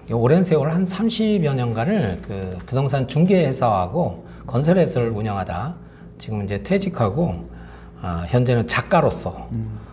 오랜 세월 한 30여 년간을 그 부동산 중개회사하고 건설회사를 운영하다 지금 이제 퇴직하고 현재는 작가로서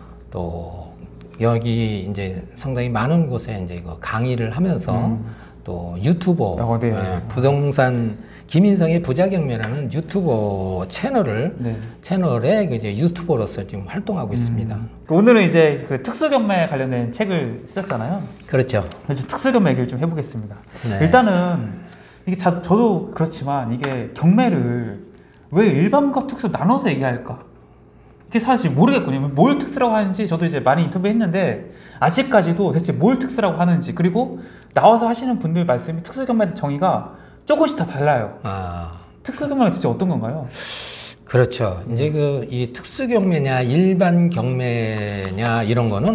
또 여기 이제 상당히 많은 곳에 이제 강의를 하면서 또 유튜버 네. 부동산 김인성의 부자경매라는 유튜버 채널에 이제 유튜버로서 지금 활동하고 있습니다. 오늘은 이제 그 특수경매 관련된 책을 쓰셨잖아요. 그렇죠. 그래서 특수경매 얘기를 좀 해보겠습니다. 네. 일단은 이게 저도 그렇지만 이게 경매를 왜 일반과 특수 나눠서 얘기할까? 이게 사실 모르겠거든요. 뭘 특수라고 하는지 저도 이제 많이 인터뷰했는데 아직까지도 대체 뭘 특수라고 하는지, 그리고 나와서 하시는 분들 말씀이 특수경매의 정의가 조금씩 다 달라요. 특수경매는 진짜 어떤 건가요? 그렇죠. 이제 이 특수경매냐 일반 경매냐 이런 거는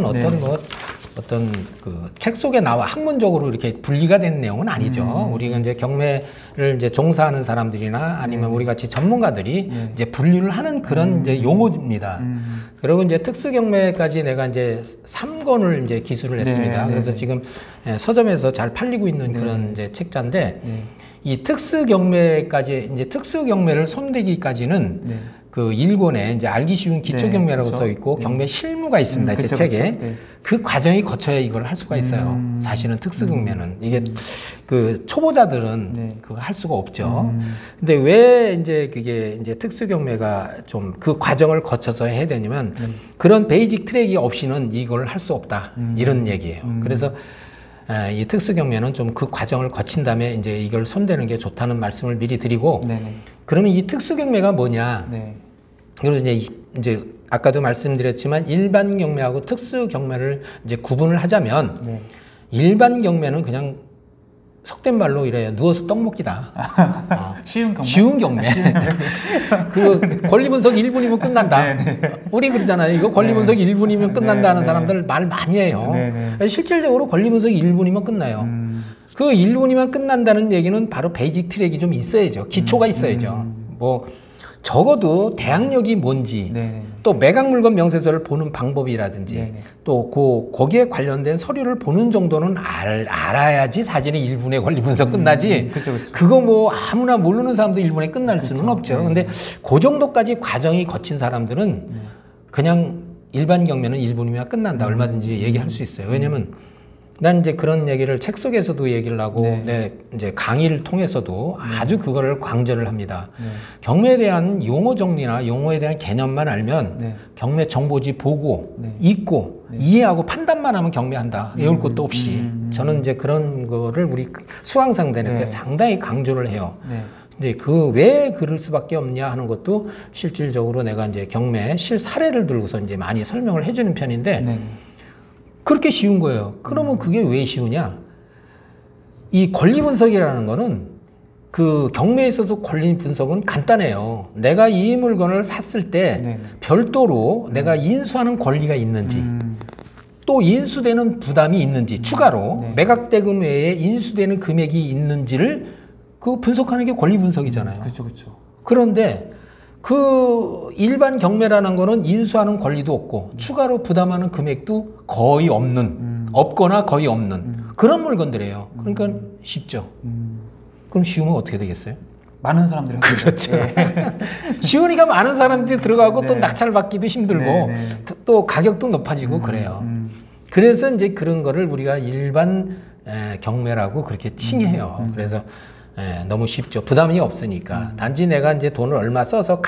어떤 그 책 속에 나와 학문적으로 이렇게 분리가 된 내용은 아니죠. 우리가 이제 경매를 이제 종사하는 사람들이나 아니면 우리 같이 전문가들이 이제 분류를 하는 그런 이제 용어입니다. 그리고 이제 특수경매까지 내가 이제 3권을 이제 기술을 했습니다. 그래서 지금 서점에서 잘 팔리고 있는 그런 이제 책자인데 이 특수경매까지 이제 특수경매를 손대기까지는 그 1권에 이제 알기 쉬운 기초경매라고 써 있고 경매 실무가 있습니다. 제 책에. 그 과정이 거쳐야 이걸 할 수가 있어요. 사실은 특수경매는 이게 그 초보자들은 그거 할 수가 없죠. 근데 왜 이제 그게 이제 특수경매가 좀 그 과정을 거쳐서 해야 되냐면 그런 베이직 트랙이 없이는 이걸 할 수 없다. 이런 얘기예요. 그래서 이 특수경매는 좀 그 과정을 거친 다음에 이제 이걸 손대는 게 좋다는 말씀을 미리 드리고, 그러면 이 특수경매가 뭐냐? 그리고 이제 아까도 말씀드렸지만 일반 경매하고 특수경매를 이제 구분을 하자면 일반 경매는 그냥 속된 말로 이래요. 누워서 떡 먹기다. 쉬운 경매. 쉬운 경매. 그 권리 분석 1분이면 끝난다. 우리 그러잖아요. 이거 권리 분석 1분이면 끝난다 하는 사람들 말 많이 해요. 실질적으로 권리 분석 1분이면 끝나요. 그 1분이면 끝난다는 얘기는 바로 베이직 트랙이 좀 있어야죠. 기초가 있어야죠. 뭐 적어도 대항력이 뭔지, 또 매각 물건 명세서를 보는 방법이라든지, 또 거기에 관련된 서류를 보는 정도는 알아야지 사진이 1분에 권리 분석 끝나지. 그거 뭐 아무나 모르는 사람도 1분에 끝날 수는 없죠. 근데 그 정도까지 과정이 거친 사람들은 그냥 일반 경매는 1분이면 끝난다. 얼마든지 얘기할 수 있어요. 왜냐면 난 이제 그런 얘기를 책 속에서도 얘기를 하고 이제 강의를 통해서도 아주 그거를 강조를 합니다. 경매에 대한 용어 정리나 용어에 대한 개념만 알면 경매 정보지 보고 읽고 이해하고 판단만 하면 경매한다. 외울 것도 없이. 저는 이제 그런 거를 우리 수강생들한테 상당히 강조를 해요. 근데 왜 그럴 수밖에 없냐 하는 것도 실질적으로 내가 이제 경매 실사례를 들고서 이제 많이 설명을 해주는 편인데 그렇게 쉬운 거예요. 그러면 그게 왜 쉬우냐? 이 권리 분석이라는 거는 그 경매에 있어서 권리 분석은 간단해요. 내가 이 물건을 샀을 때 별도로 내가 인수하는 권리가 있는지, 또 인수되는 부담이 있는지, 추가로 매각대금 외에 인수되는 금액이 있는지를 그 분석하는 게 권리 분석이잖아요. 그런데 그 일반 경매라는 거는 인수하는 권리도 없고 추가로 부담하는 금액도 거의 없거나 거의 없는 그런 물건들이에요. 그러니까 쉽죠. 그럼 쉬우면 어떻게 되겠어요? 많은 사람들이 그렇죠. 쉬우니까 많은 사람들이 들어가고 또 낙찰받기도 힘들고 또 가격도 높아지고 그래요. 그래서 이제 그런 거를 우리가 일반 경매라고 그렇게 칭해요. 그래서 너무 쉽죠. 부담이 없으니까. 단지 내가 이제 돈을 얼마 써서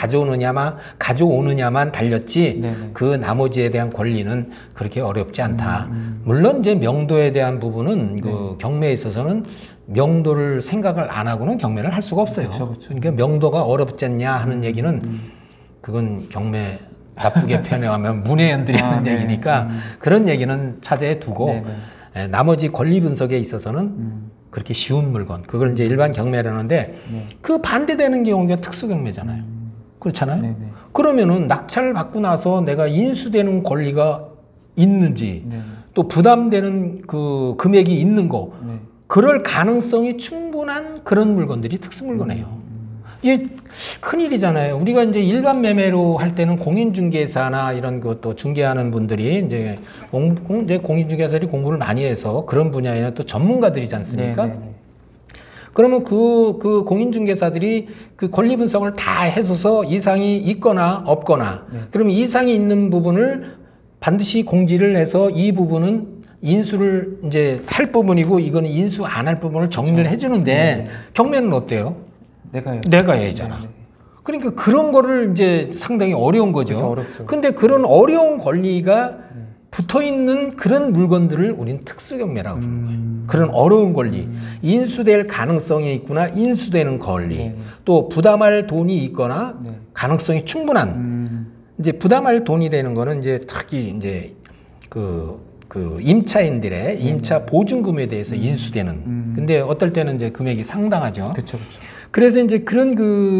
가져오느냐만 달렸지 그 나머지에 대한 권리는 그렇게 어렵지 않다. 물론 이제 명도에 대한 부분은 그 경매에 있어서는 명도를 생각을 안 하고는 경매를 할 수가 없어요. 그러니까 명도가 어렵지 않냐 하는 얘기는 그건 경매 나쁘게 표현하면 문외연들이 하는 얘기니까 그런 얘기는 차제에 두고 나머지 권리 분석에 있어서는 그렇게 쉬운 물건, 그걸 이제 일반 경매라는데 그 반대되는 경우가 특수 경매잖아요. 그렇잖아요. 그러면은 낙찰을 받고 나서 내가 인수되는 권리가 있는지 또 부담되는 그 금액이 있는 거 그럴 가능성이 충분한 그런 물건들이 특수 물건이에요. 이게 큰일이잖아요. 우리가 이제 일반 매매로 할 때는 공인중개사나 이런 것도 중개하는 분들이 이제 공인중개사들이 공부를 많이 해서 그런 분야에는 또 전문가들이지 않습니까? 네네네. 그러면 그 공인중개사들이 그 권리 분석을 다 해서서 이상이 있거나 없거나, 네. 그러면 이상이 있는 부분을 반드시 공지를 해서 이 부분은 인수를 이제 할 부분이고 이거는 인수 안 할 부분을 정리를 그렇죠. 해주는데 네. 경매는 어때요? 내가 해야잖아. 네네. 그러니까 그런 거를 이제 상당히 어려운 거죠. 그렇죠, 어렵죠. 근데 그런 어려운 권리가 붙어 있는 그런 물건들을 우리는 특수경매라고 부르는 거예요. 그런 어려운 권리, 인수될 가능성이 있구나, 인수되는 권리, 네. 또 부담할 돈이 있거나 네. 가능성이 충분한 이제 부담할 돈이라는 거는 이제 특히 이제 그 임차인들의 임차 보증금에 대해서 인수되는. 근데 어떨 때는 이제 금액이 상당하죠. 그렇죠. 그래서 이제 그런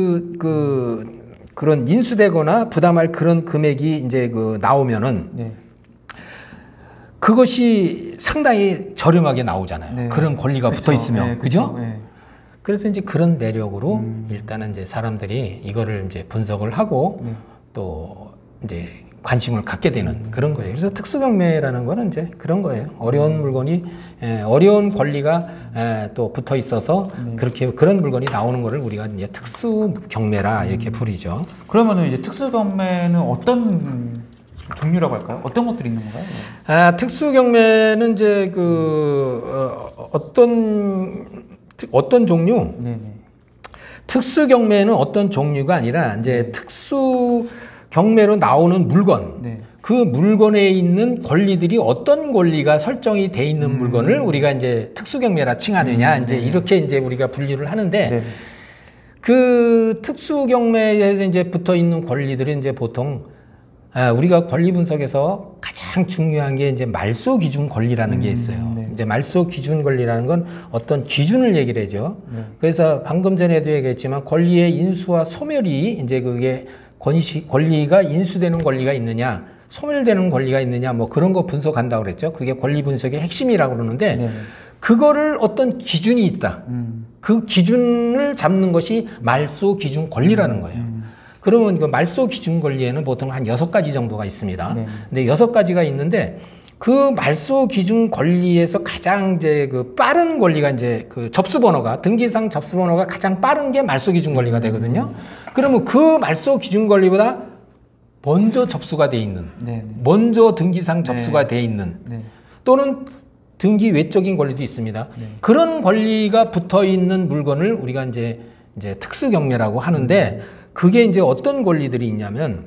그런 인수되거나 부담할 그런 금액이 이제 나오면은 네. 그것이 상당히 저렴하게 나오잖아요. 네. 그런 권리가 그렇죠. 붙어 있으면. 네, 그죠? 네. 그래서 이제 그런 매력으로 일단은 이제 사람들이 이거를 이제 분석을 하고 네. 또 이제 관심을 갖게 되는 그런 거예요. 그래서 특수경매라는 거는 이제 그런 거예요. 어려운 물건이, 어려운 권리가 또 붙어 있어서 네. 그런 물건이 나오는 거를 우리가 이제 특수경매라 이렇게 부르죠. 그러면은 이제 특수경매는 어떤 종류라고 할까요? 어떤 것들이 있는 건가요? 특수경매는 이제 어떤 종류? 네네. 특수경매는 어떤 종류가 아니라 이제 특수경매로 나오는 물건, 네. 그 물건에 있는 권리들이 어떤 권리가 설정이 돼 있는 물건을 우리가 이제 특수경매라 칭하느냐, 이제 이렇게 이제 우리가 분류를 하는데, 네네. 그 특수경매에 이제 붙어 있는 권리들이 이제 보통 우리가 권리 분석에서 가장 중요한 게 이제 말소 기준 권리라는 게 있어요. 네. 이제 말소 기준 권리라는 건 어떤 기준을 얘기를 하죠. 네. 그래서 방금 전에도 얘기했지만 권리의 인수와 소멸이 이제 그게 권리가 인수되는 권리가 있느냐, 소멸되는 권리가 있느냐, 뭐 그런 거 분석한다고 그랬죠. 그게 권리 분석의 핵심이라고 그러는데 네. 그거를 어떤 기준이 있다. 그 기준을 잡는 것이 말소 기준 권리라는 거예요. 그러면 그 말소 기준 권리에는 보통 한 6가지 정도가 있습니다. 네. 근데 6가지가 있는데 그 말소 기준 권리에서 가장 이제 그 빠른 권리가 이제 그 접수번호가, 등기상 접수번호가 가장 빠른 게 말소 기준 권리가 되거든요. 그러면 그 말소 기준 권리보다 먼저 접수가 돼 있는, 네. 먼저 등기상 접수가 돼 있는, 네. 또는 등기 외적인 권리도 있습니다. 네. 그런 권리가 붙어 있는 물건을 우리가 이제 특수경매라고 하는데 그게 이제 어떤 권리들이 있냐면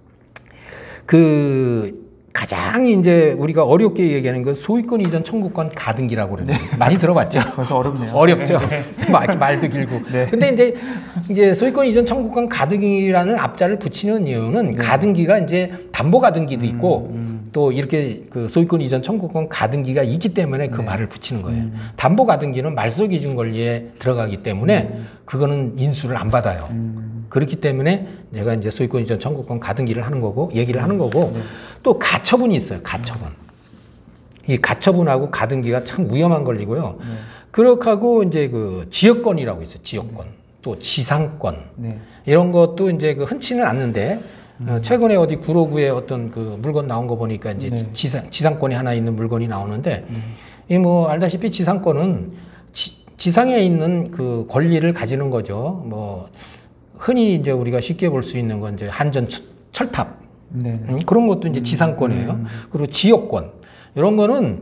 가장 이제 우리가 어렵게 얘기하는 건 소유권 이전 청구권 가등기라고 그러는데 네. 많이 들어봤죠? 벌써 어렵네요. 어렵죠. 네. 말도 길고. 네. 근데 이제 소유권 이전 청구권 가등기라는 앞자를 붙이는 이유는 네. 가등기가 이제 담보 가등기도 있고 또 이렇게 그 소유권 이전 청구권 가등기가 있기 때문에 그 말을 붙이는 거예요. 담보 가등기는 말소 기준 권리에 들어가기 때문에 그거는 인수를 안 받아요. 그렇기 때문에 제가 이제 소유권 이전 청구권 가등기를 하는 거고, 얘기를 하는 거고, 또 가처분이 있어요. 가처분. 이 가처분하고 가등기가 참 위험한 권리고요. 그렇게 하고 이제 그 지역권이라고 있어요. 지역권. 또 지상권. 이런 것도 이제 흔치는 않는데, 최근에 어디 구로구에 어떤 그 물건 나온 거 보니까 이제 지상권이 하나 있는 물건이 나오는데, 이 뭐 알다시피 지상권은 지상에 있는 그 권리를 가지는 거죠. 뭐, 흔히 이제 우리가 쉽게 볼 수 있는 건 이제 한전 철탑. 그런 것도 이제 지상권이에요. 그리고 지역권. 이런 거는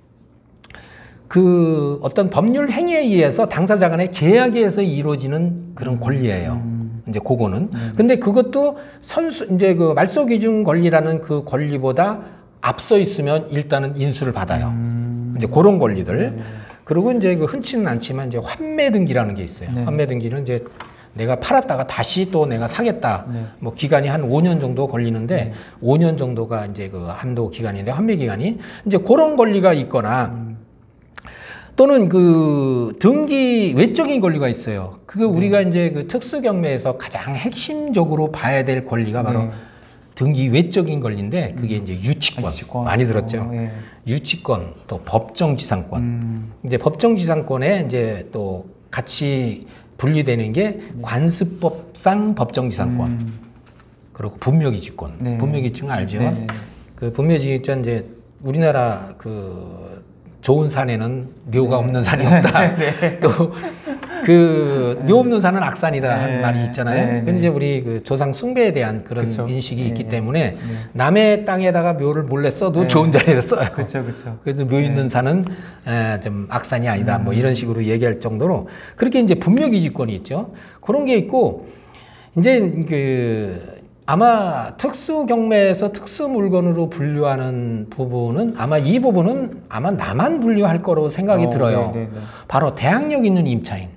그 어떤 법률 행위에 의해서 당사자 간의 계약에 의해서 이루어지는 그런 권리예요. 이제 그거는. 근데 그것도 이제 그 말소 기준 권리라는 그 권리보다 앞서 있으면 일단은 인수를 받아요. 이제 그런 권리들. 그리고 이제 그 흔치는 않지만 이제 환매 등기라는 게 있어요. 환매 등기는 이제 내가 팔았다가 다시 또 내가 사겠다. 뭐 기간이 한 5년 정도 걸리는데 5년 정도가 이제 그 한도 기간인데 환매 기간이 이제 그런 권리가 있거나 또는 그 등기 외적인 권리가 있어요. 그게 우리가 이제 그 특수경매에서 가장 핵심적으로 봐야 될 권리가 바로 등기 외적인 권리인데 그게 이제 유치권. 많이 들었죠. 유치권, 또 법정지상권. 이제 법정지상권에 이제 또 같이 분리되는 게 관습법상 법정지상권 그리고 분묘기지권. 네. 분묘기지권 알죠? 네. 그 분묘기지권 이제 우리나라 그 좋은 산에는 묘가 없는 산이 없다. 또 그 묘 없는 산은 악산이다 하는 말이 있잖아요. 근데 이제 우리 그 조상 숭배에 대한 그런 그쵸. 인식이 있기 때문에 남의 땅에다가 묘를 몰래 써도 좋은 자리에 써요. 그렇죠. 그래서 묘 있는 산은 좀 악산이 아니다. 뭐 이런 식으로 얘기할 정도로 그렇게 이제 분묘기지권이 있죠. 그런 게 있고 이제 그 아마 특수경매에서 특수물건으로 분류하는 부분은 아마 이 부분은 아마 나만 분류할 거로 생각이 들어요. 바로 대항력 있는 임차인.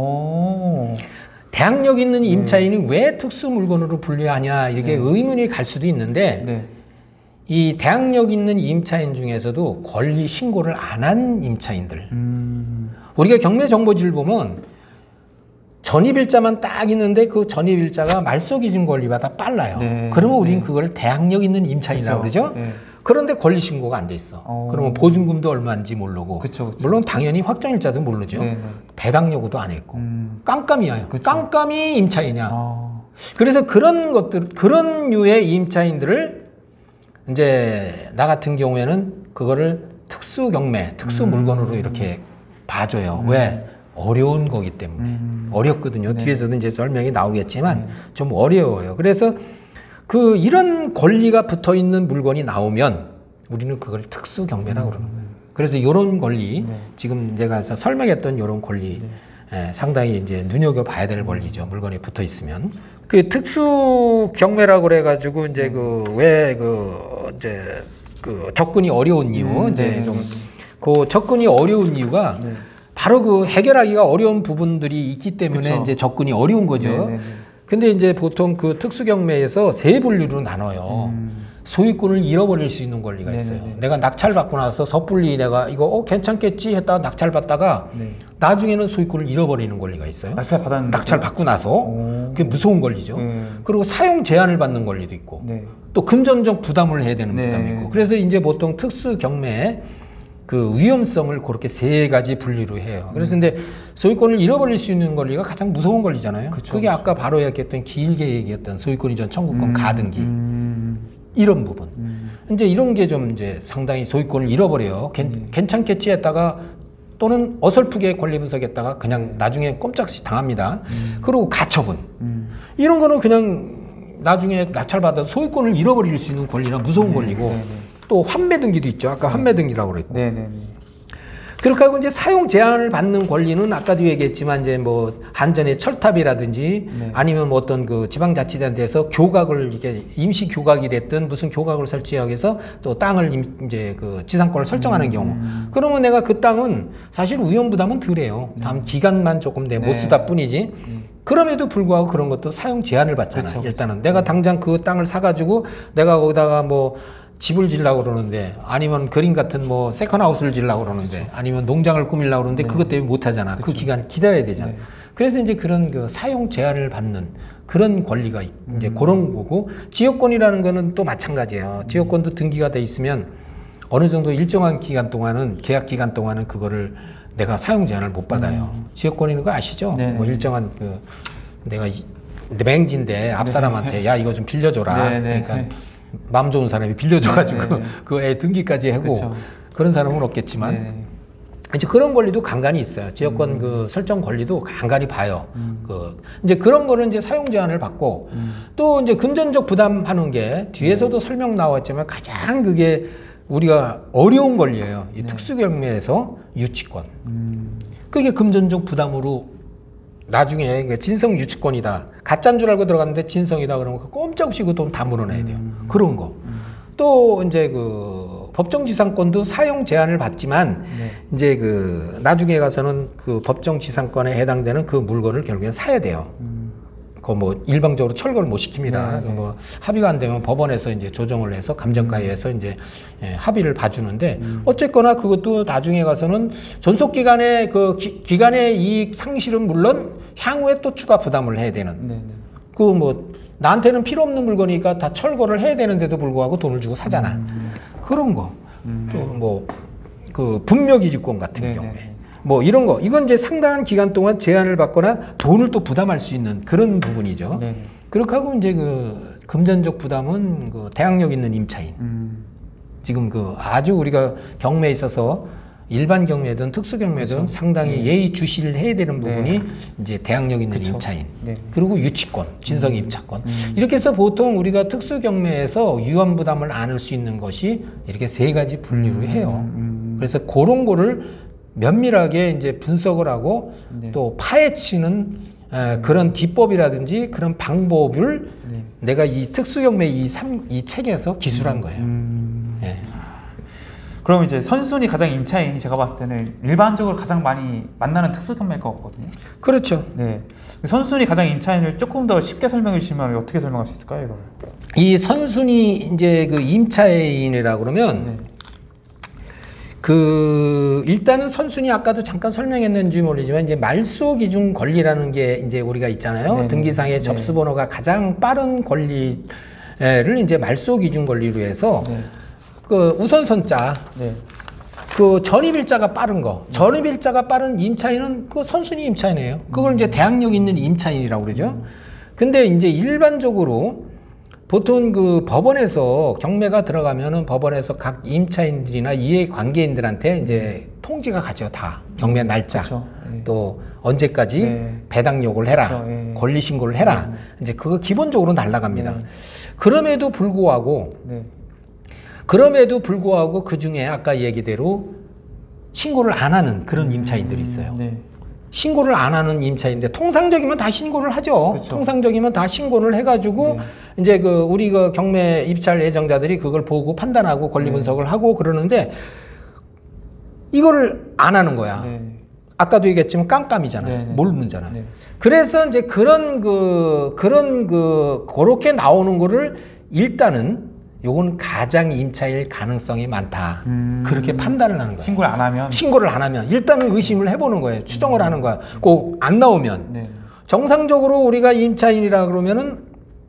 대항력 있는 임차인이 왜 특수물건으로 분류하냐 이렇게 의문이 갈 수도 있는데 이 대항력 있는 임차인 중에서도 권리 신고를 안 한 임차인들 우리가 경매정보지를 보면 전입일자만 딱 있는데 그 전입일자가 말소기준 권리보다 빨라요. 그러면 우리는 그걸 대항력 있는 임차인이라고 그러죠. 그런데 권리 신고가 안 돼 있어. 그러면 보증금도 얼마인지 모르고 물론 당연히 확정일자도 모르죠. 배당여부도 안 했고 깜깜이야. 깜깜이 임차인이야. 그래서 그런 것들 그런 류의 임차인들을 이제 나 같은 경우에는 그거를 특수경매, 특수물건으로 이렇게 봐줘요. 왜? 어려운 거기 때문에 어렵거든요. 뒤에서도 이제 설명이 나오겠지만 좀 어려워요. 그래서 그 이런 권리가 붙어 있는 물건이 나오면 우리는 그걸 특수 경매라고 그러는 거예요. 그래서 이런 권리 지금 제가 설명했던 이런 권리 상당히 이제 눈여겨 봐야 될 권리죠. 물건이 붙어 있으면 그 특수 경매라고 그래가지고 이제 그 왜 그 이제 그 접근이 어려운 이유 이제 좀 그 접근이 어려운 이유가 바로 그 해결하기가 어려운 부분들이 있기 때문에 이제 접근이 어려운 거죠. 근데 이제 보통 그 특수경매에서 세 분류로 나눠요. 소유권을 잃어버릴 수 있는 권리가 있어요. 내가 낙찰받고 나서 섣불리 내가 이거 괜찮겠지 했다가 낙찰받다가 나중에는 소유권을 잃어버리는 권리가 있어요. 낙찰받고 나서 그게 무서운 권리죠. 그리고 사용 제한을 받는 권리도 있고 또 금전적 부담을 해야 되는 부담이 있고 그래서 이제 보통 특수경매에 그 위험성을 그렇게 세 가지 분류로 해요. 그래서 근데 소유권을 잃어버릴 수 있는 권리가 가장 무서운 권리잖아요. 그게 아까 바로 얘기했던 길게 얘기했던 소유권 이전 청구권 가등기 이런 부분. 이제 이런 게 좀 이제 상당히 소유권을 잃어버려요. 괜찮겠지 했다가 또는 어설프게 권리 분석했다가 그냥 나중에 꼼짝없이 당합니다. 그리고 가처분. 이런 거는 그냥 나중에 낙찰받아서 소유권을 잃어버릴 수 있는 권리나 무서운 권리고 또 환매 등기도 있죠. 아까 환매 등기라고 그랬고. 그렇게 하고 이제 사용 제한을 받는 권리는 아까도 얘기했지만 이제 뭐 한전의 철탑이라든지 아니면 뭐 어떤 그 지방자치단체에서 교각을 이게 임시 교각이 됐든 무슨 교각을 설치하기 위해서 또 땅을 이제 그 지상권을 설정하는 경우. 그러면 내가 그 땅은 사실 위험 부담은 덜해요. 다만 기간만 조금 내 못 쓰다 뿐이지. 그럼에도 불구하고 그런 것도 사용 제한을 받잖아요. 일단은 내가 당장 그 땅을 사가지고 내가 거기다가 뭐 집을 지으려고 그러는데 아니면 그림 같은 뭐 세컨하우스를 지으려고 그러는데 아니면 농장을 꾸미려고 그러는데 그것 때문에 못 하잖아. 그 기간 기다려야 되잖아. 그래서 이제 그런 그 사용 제한을 받는 그런 권리가 이제 그런 거고 지역권이라는 거는 또 마찬가지예요. 지역권도 등기가 돼 있으면 어느 정도 일정한 기간 동안은 계약 기간 동안은 그거를 내가 사용 제한을 못 받아요. 지역권이라는 거 아시죠? 뭐 일정한 그 내가 맹지인데 앞 사람한테 야 이거 좀 빌려줘라. 그러니까 마음 좋은 사람이 빌려줘가지고 그 애 등기까지 하고 그런 사람은 없겠지만 이제 그런 권리도 간간히 있어요. 지역권 그 설정 권리도 간간히 봐요. 그 이제 그런 거는 이제 사용 제한을 받고 또 이제 금전적 부담하는 게 뒤에서도 설명 나왔지만 가장 그게 우리가 어려운 권리예요. 이 특수경매에서 유치권. 그게 금전적 부담으로 나중에 진성 유치권이다. 가짜인 줄 알고 들어갔는데 진성이다. 그러면 꼼짝없이 그 돈 다 물어내야 돼요. 그런 거. 또 이제 그 법정지상권도 사용 제한을 받지만 이제 그 나중에 가서는 그 법정지상권에 해당되는 그 물건을 결국엔 사야 돼요. 그 뭐 일방적으로 철거를 못 시킵니다. 뭐 합의가 안 되면 법원에서 이제 조정을 해서 감정가에서 이제 합의를 봐주는데 어쨌거나 그것도 나중에 가서는 존속 기간의 그 기간의 이익 상실은 물론 향후에 또 추가 부담을 해야 되는. 그 뭐 나한테는 필요 없는 물건이니까 다 철거를 해야 되는데도 불구하고 돈을 주고 사잖아. 그런 거. 또 뭐 그 분묘기지권 같은 경우에 뭐 이런 거 이건 이제 상당한 기간 동안 제한을 받거나 돈을 또 부담할 수 있는 그런 부분이죠. 네. 그렇게 하고 이제 그 금전적 부담은 그 대항력 있는 임차인. 지금 그 아주 우리가 경매에 있어서 일반 경매든 특수 경매든 그렇죠. 상당히 예의 주시를 해야 되는 부분이 네. 이제 대항력 있는 그쵸. 임차인. 네. 그리고 유치권, 진성 입차권. 이렇게 해서 보통 우리가 특수 경매에서 유언 부담을 안을 수 있는 것이 이렇게 세 가지 분류로 해요. 그래서 그런 거를 면밀하게 이제 분석을 하고 네. 또 파헤치는 그런 기법이라든지 그런 방법을 네. 내가 이 특수경매 이 책에서 기술한 거예요. 예. 그럼 이제 선순위 가장 임차인이 제가 봤을 때는 일반적으로 가장 많이 만나는 특수경매일 것 같거든요. 그렇죠. 네. 선순위 가장 임차인을 조금 더 쉽게 설명해 주시면 어떻게 설명할 수 있을까요, 이걸? 이 선순위 이제 그 임차인이라 그러면 네. 그 일단은 선순위 아까도 잠깐 설명했는지 모르지만 이제 말소 기준 권리라는 게 이제 우리가 있잖아요. 네네. 등기상의 네. 접수번호가 가장 빠른 권리를 이제 말소 기준 권리로 해서 네. 그 우선선자 네. 그 전입일자가 빠른 거, 전입일자가 빠른 임차인은 그 선순위 임차인이에요. 그걸 이제 대항력 있는 임차인이라고 그러죠. 근데 이제 일반적으로 보통 그 법원에서 경매가 들어가면은 법원에서 각 임차인들이나 이해관계인들한테 이제 통지가 가죠. 다 경매 날짜, 그쵸. 네. 또 언제까지 네. 배당 요구를 해라, 그쵸. 네. 권리 신고를 해라. 이제 그거 기본적으로 날라갑니다. 네. 그럼에도 불구하고 네. 그 중에 아까 얘기대로 신고를 안 하는 그런 임차인들이 있어요. 네. 신고를 안 하는 임차인데 통상적이면 다 신고를 하죠. 그쵸. 통상적이면 다 신고를 해가지고 네. 이제 그 우리 그 경매 입찰 예정자들이 그걸 보고 판단하고 권리 분석을 하고 그러는데 이거를 안 하는 거야. 네. 아까도 얘기했지만 깜깜이잖아요. 네. 모르잖아. 네. 그래서 이제 그렇게 나오는 거를 일단은 요건 가장 임차일 가능성이 많다. 그렇게 판단을 하는 거예요. 신고를 안 하면 신고를 안 하면 일단은 의심을 해보는 거예요. 추정을 하는 거야. 꼭 안 나오면 네. 정상적으로 우리가 임차인이라 그러면은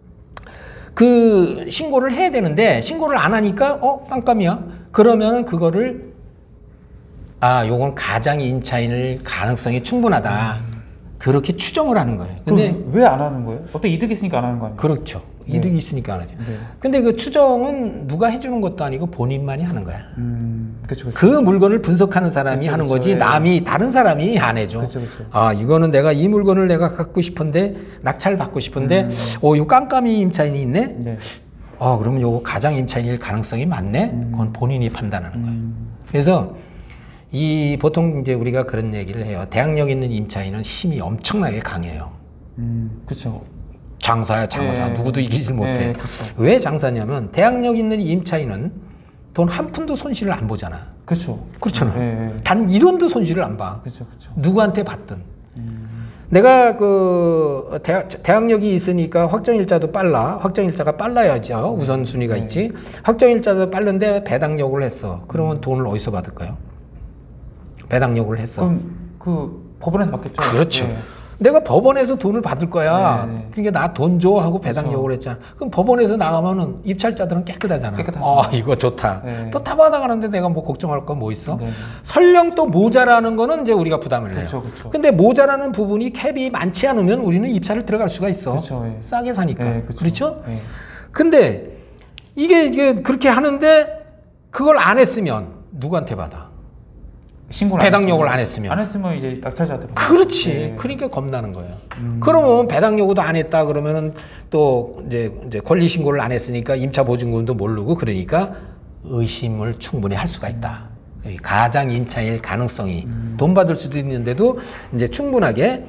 그 신고를 해야 되는데 신고를 안 하니까 깜깜이야. 그러면은 그거를 요건 가장 임차인일 가능성이 충분하다. 그렇게 추정을 하는 거예요. 근데 왜 안 하는 거예요? 어떤 이득이 있으니까 안 하는 거 아니에요? 그렇죠. 네. 이득이 있으니까 안 하죠. 네. 근데 그 추정은 누가 해주는 것도 아니고 본인만이 하는 거야. 그렇죠. 그 물건을 분석하는 사람이 그쵸, 하는 그쵸, 거지 예. 다른 사람이 안 해줘. 그쵸. 이거는 내가 이 물건을 내가 갖고 싶은데 낙찰 받고 싶은데 요 깜깜이 임차인이 있네. 네. 그러면 요거 가장 임차인일 가능성이 많네. 그건 본인이 판단하는 거예요. 그래서 이 보통 이제 우리가 그런 얘기를 해요. 대항력 있는 임차인은 힘이 엄청나게 강해요. 그렇죠. 장사야 장사. 네. 누구도 이기질 못해. 네, 그쵸. 왜 장사냐면 대항력 있는 임차인은 돈 한 푼도 손실을 안 보잖아. 그렇죠. 그렇잖아. 네. 단 1원도 손실을 안 봐. 그렇죠. 누구한테 받든. 내가 그 대항력이 있으니까 확정일자도 빨라. 확정일자가 빨라야죠. 우선순위가 네. 있지. 확정일자도 빠른데 배당 요구를 했어. 그러면 돈을 어디서 받을까요? 배당 요구를 했어. 그럼 그 법원에서 받겠죠. 그렇죠. 네. 내가 법원에서 돈을 받을 거야. 네. 그러니까 나 돈 줘 하고 배당 그렇죠. 요구를 했잖아. 그럼 법원에서 나가면은 입찰자들은 깨끗하잖아. 깨끗하죠. 이거 좋다. 네. 또 다 받아가는데 내가 뭐 걱정할 건 뭐 있어? 네. 설령 또 모자라는 거는 이제 우리가 부담을 해요. 그렇죠. 근데 모자라는 부분이 캡이 많지 않으면 우리는 입찰을 들어갈 수가 있어. 그렇죠. 예. 싸게 사니까. 네, 그렇죠? 예. 근데 이게 그렇게 하는데 그걸 안 했으면 누구한테 받아? 신고를 배당 요구를 안 안 했으면. 안 했으면 이제 낙찰자한테 받는 그렇지. 거죠. 네. 그러니까 겁나는 거예요. 그러면 배당 요구도 안 했다 그러면은 또 이제 권리 신고를 안 했으니까 임차 보증금도 모르고 그러니까 의심을 충분히 할 수가 있다. 가장 임차일 가능성이 돈 받을 수도 있는데도 이제 충분하게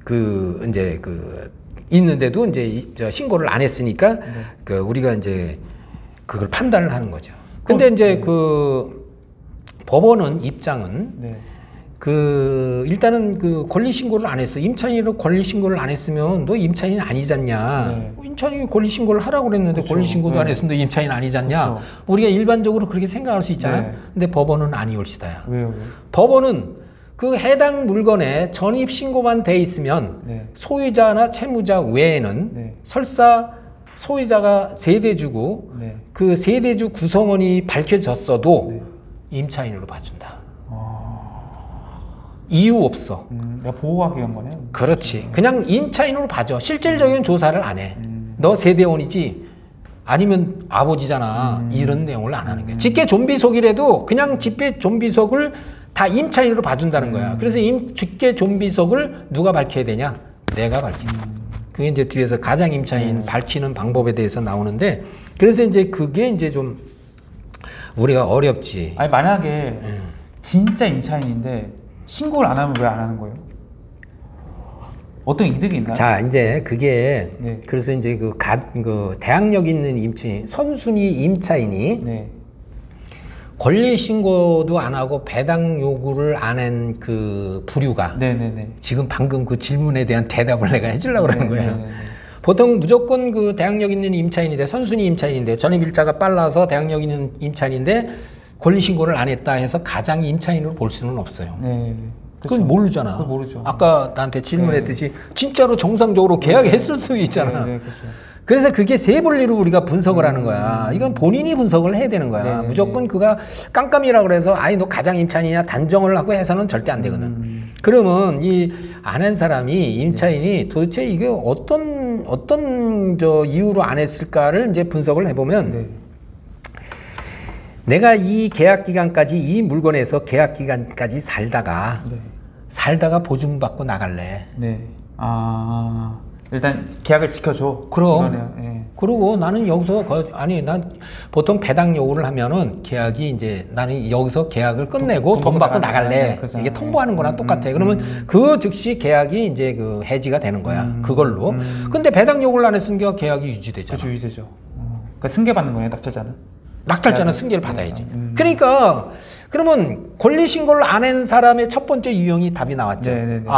있는데도 이제 신고를 안 했으니까 그 우리가 이제 그걸 판단을 하는 거죠. 근데 이제 법원은 입장은 네. 일단은 권리 신고를 안 했어. 임차인으로 권리 신고를 안 했으면 너 임차인 아니잖냐. 네. 임차인이 권리 신고를 하라고 그랬는데 그쵸. 권리 신고도 안 네. 했으면 너 임차인 아니잖냐. 그쵸. 우리가 일반적으로 그렇게 생각할 수 있잖아. 네. 근데 법원은 아니올시다야. 왜요? 법원은 그 해당 물건에 전입 신고만 돼 있으면 네. 소유자나 채무자 외에는 네. 설사 소유자가 세대주고 네. 그 세대주 구성원이 밝혀졌어도 네. 임차인으로 봐준다. 이유 없어. 보호하기 위한 거네요. 그렇지. 그냥 임차인으로 봐줘. 실질적인 조사를 안 해. 너 세대원이지? 아니면 아버지잖아. 이런 내용을 안 하는 거야. 직계 좀비속이라도 그냥 직계 좀비속을 다 임차인으로 봐준다는 거야. 그래서 직계 좀비속을 누가 밝혀야 되냐? 내가 밝혀. 그게 이제 뒤에서 가장 임차인 밝히는 방법에 대해서 나오는데, 그래서 이제 그게 이제 좀 우리가 어렵지. 아니 만약에 진짜 임차인인데 신고를 안 하면 왜 안 하는 거예요? 어떤 이득이 있나요? 자, 이제 그게 그래서 이제 그 대항력 있는 임차인, 선순위 임차인이 권리 신고도 안 하고 배당 요구를 안 한 그 부류가 지금 방금 그 질문에 대한 대답을 내가 해주려고 그러는 거예요. 보통 무조건 그 대항력 있는 임차인인데, 선순위 임차인인데, 전입일자가 빨라서 대항력 있는 임차인인데 권리 신고를 안 했다 해서 가장 임차인으로 볼 수는 없어요. 그건 모르잖아. 그건 모르죠. 아까 나한테 질문했듯이 진짜로 정상적으로 계약했을 수 있잖아. 그래서 그게 세 분리로 우리가 분석을 하는 거야. 이건 본인이 분석을 해야 되는 거야. 무조건 그가 깜깜이라 그래서 아이 너 가장 임차인이냐 단정을 하고 해서는 절대 안 되거든. 그러면 이 안 한 사람이 임차인이 도대체 이게 어떤 저 이유로 안 했을까를 이제 분석을 해보면 내가 이 계약 기간까지 이 물건에서 계약 기간까지 살다가 보증받고 나갈래. 일단 계약을 지켜줘. 그럼. 그리고 나는 여기서 난 보통 배당 요구를 하면은 계약이 이제 나는 여기서 계약을 끝내고 돈 받고 나갈래. 이게 통보하는 거랑 똑같아. 그러면 그 즉시 계약이 이제 그 해지가 되는 거야. 그걸로. 근데 배당 요구를 안 했으니까 계약이 유지되잖아. 그렇죠, 유지되죠. 그러니까 승계 받는 거예요, 낙찰자는. 낙찰자는 승계를 받아야지. 그러니까 그러면 권리 신고를 안 한 사람의 첫 번째 유형이 답이 나왔죠.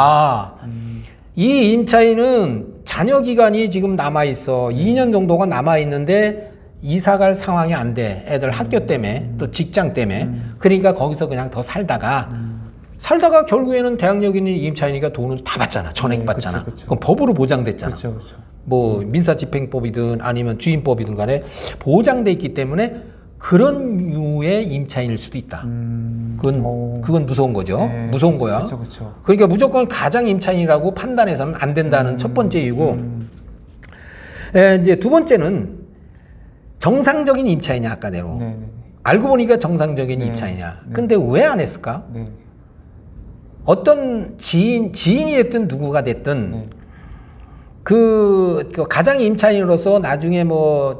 이 임차인은 잔여 기간이 지금 남아있어. 2년 정도가 남아있는데 이사갈 상황이 안 돼. 애들 학교 때문에 또 직장 때문에. 그러니까 거기서 그냥 더 살다가 결국에는 대항력 있는 임차인이니까 돈을 다 받잖아. 전액 받잖아. 그럼 법으로 보장됐잖아. 뭐 민사집행법이든 아니면 주임법이든 간에 보장돼 있기 때문에 그런 류의 임차인일 수도 있다. 그건 무서운 거죠. 무서운 거야. 그러니까 무조건 가장 임차인이라고 판단해서는 안 된다는 첫 번째 이유고, 이제 두 번째는 정상적인 임차인이냐, 아까대로. 알고 보니까 정상적인 임차인이냐. 근데 왜 안 했을까? 어떤 지인이 됐든 누구가 됐든 그 가장 임차인으로서 나중에 뭐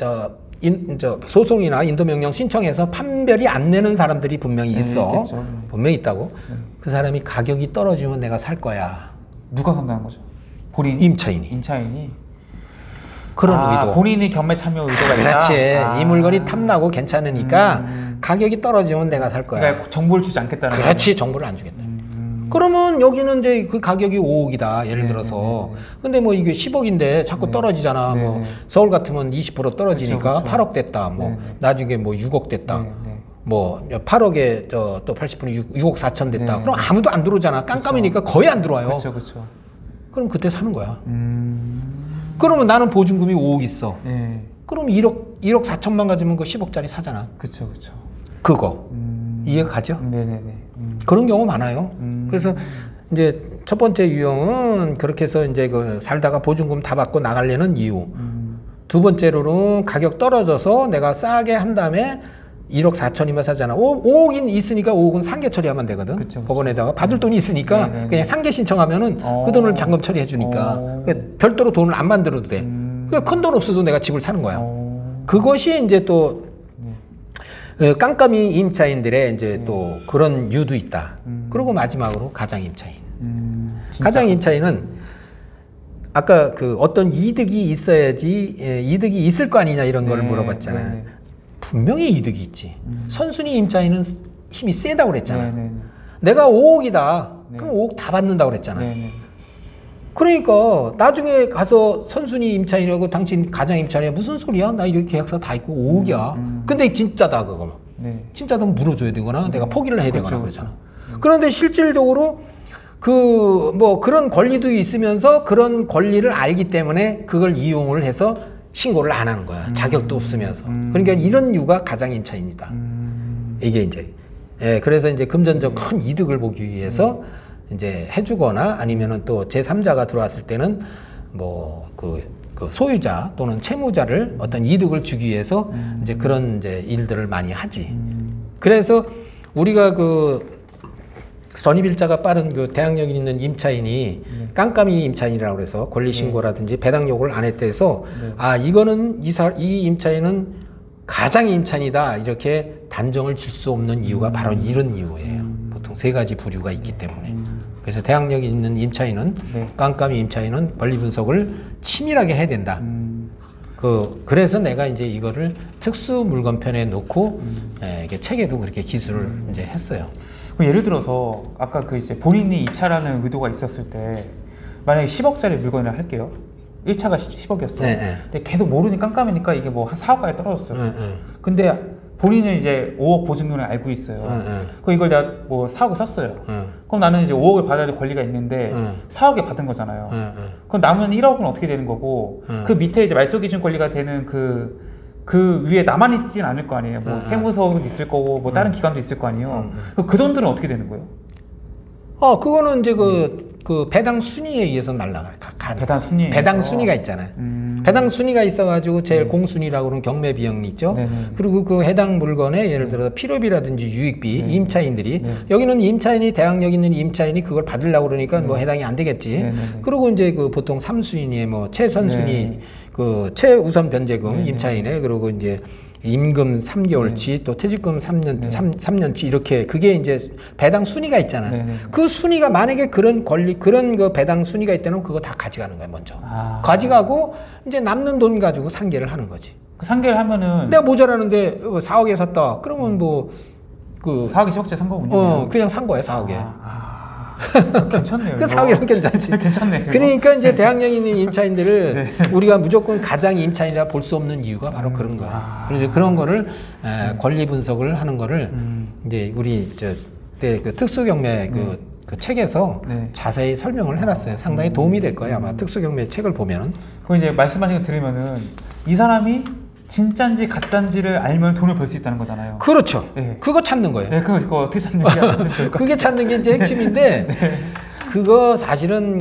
소송이나 인도명령 신청해서 판별이 안 내는 사람들이 분명히 있어. 분명히 있다고. 그 사람이 가격이 떨어지면 내가 살 거야. 누가 판단한 거죠? 본인? 임차인이? 그런 의도. 본인이 경매 참여 의도가 있다? 그렇지. 이 물건이 탐나고 괜찮으니까 가격이 떨어지면 내가 살 거야. 그러니까 정보를 주지 않겠다는 거야. 그렇지. 정보를 안 주겠다. 그러면 여기는 이제 그 가격이 5억이다. 예를 들어서. 근데 뭐 이게 10억인데 자꾸 떨어지잖아. 뭐 서울 같으면 20% 떨어지니까 8억 됐다. 뭐 나중에 뭐 6억 됐다. 뭐 8억에 또 80% 6억 4천 됐다. 그럼 아무도 안 들어오잖아. 깜깜이니까 거의 안 들어와요. 그럼 그때 사는 거야. 그러면 나는 보증금이 5억 있어. 그럼 1억 4천만 가지면 그 10억짜리 사잖아. 그거. 이해가 가죠? 그런 경우 많아요. 그래서 이제 첫 번째 유형은 그렇게 해서 이제 그 살다가 보증금 다 받고 나가려는 이유. 두 번째로는 가격 떨어져서 내가 싸게 한 다음에 1억 4천이면 사잖아. 5억이 있으니까 5억은 상계 처리하면 되거든. 법원에다가 받을 돈이 있으니까 그냥 상계 신청하면은 그 돈을 잔금 처리해 주니까 별도로 돈을 안 만들어도 돼. 그러니까 큰 돈 없어도 내가 집을 사는 거야. 그것이 이제 또 깜깜이 임차인들의 이제 또 그런 유도 있다. 그리고 마지막으로 가장 임차인. 가장 임차인은 아까 그 어떤 이득이 있어야지 이득이 있을 거 아니냐 이런 걸 물어봤잖아요. 분명히 이득이 있지. 선순위 임차인은 힘이 세다고 그랬잖아. 내가 5억이다. 그럼 5억 다 받는다고 그랬잖아. 그러니까 나중에 가서 선순위 임차인이라고 당신 가장 임차인이야 무슨 소리야? 나 이렇게 계약서 다 있고 5억이야. 근데 진짜다 그거. 진짜다 물어줘야 되거나 내가 포기를 해야 되거나 그러잖아. 그런데 실질적으로 그 뭐 그런 권리도 있으면서 그런 권리를 알기 때문에 그걸 이용을 해서 신고를 안 하는 거야. 자격도 없으면서. 그러니까 이런 이유가 가장 임차인이다. 이게 이제 예, 그래서 이제 금전적 큰 이득을 보기 위해서 이제 해주거나 아니면은 또 제3자가 들어왔을 때는 뭐 그 소유자 또는 채무자를 어떤 이득을 주기 위해서 이제 그런 이제 일들을 많이 하지. 그래서 우리가 그 전입일자가 빠른 그 대항력 있는 임차인이 깜깜이 임차인이라고 그래서 권리신고라든지 배당 요구를 안 했다 해서 아, 이거는 이 임차인은 가장 임차인이다 이렇게 단정을 질 수 없는 이유가 바로 이런 이유예요. 보통 3가지 부류가 있기 때문에. 그래서 대항력이 있는 임차인은 깜깜이 임차인은 권리 분석을 치밀하게 해야 된다. 그래서 내가 이제 이거를 특수 물건편에 놓고 이게 책에도 그렇게 기술을 이제 했어요. 예를 들어서 아까 그 이제 본인이 입찰하는 의도가 있었을 때 만약에 10억짜리 물건을 할게요. 1차가 10억이었어. 근데 계속 모르니 깜깜이니까 이게 뭐 한 4억까지 떨어졌어요. 근데 본인은 이제 5억 보증금을 알고 있어요. 그럼 이걸 내가 뭐 4억을 썼어요. 그럼 나는 이제 5억을 받아야 될 권리가 있는데 4억에 받은 거잖아요. 그럼 남은 1억은 어떻게 되는 거고 그 밑에 이제 말소 기준 권리가 되는 그 위에 나만 있진 않을 거 아니에요. 뭐 세무서도 있을 거고 뭐 다른 기관도 있을 거 아니에요. 그 돈들은 어떻게 되는 거예요? 그거는 이제 그 배당 순위에 의해서 날라가. 배당 순위. 배당 순위가 있잖아요. 배당 순위가 있어가지고 제일 공순위라고 그러는 경매 비용이 있죠. 그리고 그 해당 물건에 예를 들어서 필요비라든지 유익비, 임차인들이 여기는 임차인이 대항력 있는 임차인이 그걸 받으려고 그러니까 뭐 해당이 안 되겠지. 그리고 이제 그 보통 3순위에 뭐 최선순위, 그 최우선 변제금 임차인에 그리고 이제 임금 3개월치 또 퇴직금 3년치 이렇게 그게 이제 배당 순위가 있잖아요. 그 순위가 만약에 그런 그 배당 순위가 있다면 그거 다 가져가는 거예요, 먼저. 가져가고 이제 남는 돈 가지고 상계를 하는 거지. 그 상계를 하면은 내가 모자라는데 4억에 샀다. 그러면 뭐 그 4억에 10억째 산 거군요. 그냥 산 거예요, 4억에. 괜찮네요. 그 4억에는 괜찮지. 괜찮네. 그러니까 이제 대항력 있는 임차인들을 우리가 무조건 가장 임차인이라 볼 수 없는 이유가 바로 그런 거야. 그래서 그런 거를 권리 분석을 하는 거를 이제 우리 그 특수경매 그 책에서 자세히 설명을 해놨어요. 상당히 도움이 될 거예요. 아마 특수경매 책을 보면은. 그럼 이제 말씀하신 거 들으면은 이 사람이 진짠지 가짠지를 알면 돈을 벌 수 있다는 거잖아요. 그렇죠. 그거 찾는 거예요. 그거 어떻게 찾는지 그게 찾는 게 이제 핵심인데 그거 사실은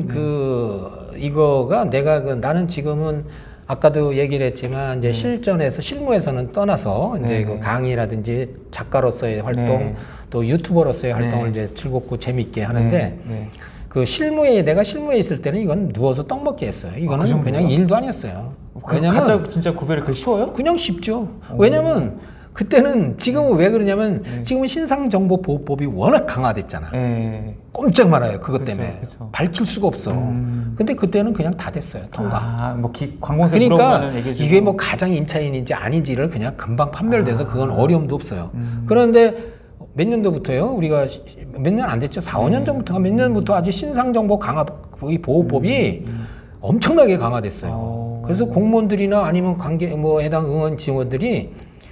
이거가 내가 나는 지금은 아까도 얘기를 했지만 이제 실무에서는 떠나서 이제 그 강의라든지 작가로서의 활동 또 유튜버로서의 활동을 이제 즐겁고 재밌게 하는데 그 내가 실무에 있을 때는 이건 누워서 떡 먹기 했어요. 이거는 그냥 일도 아니었어요. 왜냐면 가짜 진짜 구별이 쉬워요? 그냥 쉽죠. 왜냐면 그때는 지금은 왜 그러냐면 지금은 신상정보보호법이 워낙 강화됐잖아. 꼼짝 말아요. 그것 때문에. 밝힐 수가 없어. 근데 그때는 그냥 다 됐어요. 통과. 뭐 관공서에 그러니까 물어보면 얘기해주고. 이게 뭐 가장 임차인인지 아닌지를 그냥 금방 판별돼서 그건 어려움도 없어요. 그런데 몇 년도부터요? 우리가 몇 년 안 됐죠? 4, 5년 전부터가 몇 년부터 아주 신상정보 보호법이 엄청나게 강화됐어요. 그래서 공무원들이나 아니면 해당 응원 지원들이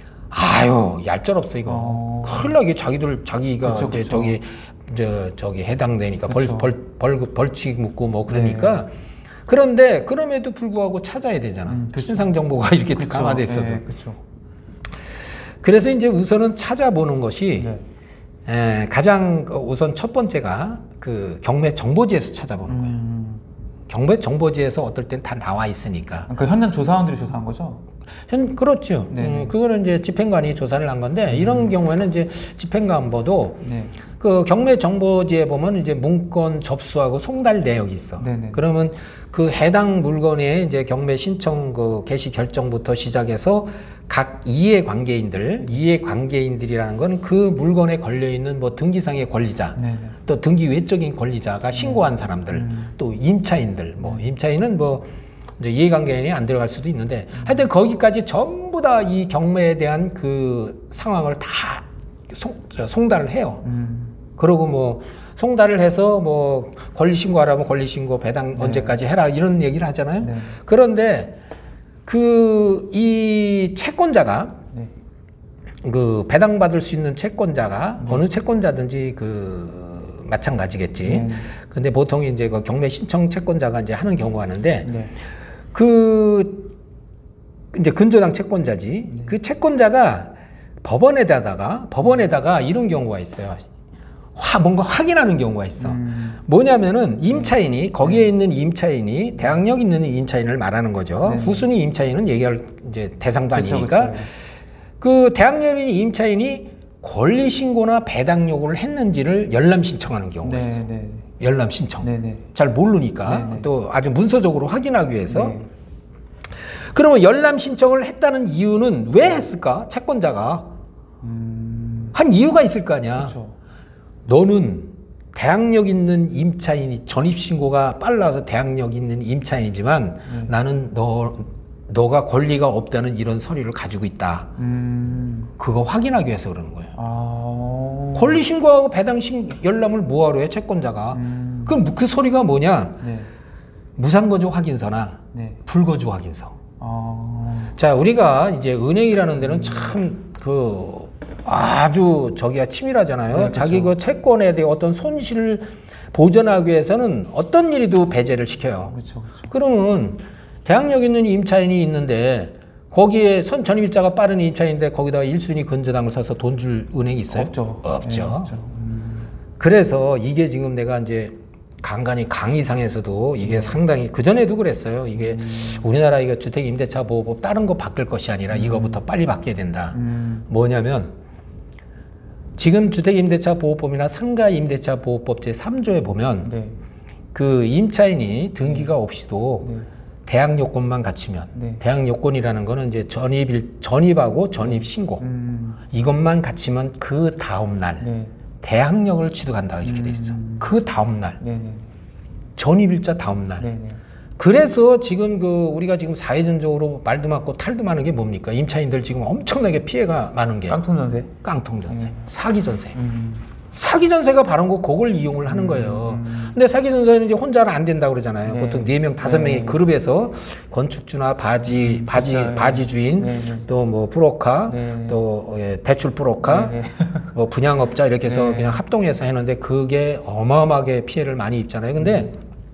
얄짤없어 이거. 큰일 나게 자기가 그쵸. 저기 해당되니까 벌칙 묻고 뭐 그러니까. 그런데 그럼에도 불구하고 찾아야 되잖아. 신상정보가 이렇게 강화돼 있어도. 그래서 이제 우선은 찾아보는 것이 가장 우선 첫 번째가 그 경매 정보지에서 찾아보는 거예요. 경매 정보지에서 어떨 땐 다 나와 있으니까. 그 현장 조사원들이 조사한 거죠? 그렇죠. 그거는 이제 집행관이 조사를 한 건데 이런 경우에는 이제 집행관보도 그 경매 정보지에 보면 이제 문건 접수하고 송달 내역이 있어. 그러면 그 해당 물건의 이제 경매 신청 그 개시 결정부터 시작해서 각 이해관계인들이라는 건 그 물건에 걸려있는 뭐 등기상의 권리자, 또 등기 외적인 권리자가 신고한 사람들, 또 임차인들, 뭐 임차인은 뭐 이제 이해관계인이 안 들어갈 수도 있는데 하여튼 거기까지 전부 다 이 경매에 대한 그 상황을 다 송달을 해요. 그러고 뭐 송달을 해서 뭐 권리신고하라면 권리신고, 배당 언제까지 해라 이런 얘기를 하잖아요. 그런데 이 채권자가 그 배당받을 수 있는 채권자가 어느 채권자든지 그 마찬가지겠지. 근데 보통 이제 그 경매 신청 채권자가 이제 하는 경우가 하는데 그 이제 근저당 채권자지. 그 채권자가 법원에다가 이런 경우가 있어요. 뭔가 확인하는 경우가 있어. 뭐냐면은 임차인이 거기에 있는 임차인이 대항력 있는 임차인을 말하는 거죠. 네. 후순위 임차인은 얘기할 이제 대상도 그쵸, 아니니까. 그쵸. 그 대항력 있는 임차인이 권리 신고나 배당 요구를 했는지를 열람 신청하는 경우가 있어. 네. 열람 신청. 네. 잘 모르니까 네. 또 아주 문서적으로 확인하기 위해서. 네. 그러면 열람 신청을 했다는 이유는 왜 했을까? 채권자가 한 이유가 있을 거 아니야. 그렇죠. 너는 대항력 있는 임차인이 전입신고가 빨라서 대항력 있는 임차인이지만 나는 너가 권리가 없다는 이런 서류를 가지고 있다. 그거 확인하기 위해서 그러는 거예요. 권리신고하고 열람을 뭐하러 해 채권자가. 그럼 그 소리가 뭐냐. 네. 무상거주 확인서나 네. 불거주 확인서. 자, 우리가 이제 은행이라는 데는 참 아주 저기가 치밀하잖아요. 네, 자기 그 채권에 대해 어떤 손실을 보전하기 위해서는 어떤 일이도 배제를 시켜요. 그렇죠. 그러면 대항력 있는 임차인이 있는데 거기에 전입일자가 빠른 임차인인데 거기다가 1순위 근저당을 사서 돈 줄 은행이 있어요? 없죠. 없죠. 네, 없죠. 그래서 이게 지금 내가 이제 간간히 강의상에서도 이게 상당히 그전에도 그랬어요. 이게 우리나라 이거 주택임대차보호법 다른 거 바뀔 것이 아니라 이거부터 빨리 바뀌어야 된다. 뭐냐면 지금 주택임대차보호법이나 상가임대차보호법 제3조에 보면 네. 그 임차인이 등기가 없이도 네. 대항 요건만 갖추면 네. 대항 요건이라는 거는 이제 전입하고 전입 신고 이것만 갖추면 그 다음 날 네. 대항력을 취득한다 이렇게 돼 있어. 그 다음 날 네. 전입일자 다음 날. 네. 그래서 지금 우리가 지금 사회전적으로 말도 많고 탈도 많은 게 뭡니까? 임차인들 지금 엄청나게 피해가 많은 게 깡통전세. 깡통전세, 사기전세. 사기전세가 바로 그걸 이용을 하는 거예요. 근데 사기전세는 이제 혼자는 안 된다고 그러잖아요. 네. 보통 4명, 5명의 그룹에서 건축주나 바지 주인, 또 뭐 브로커, 또 대출 브로커, 뭐 분양업자 이렇게 해서 그냥 합동해서 했는데 그게 어마어마하게 피해를 많이 입잖아요. 근데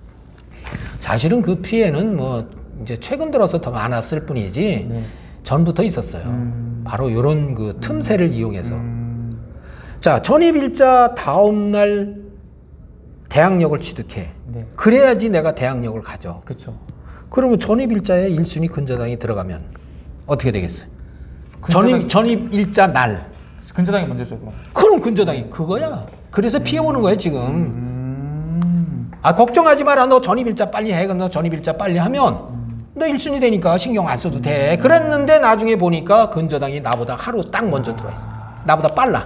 사실은 그 피해는 뭐 이제 최근 들어서 더 많았을 뿐이지 전부터 있었어요. 바로 이런 그 틈새를 이용해서. 자, 전입일자 다음날 대항력을 취득해. 네. 그래야지 내가 대항력을 가져. 그렇죠. 그러면 전입일자에 1순위 근저당이 들어가면 어떻게 되겠어요? 전입일자 날. 근저당이 먼저죠. 그럼 근저당이 그거야. 그래서 피해보는 거야 지금. 걱정하지 마라. 너 전입일자 빨리 해. 너 전입일자 빨리 하면 너 1순위 되니까 신경 안 써도 돼. 그랬는데 나중에 보니까 근저당이 나보다 하루 딱 먼저 들어와 있어. 나보다 빨라.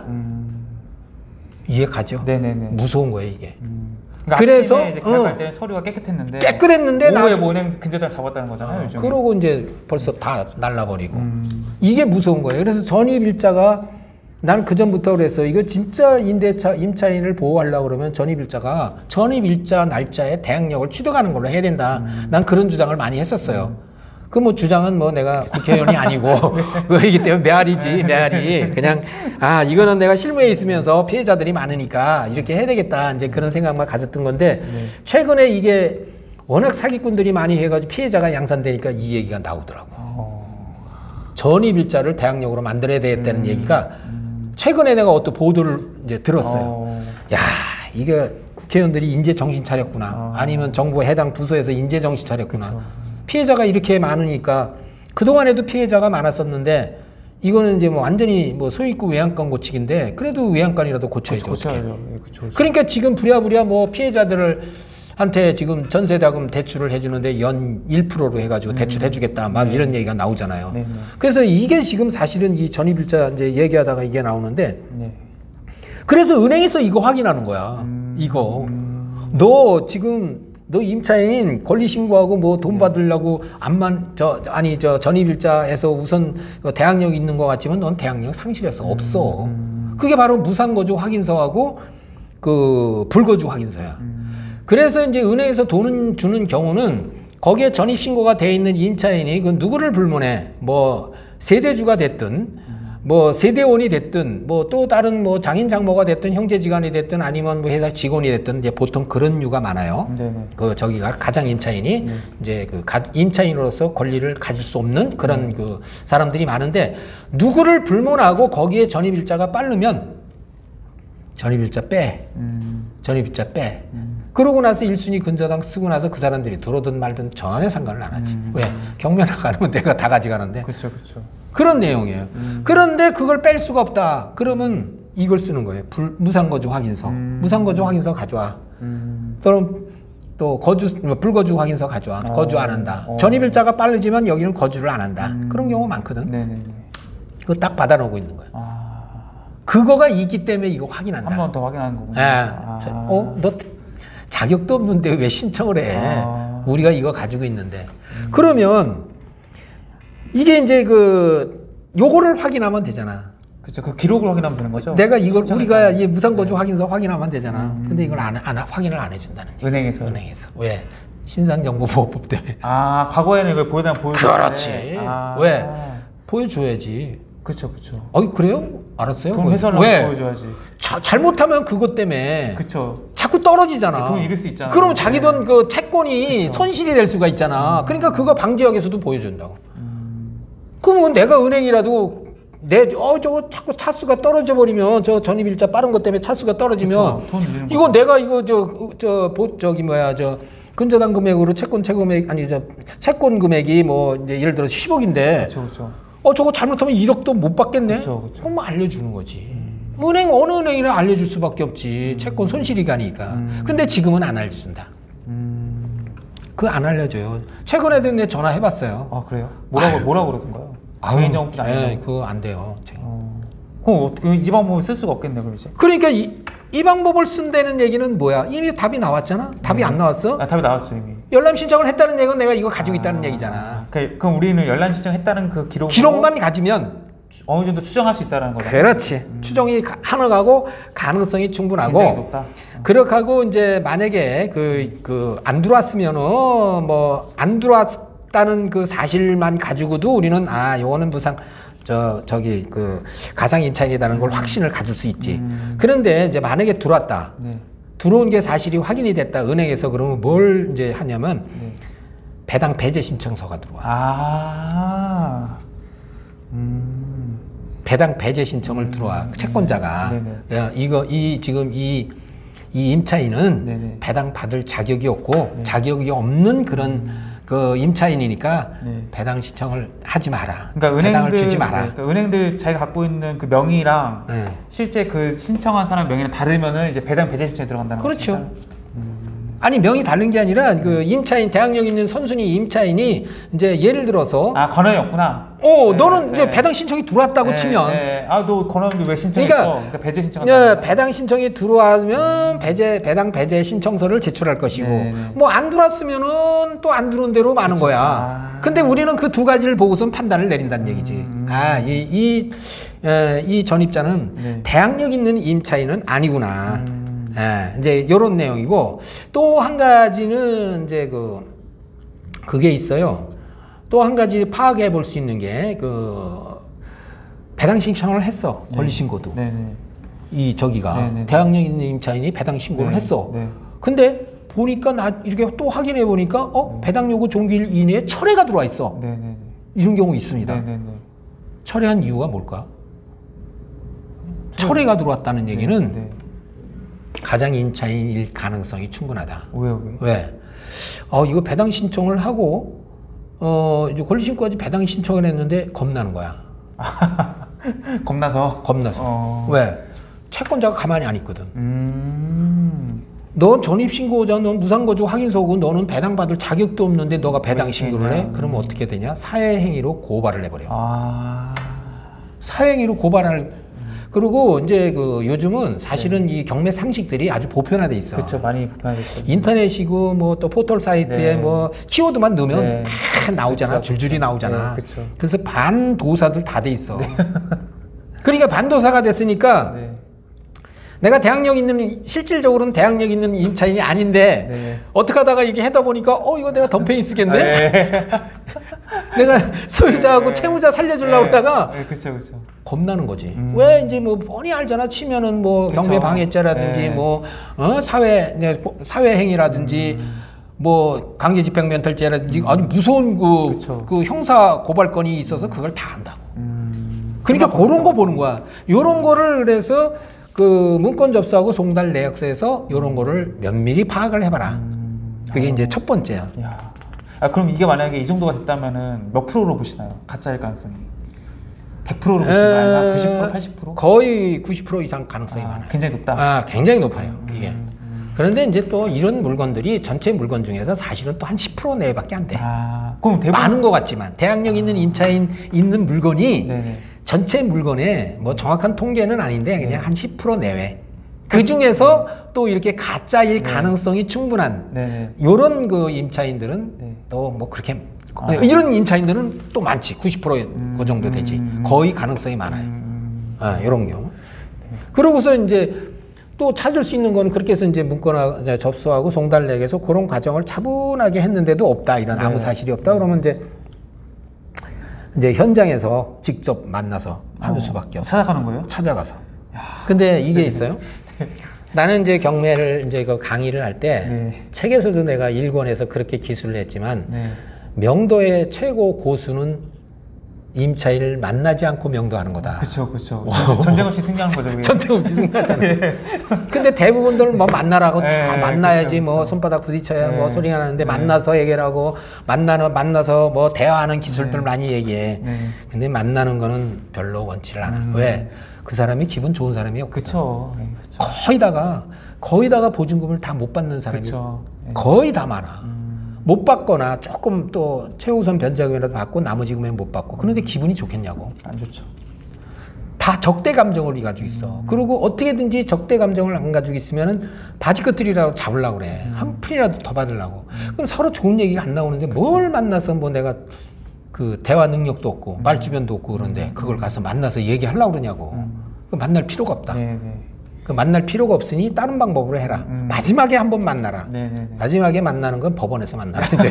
이해가죠? 네네네. 무서운 거예요 이게. 그러니까 그래서 아침에 이제 계약할 때는 서류가 깨끗했는데 오후에 뭐 은행 근저당 잡았다는 거잖아요. 요즘에. 그러고 이제 벌써 다 날라버리고 이게 무서운 거예요. 그래서 전입일자가 나는 그 전부터 그랬어. 이거 진짜 임차인을 보호하려고 그러면 전입일자가 전입일자 날짜에 대항력을 취득하는 걸로 해야 된다. 난 그런 주장을 많이 했었어요. 그 뭐 주장은 뭐 내가 국회의원이 아니고 그이기 때문에 메아리 그냥 이거는 내가 실무에 있으면서 피해자들이 많으니까 이렇게 해야 되겠다 이제 그런 생각만 가졌던 건데 최근에 이게 워낙 사기꾼들이 많이 해가지고 피해자가 양산되니까 이 얘기가 나오더라고. 전입일자를 대항력으로 만들어야 되겠다는 얘기가 최근에 내가 어떤 보도를 이제 들었어요. 야, 이게 국회의원들이 인재 정신 차렸구나. 아니면 정부 해당 부서에서 인재 정신 차렸구나. 그쵸. 피해자가 이렇게 많으니까 그동안에도 피해자가 많았었는데 이거는 이제 뭐 완전히 뭐 소유권 외양간 고치기인데 그래도 외양간이라도 고쳐야죠. 고쳐야죠. 그러니까 지금 부랴부랴 뭐 피해자들한테 지금 전세자금 대출을 해주는데 연 1%로 해가지고 대출해주겠다 막 이런 얘기가 나오잖아요. 그래서 이게 지금 사실은 이 전입일자 이제 얘기하다가 이게 나오는데 그래서 은행에서 이거 확인하는 거야. 이거 너 임차인 권리 신고하고 뭐 돈 받으려고 전입일자에서 우선 대항력 있는 것 같지만 넌 대항력 상실했어. 없어. 그게 바로 무상거주 확인서하고 그 불거주 확인서야. 그래서 이제 은행에서 돈을 주는 경우는 거기에 전입신고가 돼 있는 임차인이 그 누구를 불문해 뭐 세대주가 됐든 뭐 세대원이 됐든 뭐 또 다른 뭐 장인 장모가 됐든 형제지간이 됐든 아니면 뭐 회사 직원이 됐든 이제 보통 그런 이유가 많아요. 네네. 그 저기가 가장 임차인이 이제 그 임차인으로서 권리를 가질 수 없는 그런 그 사람들이 많은데 누구를 불문하고 거기에 전입일자가 빠르면 전입일자 빼. 전입일자 빼. 그러고 나서 1순위 근저당 쓰고 나서 그 사람들이 들어오든 말든 전혀 상관을 안 하지. 왜? 경매 나가면 내가 다 가져가는데. 그렇죠, 그렇죠. 그런 내용이에요. 그런데 그걸 뺄 수가 없다. 그러면 이걸 쓰는 거예요. 무상거주 확인서. 무상거주 확인서 가져와. 그럼 또 불거주 확인서 가져와. 거주 안 한다. 전입일자가 빠르지만 여기는 거주를 안 한다. 그런 경우 많거든. 네네네. 그거 딱 받아놓고 있는 거예요. 그거가 있기 때문에 이거 확인한다. 한 번 더 확인하는 거구나. 너 자격도 없는데 왜 신청을 해? 우리가 이거 가지고 있는데. 그러면 이게 이제 요거를 확인하면 되잖아. 그렇죠. 그 기록을 확인하면 되는 거죠. 내가 이걸 우리가 이 무상거주 확인서 확인하면 되잖아. 근데 이걸 확인을 안 해준다는 얘기. 은행에서. 왜? 신상정보보호법 때문에. 과거에는 이걸 보여주는. 그렇지. 왜? 보여줘야지. 그렇죠, 그렇죠. 그래요? 알았어요. 그럼 회사는 왜? 보여줘야지. 잘못하면 그것 때문에. 그렇죠. 자꾸 떨어지잖아. 돈 잃을 수 있잖아. 그러면 자기 돈 그 채권이 그쵸. 손실이 될 수가 있잖아. 그러니까 그거 방지하기위해서도 보여준다고. 그러면 내가 은행이라도 저거 자꾸 차수가 떨어져 버리면 저 전입일자 빠른 것 때문에 차수가 떨어지면 이거 내가 이거 근저당 금액으로 채권 금액이 뭐 이제 예를 들어 10억인데. 그렇죠. 저거 잘못하면 1억도 못 받겠네? 그쵸. 그럼 알려주는 거지. 어느 은행이나 알려줄 수밖에 없지. 채권 손실이 가니까. 근데 지금은 안 알려준다. 그거 안 알려줘요. 최근에도 내 전화해봤어요. 그래요? 뭐라고 그러던가요? 개인정보 네, 그거 안 돼요. 그럼 어떻게 이 방법을 쓸 수가 없겠네, 그러지? 그러니까 이 방법을 쓴다는 얘기는 뭐야? 이미 답이 나왔잖아? 답이 안 나왔어? 답이 나왔죠, 이미. 열람 신청을 했다는 얘기는 내가 이거 가지고 있다는 얘기잖아. 그럼 우리는 열람 신청했다는 그 기록만 가지면 어느 정도 추정할 수 있다는 거죠. 그렇지. 추정이 가능하고 가능성이 충분하고. 굉장히 높다. 그렇게 하고 이제 만약에 안 들어왔으면은 뭐 안 들어왔다는 그 사실만 가지고도 우리는 요거는 가상 임차인이라는 걸 확신을 가질 수 있지. 그런데 이제 만약에 들어왔다. 네. 들어온 게 사실이 확인이 됐다. 은행에서 그러면 뭘 이제 하냐면 배당 배제 신청서가 들어와. 배당 배제 신청을 들어와. 채권자가. 야, 지금 이 임차인은 네네. 배당 받을 자격이 없고 자격이 없는 그런 그 임차인이니까 배당 신청을 하지 마라. 그러니까 배당을 주지 마라. 그러니까 은행들 자기가 갖고 있는 그 명의랑 실제 그 신청한 사람 명의랑 다르면은 이제 배당 배제 신청에 들어간다는 거죠. 그렇죠. 아니 명이 다른 게 아니라 그 임차인 대항력 있는 선순위 임차인이 이제 예를 들어서 권한이 없구나. 너는 이제 배당 신청이 들어왔다고 치면 너 권한도 왜 신청했어? 그러니까 배제 신청한다. 배당 신청이 들어오면 배당 배제 신청서를 제출할 것이고 뭐 안 들어왔으면은 또 안 들어온 대로 마는 거야. 근데 우리는 그 두 가지를 보고선 판단을 내린다는 얘기지. 이 전입자는 대항력 있는 임차인은 아니구나. 이제 이런 내용이고 또 한 가지는 이제 그게 있어요. 또 한 가지 파악해 볼 수 있는 게 배당 신청을 했어. 권리 신고도. 이 저기가 대항력 있는 임차인이 배당 신고를 했어. 근데 보니까 이렇게 또 확인해 보니까 배당 요구 종기일 이내에 철회가 들어와 있어. 이런 경우 있습니다. 철회한 이유가 뭘까? 철회가 들어왔다는 얘기는 가장 임차인일 가능성이 충분하다. 왜? 이거 배당 신청을 하고 이제 권리 신고까지 배당 신청을 했는데 겁나는 거야. 겁나서. 왜? 채권자가 가만히 안 있거든. 넌 전입신고자, 넌 무상거주 확인서고 너는 배당받을 자격도 없는데 너가 배당 신고를 해? 그러면 어떻게 되냐? 사회행위로 고발을 해버려. 사회행위로 고발할. 그리고 이제 요즘은 사실은 이 경매 상식들이 아주 보편화돼 있어. 그렇죠, 많이 보편화돼 있어. 인터넷이고 뭐 또 포털 사이트에 뭐 키워드만 넣으면 다 나오잖아. 그쵸, 줄줄이 나오잖아. 그래서 반도사들 다 돼 있어. 그러니까 반도사가 됐으니까 내가 대항력 있는 실질적으로는 대항력 있는 임차인이 아닌데 어떻게 하다가 이게 하다 보니까 이거 내가 덤페이 쓰겠네. 내가 소유자하고 채무자 살려주려고 하다가 겁나는 거지. 왜 이제 뭐 뻔히 알잖아. 치면은 뭐 그쵸. 경매 방해죄라든지 네. 뭐 사회 행위라든지 뭐 강제집행면탈죄라든지 아주 무서운 그 형사 고발건이 있어서 그걸 다 안다고. 그러니까 그런 거 보는 거야. 요런 거를 그래서 그 문건 접수하고 송달 내역서에서 요런 거를 면밀히 파악을 해봐라. 그게 이제 첫 번째야. 야. 아, 그럼 이게 만약에 이 정도가 됐다면은 몇 프로로 보시나요? 가짜일 가능성이? 100%로 보시나요? 아니면 90%, 80%? 거의 90% 이상 가능성이 많아요. 굉장히 높다. 굉장히 높아요. 이게. 그런데 이제 또 이런 물건들이 전체 물건 중에서 사실은 또 한 10% 내외밖에 안 돼. 그럼 대부분 많은 것 같지만 대항력 있는 임차인 있는 물건이 네네. 전체 물건에 뭐 정확한 통계는 아닌데 그냥 한 10% 내외. 그 중에서 또 이렇게 가짜일 가능성이 충분한 요런 그 임차인들은 또 뭐 그렇게 이런 임차인들은 또 많지. 90%그 정도 되지. 거의 가능성이 많아요. 요런 경우. 그러고서 이제 또 찾을 수 있는 건 그렇게 해서 이제 문건 접수하고 송달내역에서 그런 과정을 차분하게 했는데도 없다. 이런 아무 사실이 없다. 그러면 이제 현장에서 직접 만나서 하는 수밖에 없어. 찾아가는 거예요? 찾아가서. 근데 이게 있어요. 나는 이제 경매를 이제 그 강의를 할 때 책에서도 내가 일권에서 그렇게 기술을 했지만 명도의 최고 고수는 임차인을 만나지 않고 명도하는 거다. 그렇죠. 전쟁 없이 승리하는 거죠. 그게. 전쟁 없이 승리하잖아요. 근데 대부분들 뭐 만나라고 다 만나야지 뭐 손바닥 부딪혀야 뭐 소리가 나는데 만나서 얘기하고 만나서 뭐 대화하는 기술들 많이 얘기해. 근데 만나는 거는 별로 원치를 않아. 왜? 그 사람이 기분 좋은 사람이 없거든. 그렇죠. 거의다가 보증금을 다 못 받는 사람이 거의 다 많아. 못 받거나 조금 또 최우선 변제금이라도 받고 나머지 금액 못 받고. 그런데 기분이 좋겠냐고. 안 좋죠. 다 적대 감정을 가지고 있어. 그리고 어떻게든지 적대 감정을 안 가지고 있으면은 바지끝들이라도 잡으려고 그래. 한 푼이라도 더 받으려고. 그럼 서로 좋은 얘기가 안 나오는데 뭘 만나서 뭐 내가 그 대화 능력도 없고 말주변도 없고 그런데 그걸 가서 만나서 얘기하려고 그러냐고. 그 만날 필요가 없다. 그 만날 필요가 없으니 다른 방법으로 해라. 마지막에 한번 만나라. 마지막에 만나는 건 법원에서 만나라. 이제.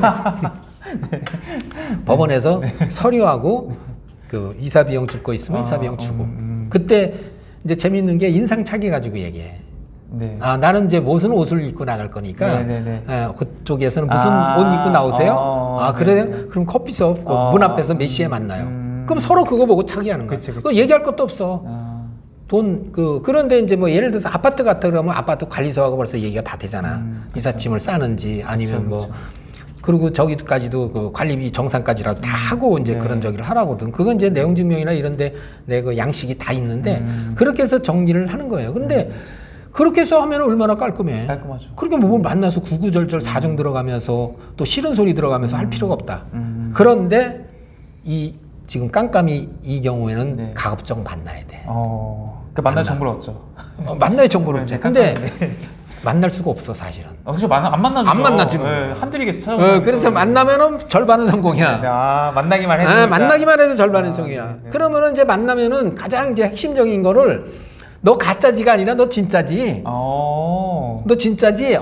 법원에서 서류하고 그 이사 비용 줄 거 있으면 이사 비용 주고. 그때 이제 재밌는 게 인상착의 가지고 얘기해. 나는 이제 무슨 옷을 입고 나갈 거니까 그쪽에서는 무슨 옷 입고 나오세요? 그래요? 그럼 커피숍 문 앞에서 몇 시에 만나요? 그럼 서로 그거 보고 착의하는 거야. 그거 얘기할 것도 없어. 그런데 이제 뭐 예를 들어서 아파트 같다 그러면 아파트 관리소하고 벌써 얘기가 다 되잖아. 이삿짐을 싸는지 아니면 뭐 그리고 저기까지도 그 관리비 정산까지라도 다 하고 이제 그런 저기를 하라고 그러든. 그건 이제 내용증명이나 이런데 내 그 양식이 다 있는데 그렇게 해서 정리를 하는 거예요. 근데 그렇게 해서 하면 얼마나 깔끔해. 깔끔하죠. 그렇게 뭐 만나서 구구절절 사정 들어가면서 또 싫은 소리 들어가면서 할 필요가 없다. 그런데 지금 깜깜이 이 경우에는 가급적 만나야 돼. 그 만날 정보를 얻죠. 만날 정보를 얻죠. 근데 만날 수가 없어 사실은. 그렇죠. 안 만나죠. 안 만나지. 한둘이겠어 찾아보면. 그래서 만나면은 절반은 성공이야. 만나기만 해도. 만나기만 해도 절반은 성공이야. 그러면은 이제 만나면은 가장 이제 핵심적인 거를 너 가짜지가 아니라 너 진짜지. 너 진짜지.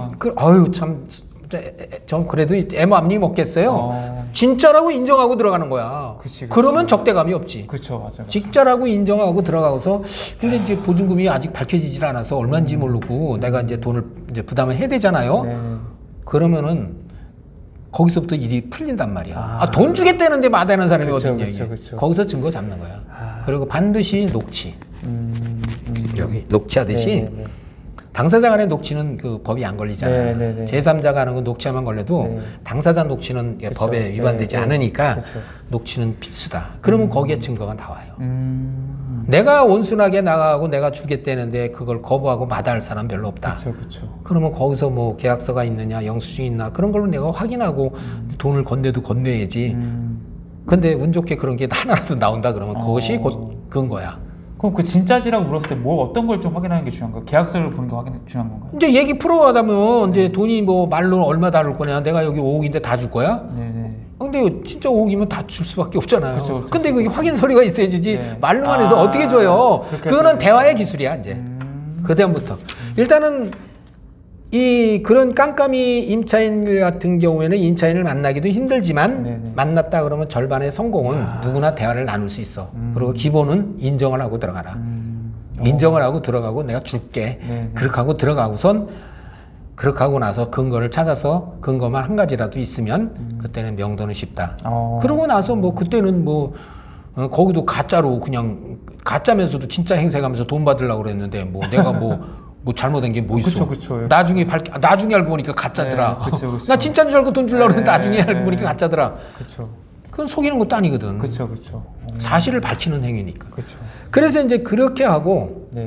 좀 그래도 애마음이 먹겠어요. 진짜라고 인정하고 들어가는 거야. 그러면 적대감이 없지. 그렇죠, 맞아요. 진짜라고 인정하고 들어가고서 근데 이제 보증금이 아직 밝혀지질 않아서 얼마인지 모르고 내가 이제 돈을 이제 부담을 해야 되잖아요. 그러면은 거기서부터 일이 풀린단 말이야. 돈 주겠다는데 마다하는 사람이 어딨냐 이게. 거기서 증거 잡는 거야. 그리고 반드시 녹취. 여기 녹취하듯이. 당사자 간의 녹취는 그 법이 안 걸리잖아요. 제3자가 하는 건 녹취하면 걸려도 당사자 녹취는 법에 위반되지 않으니까 녹취는 필수다. 그러면 거기에 증거가 나와요. 내가 온순하게 나가고 내가 주겠다는데 그걸 거부하고 마다할 사람 별로 없다. 그러면 거기서 뭐 계약서가 있느냐 영수증이 있나 그런 걸로 내가 확인하고 돈을 건네도 건네야지. 근데 운 좋게 그런 게 하나라도 나온다 그러면 그것이 곧 그건 거야. 그럼 그 진짜지라고 물었을 때 뭐 어떤 걸 좀 확인하는 게 중요한가요? 계약서를 보는 게 중요한 건가요? 이제 얘기 풀어가다면 이제 돈이 뭐 말로 얼마 다를 거냐? 내가 여기 5억인데 다 줄 거야? 근데 진짜 5억이면 다 줄 수밖에 없잖아요. 근데 그게 확인 서류가 있어야 주지 말로만 해서 어떻게 줘요? 그거는 대화의 기술이야 이제. 그 다음부터 일단은 그런 깜깜이 임차인 같은 경우에는 임차인을 만나기도 힘들지만 네네. 만났다 그러면 절반의 성공은 누구나 대화를 나눌 수 있어. 그리고 기본은 인정을 하고 들어가라. 인정을 하고 들어가고 내가 줄게. 네네. 그렇게 하고 들어가고선 그렇게 하고 나서 근거를 찾아서 근거만 한 가지라도 있으면 그때는 명도는 쉽다. 그러고 나서 뭐 그때는 뭐 거기도 가짜로 그냥 가짜면서도 진짜 행세하면서 돈 받으려고 그랬는데 뭐 내가 뭐 잘못한 게 뭐 있어? 그쵸. 나중에 알고 보니까 가짜더라. 네, 그쵸. 나 진짜인 줄 알고 돈 주려고 그랬는데 네, 나중에 알고 보니까 가짜더라. 그쵸. 그건 속이는 것도 아니거든. 그쵸. 사실을 밝히는 행위니까. 그쵸. 그래서 이제 그렇게 하고 네.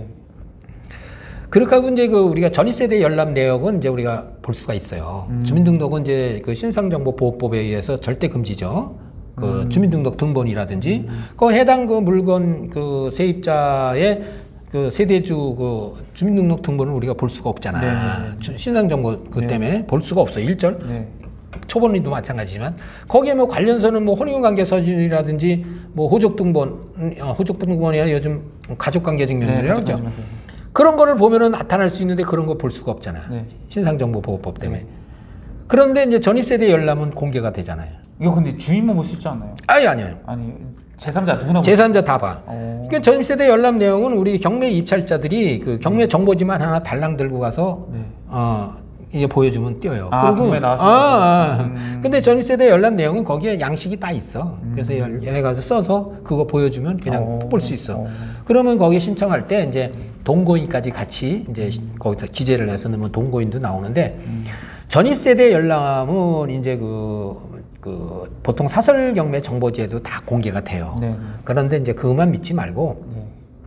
그렇게 하고 이제 그 우리가 전입세대 열람 내역은 이제 우리가 볼 수가 있어요. 주민등록은 이제 그 신상정보보호법에 의해서 절대 금지죠. 그 주민등록 등본이라든지 그 해당 그 물건 그 세입자의 그 세대주 그 주민등록 등본을 우리가 볼 수가 없잖아. 신상정보 그 때문에 볼 수가 없어. 1절. 네. 초본인도 마찬가지지만 거기에 뭐 관련서는 뭐 혼인관계서준이라든지 뭐 호적등본, 호적등본이 아니라 요즘 가족관계증명이라고 그러죠. 그런 거를 보면은 나타날 수 있는데 그런 거 볼 수가 없잖아. 네. 신상정보보호법 때문에. 그런데 이제 전입세대 열람은 공개가 되잖아요. 이거 근데 주인만 볼 수 있지 않나요? 아니요. 아니 제3자 누구나 제3자 다 봐. 그러니까 전입세대 열람 내용은 우리 경매 입찰자들이 그 경매 정보지만 하나 달랑 들고 가서 네. 이제 보여주면 띄어요. 경매 나왔어요. 근데 전입세대 열람 내용은 거기에 양식이 다 있어. 그래서 해가지고 써서 그거 보여주면 그냥 볼 수 있어. 그러면 거기 신청할 때 이제 동거인까지 같이 이제 거기서 기재를 해서 넣으면 동거인도 나오는데 전입세대 열람은 이제 그 보통 사설 경매 정보지에도 다 공개가 돼요. 네. 그런데 이제 그것만 믿지 말고 네.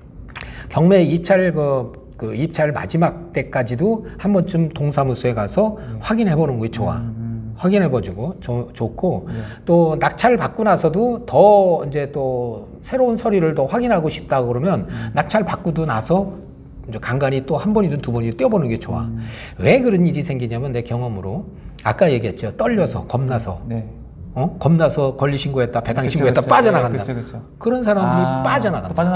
경매 입찰 그 입찰 마지막 때까지도 한 번쯤 동사무소에 가서 확인해 보는 게 좋아. 확인해 보주고 좋고 또 낙찰 받고 나서도 더 이제 또 새로운 서류를 더 확인하고 싶다 그러면 낙찰 받고도 나서 이제 간간히 또 한 번이든 두 번이든 떼어보는 게 좋아. 왜 그런 일이 생기냐면 내 경험으로 아까 얘기했죠. 떨려서 겁나서. 네. 겁나서 권리 신고했다, 배당 신고했다 빠져나간다. 그쵸. 그런 사람들이 빠져나간다.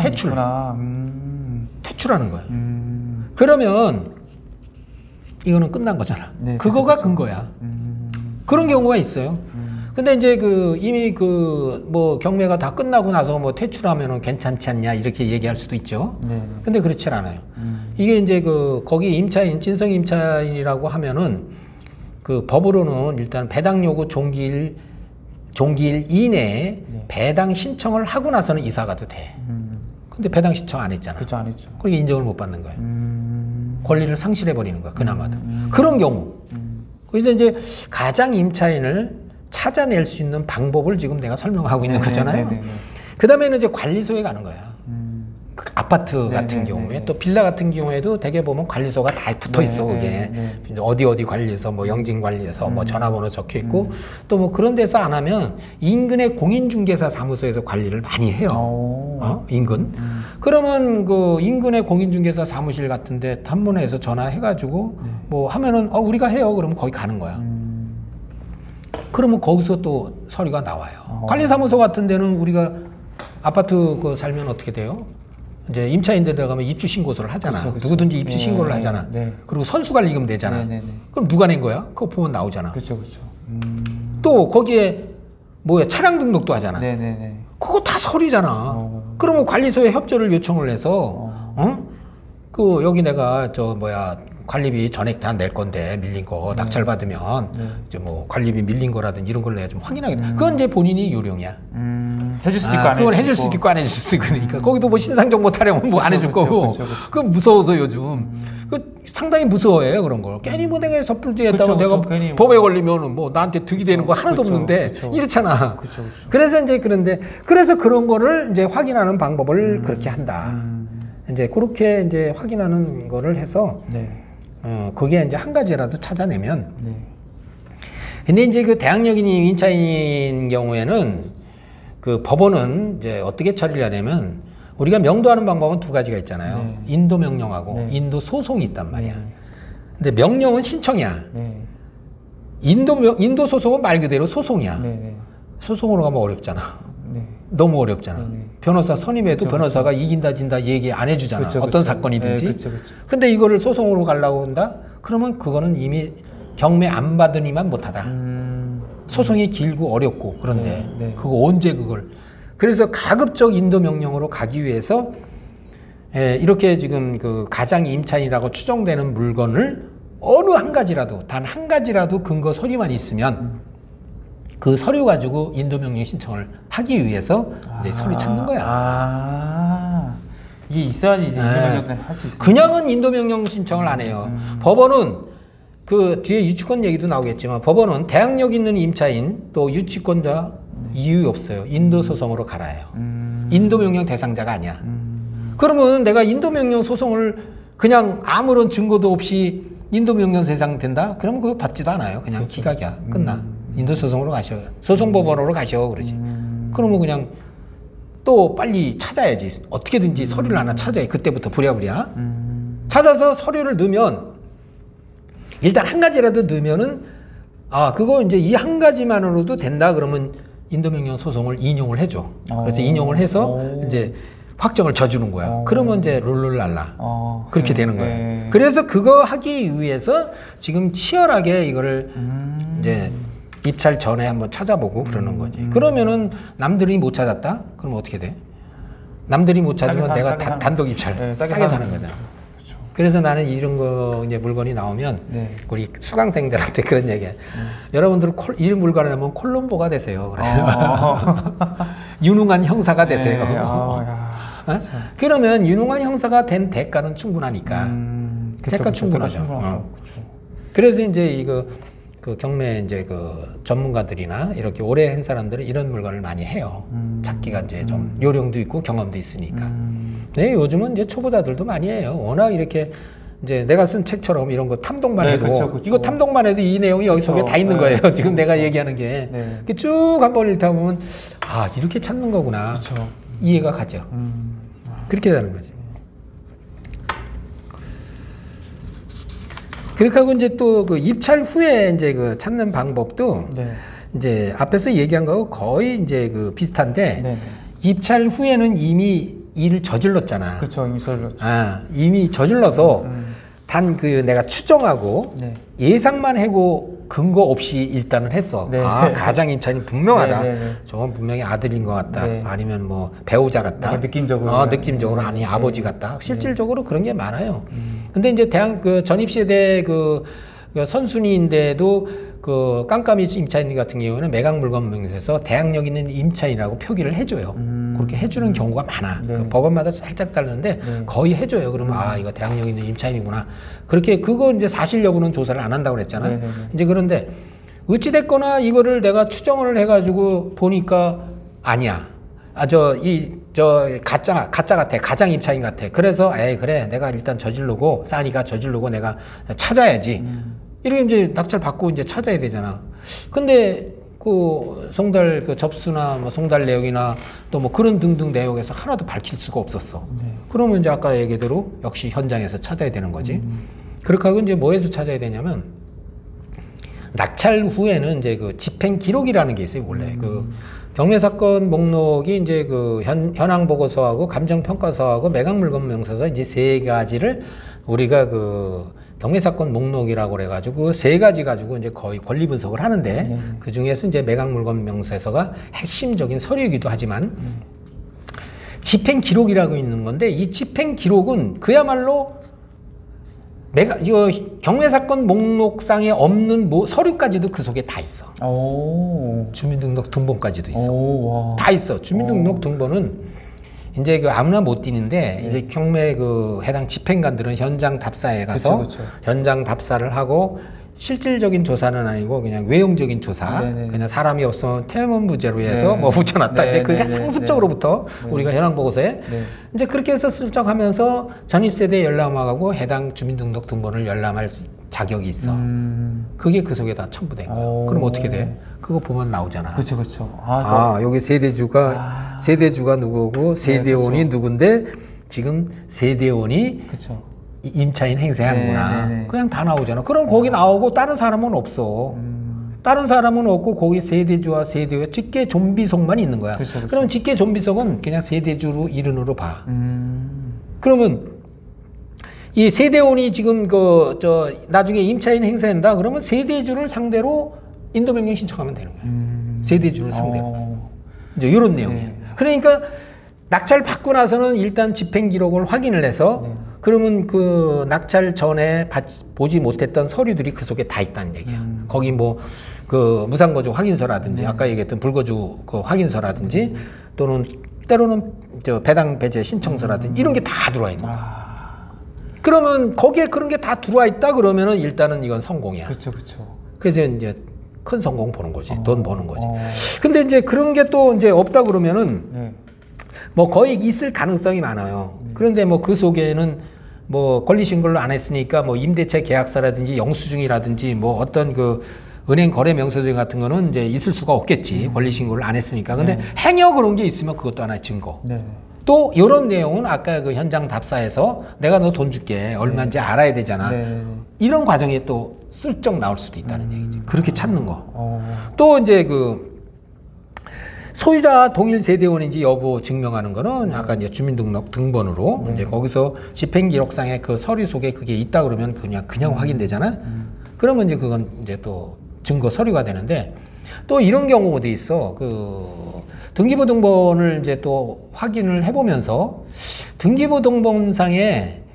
퇴출하는 거야. 그러면 이거는 끝난 거잖아. 네, 그거가 근거야. 그런 경우가 있어요. 근데 이제 이미 뭐 경매가 다 끝나고 나서 뭐 퇴출하면은 괜찮지 않냐 이렇게 얘기할 수도 있죠. 네. 근데 그렇지 않아요. 이게 이제 거기 임차인, 진성 임차인이라고 하면은 그 법으로는 일단 배당 요구 종기일 이내에 배당 신청을 하고 나서는 이사 가도 돼. 근데 배당 신청 안 했잖아. 그쵸, 안 했죠. 그러니까 인정을 못 받는 거야. 권리를 상실해 버리는 거야. 그나마도. 그런 경우. 그래서 이제 가장 임차인을 찾아낼 수 있는 방법을 지금 내가 설명하고 있는 거잖아요. 그 다음에는 이제 관리소에 가는 거야. 그 아파트 같은 경우에 또 빌라 같은 경우에도 대개 보면 관리소가 다 붙어 있어. 그게 어디 관리소, 뭐 영진 관리소, 뭐 전화번호 적혀 있고 또 뭐 그런 데서 안 하면 인근의 공인중개사 사무소에서 관리를 많이 해요. 인근. 그러면 그 인근의 공인중개사 사무실 같은데 한번에서 전화해가지고 뭐 하면은 우리가 해요. 그러면 거기 가는 거야. 그러면 거기서 또 서류가 나와요. 관리사무소 같은 데는 우리가 아파트 살면 어떻게 돼요? 이제 임차인들 들어가면 입주 신고서를 하잖아. 그쵸. 누구든지 입주 신고를 하잖아. 그리고 선수관리금 내잖아. 그럼 누가 낸 거야? 그거 보면 나오잖아. 그렇죠. 또 거기에 뭐야 차량 등록도 하잖아. 그거 다 서류잖아. 그러면 관리소에 협조를 요청을 해서 여기 내가 관리비 전액 다 낼 건데 밀린 거 낙찰 받으면 이제 뭐 관리비 밀린 거라든지 이런 걸 내가 좀 확인하겠다. 그건 이제 본인이 요령이야. 해줄 수도 있고 안 그건 해줄 수도 있고 안 해줄 수도 있고 그러니까 거기도 뭐 신상정보 타령은 뭐 안 해줄 거고 그건 무서워서 요즘 상당히 무서워해요 그런 걸. 괜히 뭐 내가 섣불리 했다고 내가 법에 걸리면은 뭐 나한테 득이 되는 거 하나도 없는데 이렇잖아. 그래서 이제 그래서 그런 거를 이제 확인하는 방법을 그렇게 한다. 이제 그렇게 이제 확인하는 거를 해서 그게 이제 한 가지라도 찾아내면. 근데 이제 그 대항력인 임차인 경우에는 그 법원은 이제 어떻게 처리를 하냐면 우리가 명도하는 방법은 두 가지가 있잖아요. 인도 명령하고 인도 소송이 있단 말이야. 근데 명령은 신청이야. 인도 소송은 말 그대로 소송이야. 소송으로 가면 어렵잖아. 너무 어렵잖아. 변호사 선임해도 변호사가 이긴다 진다 얘기 안 해주잖아. 어떤 사건이든지. 근데 이거를 소송으로 가려고 한다? 그러면 그거는 이미 경매 안 받으니만 못하다. 소송이 길고 어렵고 그런데 그거 언제 그걸. 그래서 가급적 인도 명령으로 가기 위해서 이렇게 지금 그 가장 임차인이라고 추정되는 물건을 어느 한 가지라도 단 한 가지라도 근거 서류만 있으면 그 서류 가지고 인도 명령 신청을 하기 위해서 이제 서류 찾는 거야. 이게 있어야지 이제 인도 명령 할 수 있어. 그냥은 인도 명령 신청을 안 해요. 법원은 그 뒤에 유치권 얘기도 나오겠지만 법원은 대항력 있는 임차인 또 유치권자 이유 없어요. 인도 소송으로 가라 해요. 인도 명령 대상자가 아니야. 그러면 내가 인도 명령 소송을 그냥 아무런 증거도 없이 인도 명령 대상 된다? 그러면 그거 받지도 않아요. 그냥 그렇죠. 기각이야. 끝나. 인도 소송으로 가셔. 소송법원으로 가셔. 그러지. 그러면 그냥 또 빨리 찾아야지. 어떻게든지 서류를 하나 찾아야 그때부터 부랴부랴. 찾아서 서류를 넣으면 일단 한 가지라도 넣으면은 그거 이제 이 한 가지만으로도 된다 그러면 인도 명령 소송을 인용을 해줘. 그래서 인용을 해서 이제 확정을 져주는 거야. 그러면 이제 룰루랄라 그렇게 되는 거예요. 그래서 그거 하기 위해서 지금 치열하게 이거를 이제 입찰 전에 한번 찾아보고 그러는 거지. 그러면은 남들이 못 찾았다? 그럼 어떻게 돼? 남들이 못 찾으면 내가 단독 입찰 싸게 사는 거잖아. 그렇죠. 그래서 나는 이런 거 이제 물건이 나오면 우리 수강생들한테 그런 얘기해. 여러분들 이런 물건을 하면 콜롬보가 되세요. 그래요. 유능한 형사가 되세요. 그러면 유능한 형사가 된 대가는 충분하니까. 대가 충분하죠. 그래서 이제 이거 그 경매 이제 그 전문가들이나 이렇게 오래 한 사람들은 이런 물건을 많이 해요. 찾기가 이제 좀 요령도 있고 경험도 있으니까. 네, 요즘은 이제 초보자들도 많이 해요. 워낙 이렇게 이제 내가 쓴 책처럼 이런 거 탐독만 해도 그쵸. 이거 탐독만 해도 이 내용이 여기 속에 다 있는 거예요. 지금 내가 얘기하는 게 쭉 한번 읽다 보면 이렇게 찾는 거구나. 이해가 가죠. 그렇게 되는 거죠. 그렇게 하고 이제 또 그 입찰 후에 이제 그 찾는 방법도 이제 앞에서 얘기한 거하고 거의 이제 그 비슷한데 입찰 후에는 이미 일을 저질렀잖아. 그렇죠, 이미 저질렀죠. 이미 저질러서 단 그 내가 추정하고 예상만 하고 근거 없이 일단은 했어. 가장 임차인이 분명하다. 저건 분명히 아들인 것 같다. 아니면 뭐 배우자 같다. 느낌적으로. 느낌적으로 아니 아버지 같다. 실질적으로 그런 게 많아요. 근데 이제 그 전입 세대 그 선순위인데도 그 깜깜이 임차인 같은 경우는 매각 물건 명세서 대항력 있는 임차인이라고 표기를 해줘요. 그렇게 해주는 경우가 많아. 그 법원마다 살짝 다르는데 거의 해줘요. 그러면 이거 대항력 있는 임차인이구나. 그렇게 그거 이제 사실 여부는 조사를 안 한다고 그랬잖아. 이제 그런데 어찌 됐거나 이거를 내가 추정을 해가지고 보니까 아니야. 저 가짜 같아. 가장 임차인 같아. 그래서 그래 내가 일단 저지르고 싸니까 저지르고 내가 찾아야지. 이렇게 이제 낙찰 받고 이제 찾아야 되잖아. 근데 그 송달 그 접수나 뭐 송달 내역이나 또 뭐 그런 등등 내역에서 하나도 밝힐 수가 없었어. 그러면 이제 아까 얘기대로 역시 현장에서 찾아야 되는 거지. 그렇게 하고 이제 뭐에서 찾아야 되냐면 낙찰 후에는 이제 그 집행 기록이라는 게 있어요. 원래 그 경매 사건 목록이 이제 그 현황 보고서하고 감정 평가서하고 매각 물건 명세서 이제 세 가지를 우리가 그 경매 사건 목록이라고 그래가지고 세 가지 가지고 이제 거의 권리 분석을 하는데 그 중에서 이제 매각 물건 명세서가 핵심적인 서류이기도 하지만 집행 기록이라고 있는 건데 이 집행 기록은 그야말로 이거 경매 사건 목록상에 없는 서류까지도 그 속에 다 있어. 주민등록 등본까지도 있어. 다 있어. 주민등록 등본은 이제 그 아무나 못 띄는데 이제 경매 그 해당 집행관들은 현장 답사에 가서 현장 답사를 하고 실질적인 조사는 아니고 그냥 외형적인 조사, 그냥 사람이 없으면 태문부재로 해서 뭐 붙여놨다. 이제 그게 상습적으로부터 우리가 현황 보고서에 이제 그렇게 해서 슬쩍하면서 전입세대에 열람하고 해당 주민등록 등본을 열람할 자격이 있어. 그게 그 속에 다 첨부된 거야. 그럼 어떻게 돼? 그거 보면 나오잖아. 그렇죠. 여기 세대주가 누구고 세대원이 누군데 지금 세대원이 임차인 행세하는구나. 그냥 다 나오잖아. 그럼 거기 나오고 다른 사람은 없어. 다른 사람은 없고 거기 세대주와 세대원 직계 좀비속만 있는 거야. 그럼 직계 좀비속은 그냥 세대주로 이름으로 봐. 그러면 이 세대원이 지금 나중에 임차인 행사한다 그러면 세대주를 상대로 인도명령 신청하면 되는 거예요. 세대주를 상대로. 이제 이런 내용이에요. 그러니까 낙찰 받고 나서는 일단 집행 기록을 확인을 해서 그러면 그 낙찰 전에 보지 못했던 서류들이 그 속에 다 있다는 얘기야. 거기 뭐 그 무상거주 확인서라든지 아까 얘기했던 불거주 그 확인서라든지 또는 때로는 배당 배제 신청서라든지 이런 게 다 들어와 있는 거야. 그러면 거기에 그런 게 다 들어와 있다 그러면은 일단은 이건 성공이야. 그렇죠, 그렇죠. 그래서 이제 큰 성공 보는 거지, 돈 버는 거지. 근데 이제 그런 게 또 이제 없다 그러면은 뭐 거의 있을 가능성이 많아요. 그런데 뭐 그 속에는 뭐 권리 신고를 안 했으니까 뭐 임대차 계약서라든지 영수증이라든지 뭐 어떤 그 은행 거래 명세증 같은 거는 이제 있을 수가 없겠지. 권리 신고를 안 했으니까. 근데 행여 그런 게 있으면 그것도 하나의 증거. 또 이런 내용은 아까 그 현장 답사에서 내가 너 돈 줄게 얼마인지 알아야 되잖아. 이런 과정에 또 슬쩍 나올 수도 있다는 얘기지. 그렇게 찾는 거. 또 이제 그 소유자 동일 세대원인지 여부 증명하는 거는 아까 이제 주민등록 등본으로 이제 거기서 집행기록상에 그 서류 속에 그게 있다 그러면 그냥 확인되잖아. 그러면 이제 그건 이제 또 증거 서류가 되는데 또 이런 경우가 어디 있어. 그 등기부등본을 이제 또 확인을 해보면서 등기부등본상에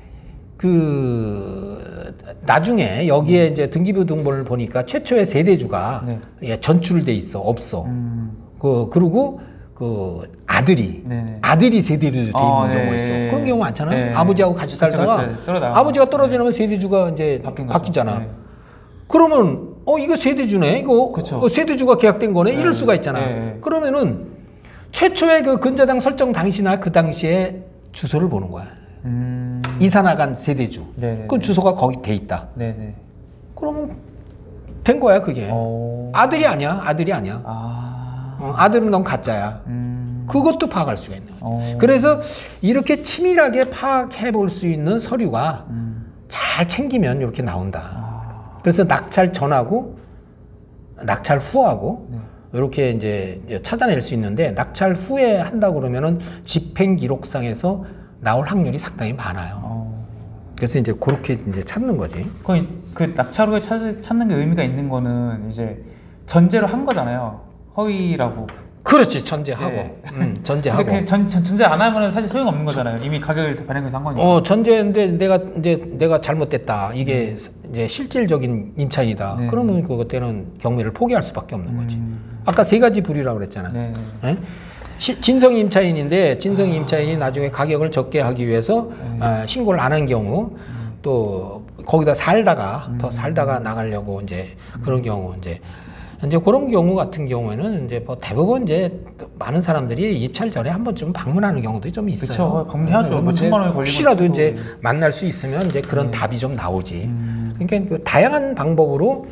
그 나중에 여기에 이제 등기부등본을 보니까 최초의 세대주가 전출돼 있어 없어. 그리고 그 아들이 세대주 돼 있는 경우가 있어. 그런 경우 많잖아요. 아버지하고 같이 살다가 아버지가 떨어지면 세대주가 이제 바뀌잖아. 그러면 이거 세대주네. 이거 세대주가 계약된 거네. 이럴 수가 있잖아. 그러면은 최초의 그 근저당 설정 당시나 그 당시에 주소를 보는 거야. 이사 나간 세대주. 그 주소가 거기 돼 있다. 그러면 된 거야 그게. 아들이 아니야. 아들은 넌 가짜야. 그것도 파악할 수가 있는 거야. 그래서 이렇게 치밀하게 파악해 볼 수 있는 서류가 잘 챙기면 이렇게 나온다. 그래서 낙찰 전하고 낙찰 후하고 이렇게 이제 찾아낼 수 있는데 낙찰 후에 한다 그러면은 집행 기록상에서 나올 확률이 상당히 많아요. 그래서 이제 그렇게 이제 찾는 거지. 그 낙찰 후에 찾는 게 의미가 있는 거는 이제 전제로 한 거잖아요. 허위라고. 그렇지, 전제하고. 전제하고. 근데 전제 안 하면은 사실 소용 없는 거잖아요. 이미 가격을 반영해서 한 거니까. 전제인데 내가 잘못됐다. 이게 이제 실질적인 임차인이다. 그러면 그때는 경매를 포기할 수밖에 없는 거지. 아까 세 가지 불이라고 그랬잖아. 진성 임차인인데 진성 임차인이 나중에 가격을 적게 하기 위해서 신고를 안 한 경우 또 거기다 더 살다가 나가려고 이제 그런 경우 이제 그런 경우 같은 경우에는 이제 뭐 대부분 이제 많은 사람들이 입찰 전에 한 번쯤 방문하는 경우도 좀 있어요. 그렇죠. 방문해야죠. 몇 천만 원이 걸리면 혹시라도 이제 만날 수 있으면 이제 그런 답이 좀 나오지. 그러니까 그 다양한 방법으로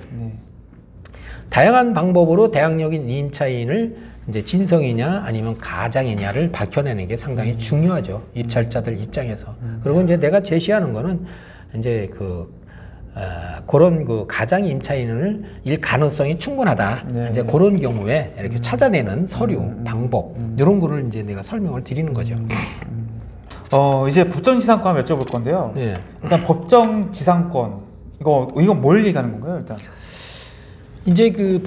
대항력인 임차인을 이제 진성이냐 아니면 가장이냐를 밝혀내는 게 상당히 중요하죠. 입찰자들 입장에서. 그리고 이제 내가 제시하는 거는 이제 그런 그 가장 임차인을 일 가능성이 충분하다. 이제 그런 경우에 이렇게 찾아내는 서류, 방법 이런 거를 이제 내가 설명을 드리는 거죠. 이제 법정지상권 한번 여쭤볼 건데요. 일단 법정지상권 이건 뭘 얘기하는 건가요, 일단? 이제 그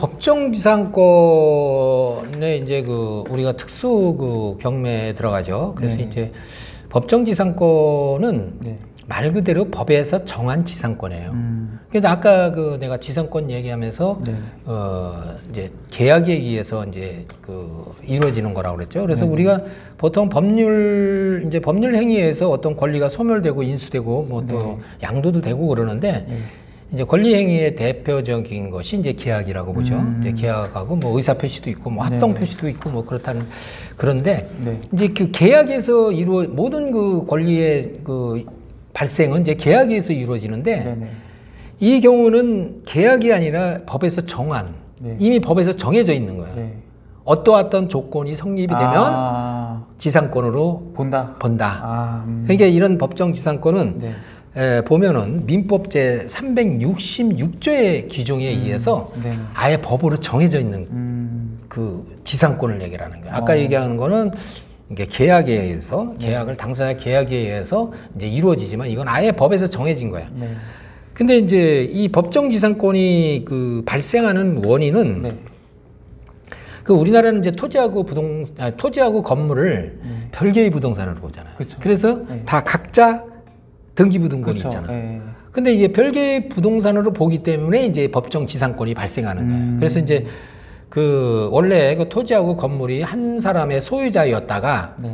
법정지상권에 이제 그 우리가 특수 그 경매에 들어가죠. 그래서 이제 법정지상권은 말 그대로 법에서 정한 지상권이에요. 그래서 아까 그 내가 지상권 얘기하면서 이제 계약에 의해서 이제 그 이루어지는 거라고 그랬죠. 그래서 우리가 보통 법률 행위에서 어떤 권리가 소멸되고 인수되고 뭐 또 양도도 되고 그러는데 이제 권리 행위의 대표적인 것이 이제 계약이라고 보죠. 이제 계약하고 뭐 의사 표시도 있고 뭐 합동 표시도 있고 뭐 그런데 이제 그 계약에서 모든 그 권리의 그 발생은 이제 계약에 의해서 이루어지는데 이 경우는 계약이 아니라 법에서 정한 이미 법에서 정해져 있는 거예요. 어떠한 조건이 성립이 되면 지상권으로 본다. 그러니까 이런 법정 지상권은 보면은 민법 제 366조의 규정에 의해서 아예 법으로 정해져 있는 그 지상권을 얘기하는 거예요. 아까 얘기하는 거는 이게 계약에 의해서 계약을 당사자 계약에 의해서 이제 이루어지지만 이건 아예 법에서 정해진 거야. 네. 근데 이제 이 법정지상권이 그 발생하는 원인은 네. 그 우리나라는 이제 토지하고 건물을 별개의 부동산으로 보잖아요. 그쵸. 그래서 네. 다 각자 등기부등본이 그쵸. 있잖아. 네. 근데 이게 별개의 부동산으로 보기 때문에 이제 법정지상권이 발생하는 거예요. 그래서 이제 그 원래 그 토지하고 건물이 한 사람의 소유자였다가 네.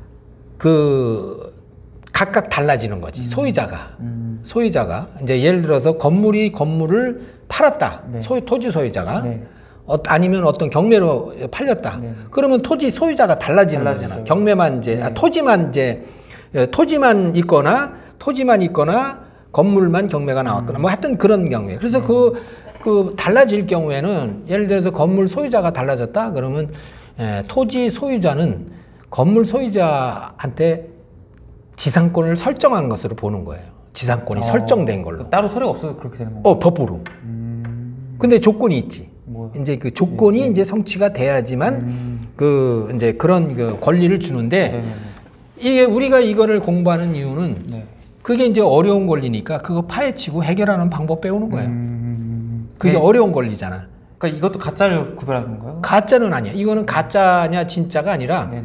그 각각 달라지는 거지. 소유자가 이제 예를 들어서 건물을 팔았다. 네. 토지 소유자가 네. 아니면 어떤 경매로 팔렸다. 네. 그러면 토지 소유자가 달라지는 달라지죠. 거잖아. 경매만 이제 네. 토지만 있거나 건물만 경매가 나왔거나 뭐 하여튼 그런 경우에. 그래서 그 달라질 경우에는 예를 들어서 건물 소유자가 달라졌다 그러면 토지 소유자는 건물 소유자한테 지상권을 설정한 것으로 보는 거예요. 지상권이 설정된 걸로. 따로 서류가 없어도 그렇게 되는 건가요? 법으로. 근데 조건이 있지. 뭐요? 이제 그 조건이 이제 성취가 돼야지만 그 이제 그런 그 권리를 주는데 네네네. 이게 우리가 이거를 공부하는 이유는 네. 그게 이제 어려운 권리니까 그거 파헤치고 해결하는 방법 배우는 거예요. 그게 네. 어려운 권리잖아. 그러니까 이것도 가짜를 구별하는 건가요? 가짜는 아니야. 이거는 가짜냐 진짜가 아니라 네네.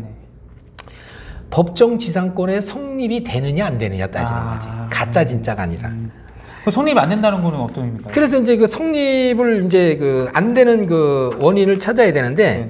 법정지상권의 성립이 되느냐 안 되느냐 따지는 거지. 가짜 진짜가 아니라. 그 성립이 안 된다는 거는 어떤 의미인가요? 그래서 이제 그 성립을 이제 그 안 되는 그 원인을 찾아야 되는데 네네.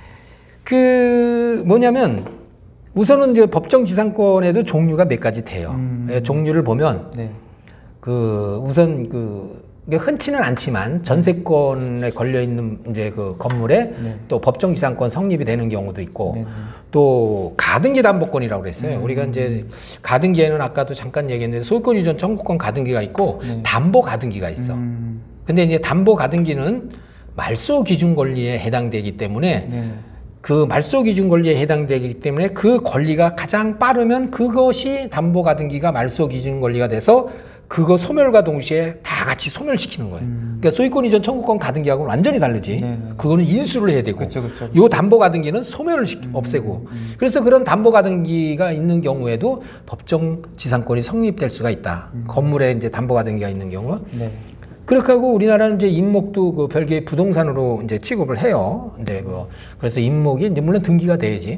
그 뭐냐면 우선은 이제 법정지상권에도 종류가 몇 가지 돼요. 종류를 보면 네. 그 우선 이게 흔치는 않지만 전세권에 걸려 있는 이제 그 건물에 네. 또 법정지상권 성립이 되는 경우도 있고 네네. 또 가등기 담보권이라고 그랬어요. 우리가 이제 가등기에는 아까도 잠깐 얘기했는데 소유권 이전 청구권 가등기가 있고 네. 담보 가등기가 있어. 근데 이제 담보 가등기는 말소 기준 권리에 해당되기 때문에 네. 그 말소 기준 권리에 해당되기 때문에 그 권리가 가장 빠르면 그것이 담보 가등기가 말소 기준 권리가 돼서 그거 소멸과 동시에 다 같이 소멸시키는 거예요. 그러니까 소유권 이전 청구권 가등기하고는 완전히 다르지. 네네. 그거는 인수를 해야 되고 그쵸, 그쵸. 요 담보 가등기는 소멸을 없애고 그래서 그런 담보 가등기가 있는 경우에도 법정 지상권이 성립될 수가 있다. 건물에 이제 담보 가등기가 있는 경우. 네. 그렇게 하고 우리나라는 이제 임목도 그 별개의 부동산으로 이제 취급을 해요. 이제 그래서 임목이 이제 물론 등기가 돼야지.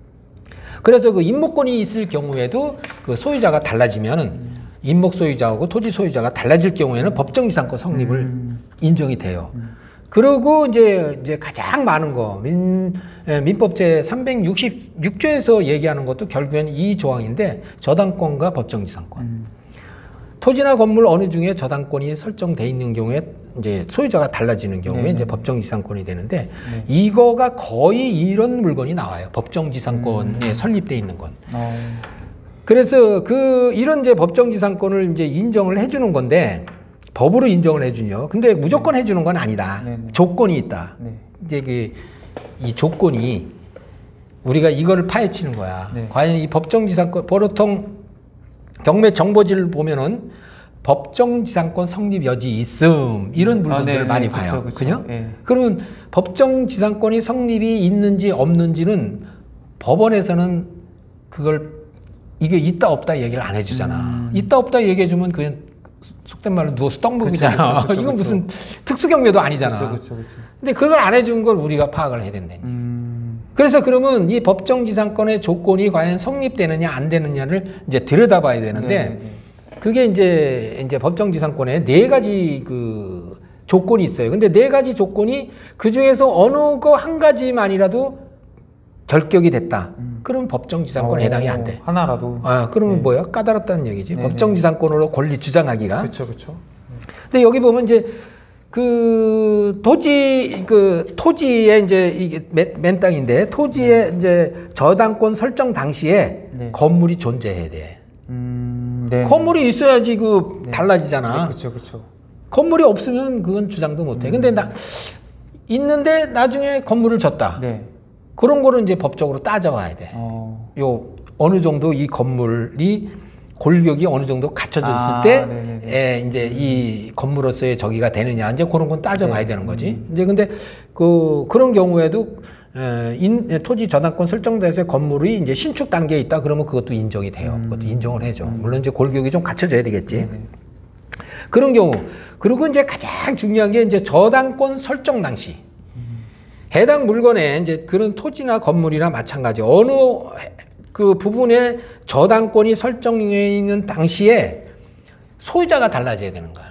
그래서 그 임목권이 있을 경우에도 그 소유자가 달라지면은 임목 소유자하고 토지 소유자가 달라질 경우에는 법정지상권 성립을 인정이 돼요. 그리고 이제 가장 많은 거 민법 제 366조에서 얘기하는 것도 결국엔 이 조항인데 저당권과 법정지상권. 토지나 건물 어느 중에 저당권이 설정돼 있는 경우에 이제 소유자가 달라지는 경우에 네네. 이제 법정지상권이 되는데 이거가 거의 이런 물건이 나와요. 법정지상권에 설립돼 있는 건. 그래서 이런 이제 법정지상권을 이제 인정을 해주는 건데 법으로 인정을 해주냐. 근데 무조건 해주는 건 아니다. 네네. 조건이 있다. 네. 이제 이 조건이 우리가 이거를 파헤치는 거야. 네. 과연 이 법정지상권 보통 경매 정보지를 보면은 법정지상권 성립 여지 있음 이런 물건들을 네, 많이 네, 봐요. 그쵸. 그죠? 네. 그러면 법정지상권이 성립이 있는지 없는지는 법원에서는 그걸 이게 있다 없다 얘기를 안 해주잖아. 있다 없다 얘기해주면 그냥 속된 말로 누워서 떡 먹이잖아. 그쵸, 이건 그쵸. 무슨 특수경매도 아니잖아. 그렇죠. 근데 그걸 안 해준 걸 우리가 파악을 해야 된다니. 그래서 그러면 이 법정지상권의 조건이 과연 성립되느냐 안 되느냐를 이제 들여다봐야 되는데 네. 그게 이제 법정지상권에 네 가지 그 조건이 있어요. 근데 네 가지 조건이 그 중에서 어느 거 한 가지만이라도 결격이 됐다. 그럼 법정지상권 해당이 안 돼. 하나라도. 그러면 네. 뭐야? 까다롭다는 얘기지. 네, 법정지상권으로 권리 주장하기가. 그렇죠. 근데 여기 보면 이제 그 토지에 이제 이게 맨 땅인데 토지에 이제 저당권 설정 당시에 네. 건물이 존재해야 돼. 네. 건물이 있어야지 달라지잖아. 네, 그렇죠. 건물이 없으면 그건 주장도 못 해. 근데 있는데 나중에 건물을 줬다. 네. 그런 거는 이제 법적으로 따져봐야 돼. 어느 정도 이 건물이 골격이 어느 정도 갖춰져 있을 때, 이제 이 건물로서의 저기가 되느냐, 이제 그런 건 따져봐야 되는 거지. 이제 근데 그런 경우에도 토지 저당권 설정돼서 건물이 이제 신축 단계에 있다 그러면 그것도 인정이 돼요. 그것도 인정을 해줘. 물론 이제 골격이 좀 갖춰져야 되겠지. 그런 경우. 그리고 이제 가장 중요한 게 이제 저당권 설정 당시. 해당 물건에 이제 그런 토지나 건물이나 마찬가지 어느 그 부분에 저당권이 설정해 있는 당시에 소유자가 달라져야 되는 거야.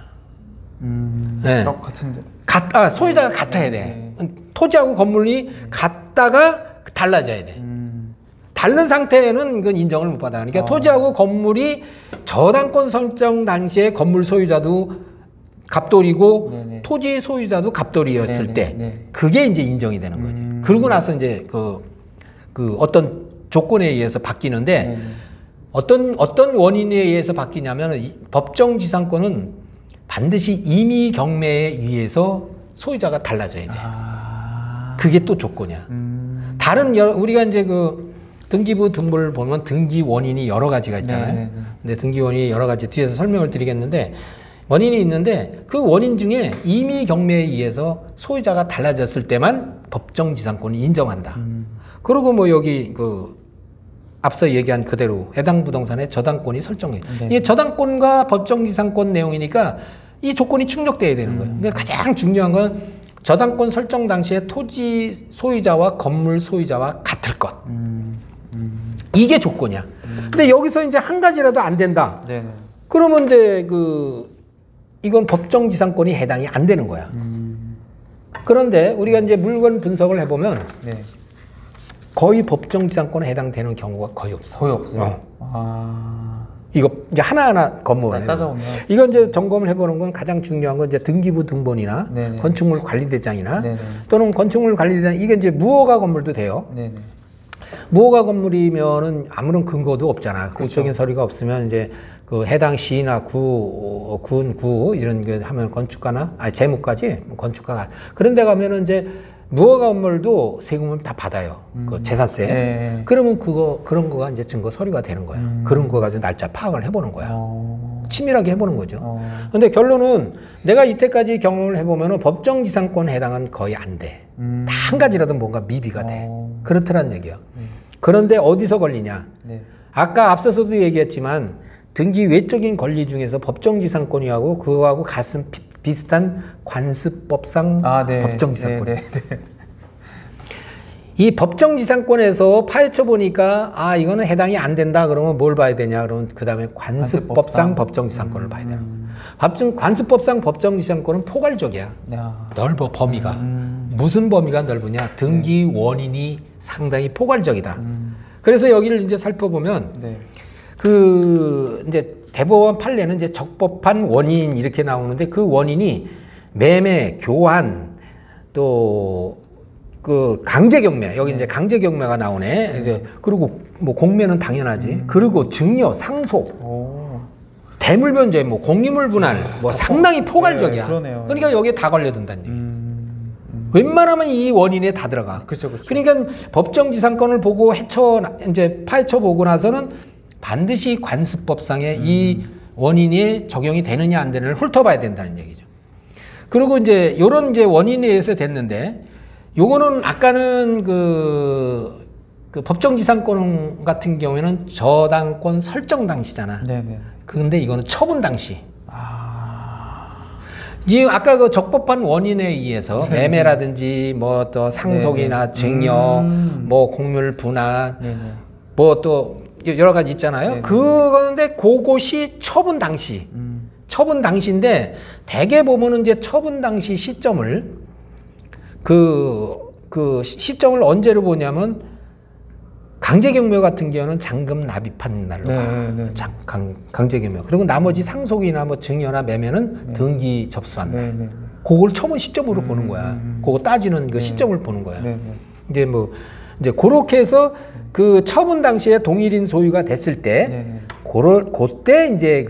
네. 같은데. 소유자가 같아야 돼. 토지하고 건물이 같다가 달라져야 돼. 다른 상태에는 이건 인정을 못 받아. 그러니까 토지하고 건물이 저당권 설정 당시에 건물 소유자도 갑돌이고 네네. 토지 소유자도 갑돌이었을 네네. 때 네네. 그게 이제 인정이 되는 거지. 그러고 나서 이제 그 어떤 조건에 의해서 바뀌는데 어떤 원인에 의해서 바뀌냐면 법정 지상권은 반드시 임의 경매에 의해서 소유자가 달라져야 돼. 그게 또 조건이야. 다른 우리가 이제 그 등기부 등본을 보면 등기 원인이 여러 가지가 있잖아요. 네네네. 근데 등기 원인이 여러 가지 뒤에서 설명을 드리겠는데 원인이 있는데 그 원인 중에 임의 경매에 의해서 소유자가 달라졌을 때만 법정 지상권을 인정한다. 그리고 뭐 여기 그 앞서 얘기한 그대로 해당 부동산의 저당권이 설정해. 이게 저당권과 법정 지상권 내용이니까 이 조건이 충족돼야 되는 거예요. 그러니까 가장 중요한 건 저당권 설정 당시에 토지 소유자와 건물 소유자와 같을 것. 이게 조건이야. 근데 여기서 이제 한 가지라도 안 된다. 네네. 그러면 이제 이건 법정 지상권이 해당이 안 되는 거야. 그런데 우리가 이제 물건 분석을 해보면 네. 거의 법정 지상권에 해당되는 경우가 거의 없어. 거의 없어요. 이거 이제 하나하나 검문을 따져보면 이건 이제 점검을 해보는 건 가장 중요한 건 이제 등기부 등본이나 네네. 건축물 관리대장이나 네네. 또는 건축물 관리대장 이게 이제 무허가 건물도 돼요. 네네. 무허가 건물이면은 아무런 근거도 없잖아. 구체적인 서류가 없으면 이제 그 해당 시나 구 이런 게 하면 건축가나 재무까지 건축가가 그런 데 가면은 이제 무허가 건물도 세금을 다 받아요. 그 재산세. 네. 그러면 그런 거가 이제 증거 서류가 되는 거야. 그런 거 가지고 날짜 파악을 해보는 거야. 치밀하게 해보는 거죠. 근데 결론은 내가 이때까지 경험을 해보면은 법정 지상권 해당은 거의 안 돼. 다 한 가지라도 뭔가 미비가 돼. 그렇더란 얘기야. 그런데 어디서 걸리냐? 네. 아까 앞서서도 얘기했지만 등기 외적인 권리 중에서 법정 지상권이하고 그거하고 같은 비슷한 관습법상 네. 법정 지상권. 네. 이 법정 지상권에서 파헤쳐 보니까 이거는 해당이 안 된다. 그러면 뭘 봐야 되냐? 그러면 그 다음에 관습법상 법정 지상권을 봐야 돼요. 관습법상 법정 지상권은 포괄적이야. 넓어 범위가. 무슨 범위가 넓으냐? 등기 원인이 상당히 포괄적이다. 그래서 여기를 이제 살펴보면 이제 대법원 판례는 이제 적법한 원인 이렇게 나오는데 그 원인이 매매, 교환, 또 그 강제 경매 여기 이제 강제 경매가 나오네. 이제 그리고 뭐 공매는 당연하지. 그리고 증여, 상속, 대물변제, 뭐 공유물 분할, 뭐 상당히 포괄적이야. 그러네요. 그러니까 여기에 다 걸려든다는 얘기. 웬만하면 이 원인에 다 들어가. 그쵸. 그러니까 법정 지상권을 보고 이제 파헤쳐 보고 나서는 반드시 관습법상의 이 원인이 적용이 되느냐 안 되느냐를 훑어봐야 된다는 얘기죠. 그리고 이제 요런 이제 원인에 의해서 됐는데 요거는 아까는 그 법정 지상권 같은 경우에는 저당권 설정 당시잖아. 네네. 근데 이거는 처분 당시. 지금 아까 그 적법한 원인에 의해서 매매라든지 뭐 또 상속이나 증여, 뭐 공물 분할, 뭐 또 여러 가지 있잖아요. 그건데 그것이 처분 당시. 처분 당시인데 대개 보면은 이제 처분 당시 시점을 그 시점을 언제로 보냐면 강제경매 같은 경우는 잔금 납입한 날로 봐. 강제경매. 그리고 나머지 상속이나 뭐 증여나 매매는 등기 접수한 날. 그걸 처분 시점으로 보는 거야. 그거 따지는 그 시점을 보는 거야. 이제 뭐 이제 그렇게 해서 그 처분 당시에 동일인 소유가 됐을 때 그때 이제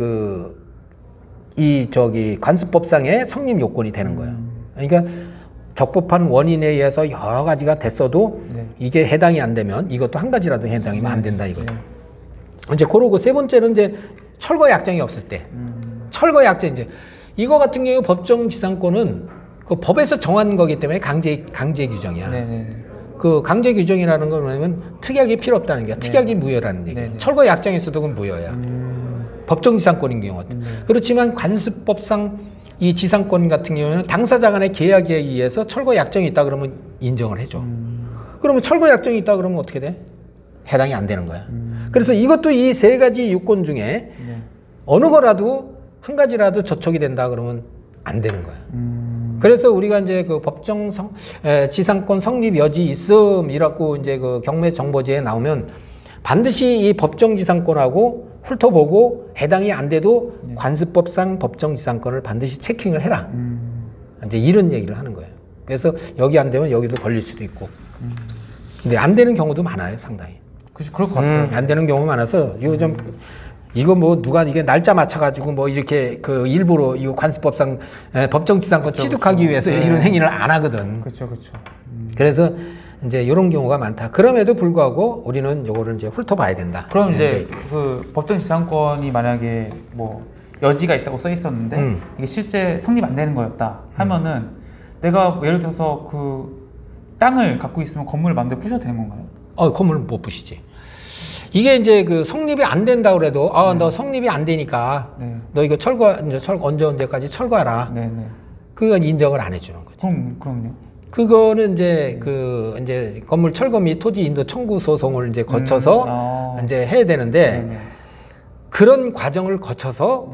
관습법상의 성립 요건이 되는 거예요. 그러니까 적법한 원인에 의해서 여러 가지가 됐어도 이게 해당이 안 되면 이것도 한 가지라도 해당이면 안 된다 이거죠. 이제 그러고 세 번째는 이제 철거 약정이 없을 때. 철거 약정 이제 이거 같은 경우 법정 지상권은 그 법에서 정한 거기 때문에 강제 규정이야. 그 강제 규정이라는 건 뭐냐면 특약이 필요 없다는 게 특약이 무효라는 얘기예요. 철거 약정에서도 그건 무효야. 법정지상권인 경우. 그렇지만 관습법상 이 지상권 같은 경우에는 당사자 간의 계약에 의해서 철거 약정이 있다 그러면 인정을 해줘. 그러면 철거 약정이 있다 그러면 어떻게 돼? 해당이 안 되는 거야. 그래서 이것도 이 세 가지 유권 중에 어느 거라도 한 가지라도 저촉이 된다 그러면 안 되는 거야. 그래서 우리가 이제 그 법정 지상권 성립 여지 있음이라고 이제 그 경매 정보지에 나오면 반드시 이 법정 지상권하고 훑어보고 해당이 안 돼도 관습법상 법정 지상권을 반드시 체킹을 해라. 이제 이런 얘기를 하는 거예요. 그래서 여기 안 되면 여기도 걸릴 수도 있고. 근데 안 되는 경우도 많아요, 상당히. 그럴 것 같아요. 안 되는 경우 많아서 이거 뭐 누가 이게 날짜 맞춰가지고 뭐 이렇게 그 일부러 이거 관습법상 법정지상권 취득하기 위해서 이런 행위를 안 하거든. 그렇죠. 그래서 이제 이런 경우가 많다. 그럼에도 불구하고 우리는 요거를 이제 훑어봐야 된다. 그럼 이제 그 법정지상권이 만약에 뭐 여지가 있다고 써 있었는데 이게 실제 성립 안 되는 거였다 하면은 내가 예를 들어서 그 땅을 갖고 있으면 건물을 마음대로 부셔도 되는 건가요? 건물은 못 부시지. 이게 이제 그 성립이 안 된다 그래도 너 성립이 안 되니까 너 이거 언제까지 철거하라. 그건 인정을 안 해주는 거지. 그럼요. 그거는 이제 그 이제 건물 철거 및 토지 인도 청구 소송을 이제 거쳐서 이제 해야 되는데 그런 과정을 거쳐서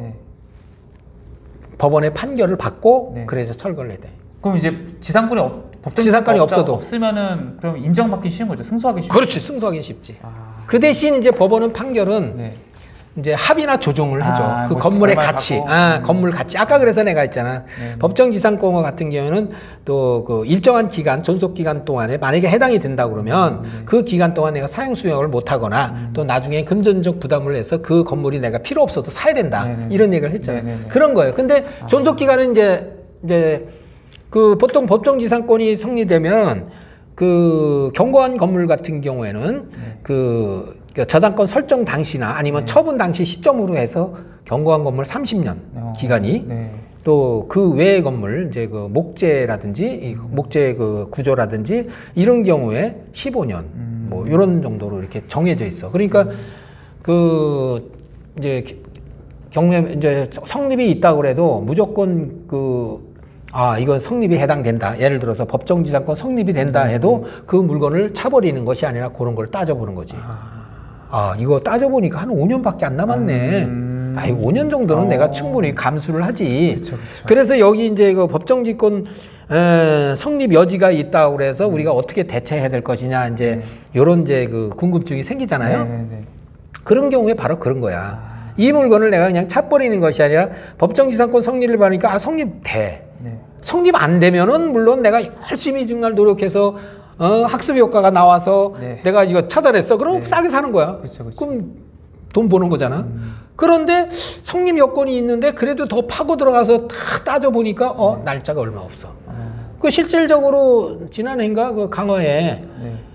법원의 판결을 받고 그래서 철거를 해야 돼. 그럼 이제 법정지상권이 없으면은 그럼 인정받기 쉬운 거죠. 승소하기 쉽죠. 그렇지, 승소하기 쉽지. 그 대신 이제 법원은 판결은 이제 합의나 조정을 해줘. 그 건물의 가치, 건물 가치. 아까 그래서 내가 했잖아. 법정지상권 같은 경우는 또 그 일정한 기간, 존속 기간 동안에 만약에 해당이 된다 그러면 그 기간 동안 내가 사용 수용을 못 하거나 또 나중에 금전적 부담을 해서 그 건물이 내가 필요 없어도 사야 된다. 이런 얘기를 했잖아. 그런 거예요. 근데 존속 기간은 이제 그 보통 법정지상권이 성립되면 그 경고한 건물 같은 경우에는 그 저당권 설정 당시나 아니면 처분 당시 시점으로 해서 경고한 건물 30년 기간이 또 그 외의 건물 이제 그 목재라든지 목재 그 구조라든지 이런 경우에 15년 뭐 이런 정도로 이렇게 정해져 있어. 그러니까 그 이제 경매 이제 성립이 있다고 그래도 무조건 이건 성립이 해당된다. 예를 들어서 법정지상권 성립이 된다 해도 그 물건을 차버리는 것이 아니라 그런 걸 따져보는 거지. 이거 따져보니까 한 5년밖에 안 남았네. 5년 정도는 내가 충분히 감수를 하지. 그쵸. 그래서 여기 이제 그 법정지권 성립 여지가 있다고 그래서 우리가 어떻게 대처해야 될 것이냐 이제 요런 이제 그 궁금증이 생기잖아요. 그런 경우에 바로 그런 거야. 이 물건을 내가 그냥 차버리는 것이 아니라 법정지상권 성립을 받으니까 성립돼. 성립 안 되면은 물론 내가 열심히 정말 노력해서 학습 효과가 나와서 내가 이거 찾아냈어. 그럼 싸게 사는 거야. 그럼 돈 버는 거잖아. 그런데 성립 여건이 있는데 그래도 더 파고 들어가서 다 따져보니까 날짜가 얼마 없어. 그 실질적으로 지난해인가 그 강화에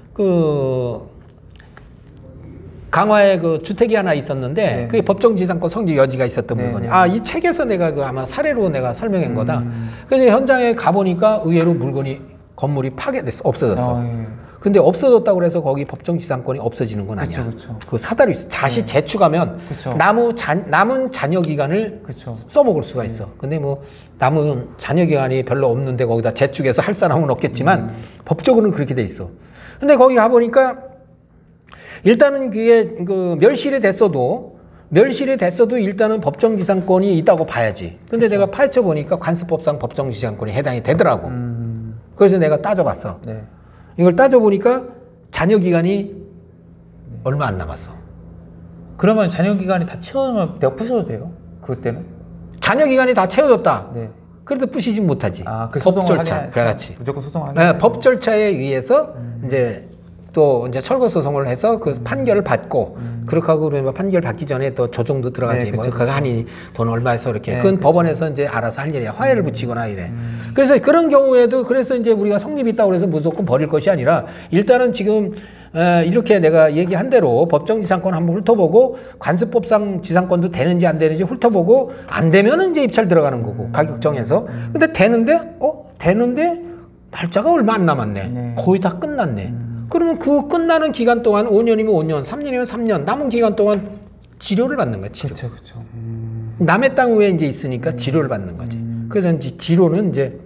강화에 그 주택이 하나 있었는데 그게 법정지상권 성립 여지가 있었던 물건이야. 이 책에서 내가 그 아마 사례로 내가 설명한 거다. 그래서 현장에 가보니까 의외로 건물이 파괴됐어. 없어졌어. 근데 없어졌다고 해서 거기 법정지상권이 없어지는 건 아니야. 그 사다리 있어. 다시 재축하면 남은 잔여 기간을 써먹을 수가 있어. 근데 뭐 남은 잔여 기간이 별로 없는데 거기다 재축해서 할 사람은 없겠지만 법적으로는 그렇게 돼 있어. 근데 거기 가보니까 일단은 그게 그 멸실이 됐어도 일단은 법정지상권이 있다고 봐야지. 근데 내가 파헤쳐 보니까 관습법상 법정지상권이 해당이 되더라고. 그래서 내가 따져봤어. 이걸 따져보니까 잔여기간이 얼마 안 남았어. 그러면 잔여기간이 다 채우면 내가 부셔도 돼요? 그때는? 잔여기간이 다 채워졌다. 그래도 부시진 못하지. 그 법 절차. 그렇지. 무조건 소송하게. 법 절차에 의해서 이제 또 이제 철거 소송을 해서 그 판결을 받고 그렇게 하고 그러면 판결 받기 전에 또 조정도 들어가지. 그거 하니 돈 얼마에서 이렇게. 그건 법원에서 이제 알아서 할 일이야. 화해를 붙이거나 이래. 그래서 그런 경우에도 그래서 이제 우리가 성립이 있다고 해서 무조건 버릴 것이 아니라 일단은 지금 이렇게 내가 얘기한 대로 법정지상권 한번 훑어보고 관습법상 지상권도 되는지 안 되는지 훑어보고 안 되면은 이제 입찰 들어가는 거고 가격 정해서. 근데 되는데 날짜가 얼마 안 남았네. 네. 거의 다 끝났네. 그러면 그 끝나는 기간 동안 5년이면 5년, 3년이면 3년 남은 기간 동안 치료를 받는 거야. 치료. 그렇죠. 남의 땅 위에 이제 있으니까 치료를 받는 거지. 그래서 이제 치료는 이제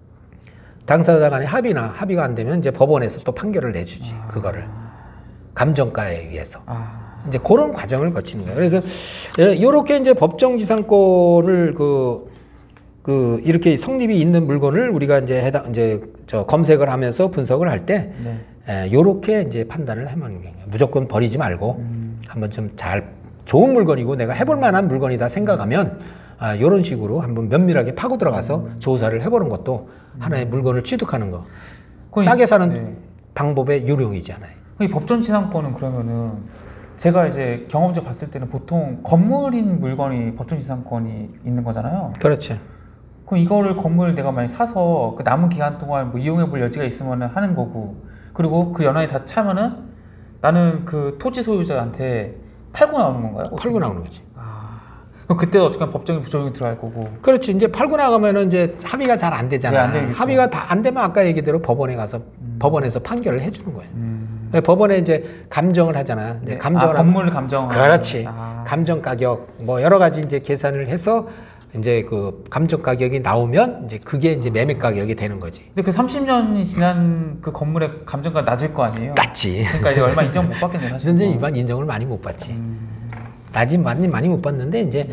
당사자 간의 합의가 안 되면 이제 법원에서 또 판결을 내주지. 그거를 감정가에 의해서. 이제 그런 과정을 거치는 거예요. 그래서 이렇게 이제 법정지상권을 이렇게 성립이 있는 물건을 우리가 이제 검색을 하면서 분석을 할 때 요렇게 이제 판단을 해보는 거예요. 무조건 버리지 말고 한번 좀 좋은 물건이고 내가 해볼 만한 물건이다 생각하면 요런 식으로 한번 면밀하게 파고 들어가서 조사를 해보는 것도 하나의 물건을 취득하는 거. 싸게 사는 방법의 요령이잖아요. 이 법정지상권은 그러면은 제가 이제 경험적 봤을 때는 보통 건물인 물건이 법정지상권이 있는 거잖아요. 그렇지. 그럼 이거를 건물을 내가 많이 사서 그 남은 기간 동안 뭐 이용해 볼 여지가 있으면 하는 거고, 그리고 그 연한이 다 차면은 나는 그 토지 소유자한테 팔고 나오는 건가요? 팔고 나오는 거지. 그럼 그때 어떻게 법정이 부정이 들어갈 거고. 그렇지. 이제 팔고 나가면은 이제 합의가 잘 안 되잖아. 네, 안 되겠죠. 합의가 다 안 되면 아까 얘기대로 법원에 가서 법원에서 판결을 해주는 거예요. 법원에 이제 감정을 하잖아. 이제 감정을 건물을 감정. 그렇지. 감정 가격 뭐 여러 가지 이제 계산을 해서 이제 그 감정 가격이 나오면 이제 그게 이제 매매 가격이 되는 거지. 근데 그 30년이 지난 그 건물의 감정가 낮을 거 아니에요? 낮지. 그러니까 이제 얼마 인정 못 받겠네 사실. 근데 일반 인정을 많이 못 받지. 많이 못 받는데 이제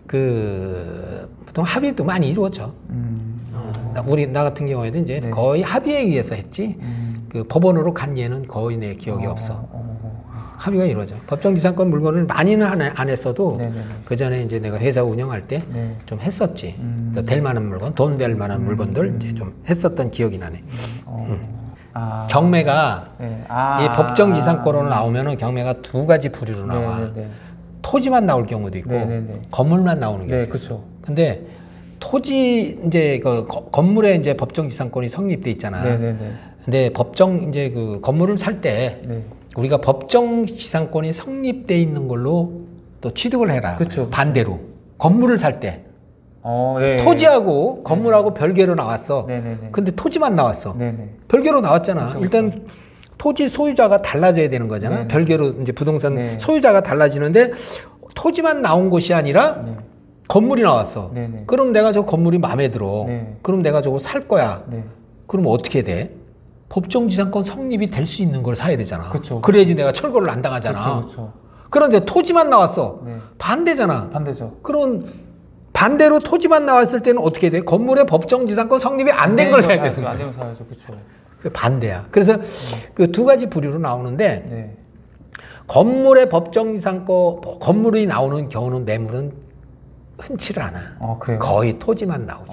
그 보통 합의도 많이 이루어져. 나 같은 경우에도 이제 거의 합의에 의해서 했지. 그 법원으로 간 예는 거의 내 기억이 없어. 합의가 이루어져. 법정지상권 물건을 많이는 안 했어도 그 전에 이제 내가 회사 운영할 때 좀 했었지. 될 만한 물건, 돈 될 만한 물건들 이제 좀 했었던 기억이 나네. 경매가 이 법정지상권으로 나오면은 경매가 두 가지 부류로 나와. 토지만 나올 경우도 있고 건물만 나오는 경우도 있어. 그렇죠. 근데 토지 이제 그 건물에 이제 법정지상권이 성립돼 있잖아. 근데 이제 그 건물을 살 때 우리가 법정지상권이 성립돼 있는 걸로 또 취득을 해라. 그쵸. 반대로 건물을 살 때 예. 토지하고 건물하고 별개로 나왔어. 근데 토지만 나왔어. 별개로 나왔잖아. 그쵸. 일단 토지 소유자가 달라져야 되는 거잖아. 별개로 이제 부동산 소유자가 달라지는데 토지만 나온 것이 아니라 건물이 나왔어. 그럼 내가 저 건물이 마음에 들어. 그럼 내가 저거 살 거야. 그럼 어떻게 돼? 법정지상권 성립이 될 수 있는 걸 사야 되잖아. 그쵸. 그래야지 내가 철거를 안 당하잖아. 그쵸. 그런데 토지만 나왔어. 반대잖아. 반대죠. 그럼 반대로 토지만 나왔을 때는 어떻게 돼? 건물의 법정지상권 성립이 안 된 걸 사야 되는 거야. 안 되면 사야죠. 그렇죠. 반대야. 그래서 그 두 가지 부류로 나오는데 건물의 법정지상권 건물이 나오는 경우는 매물은 흔치를 않아. 그래요? 거의 토지만 나오지.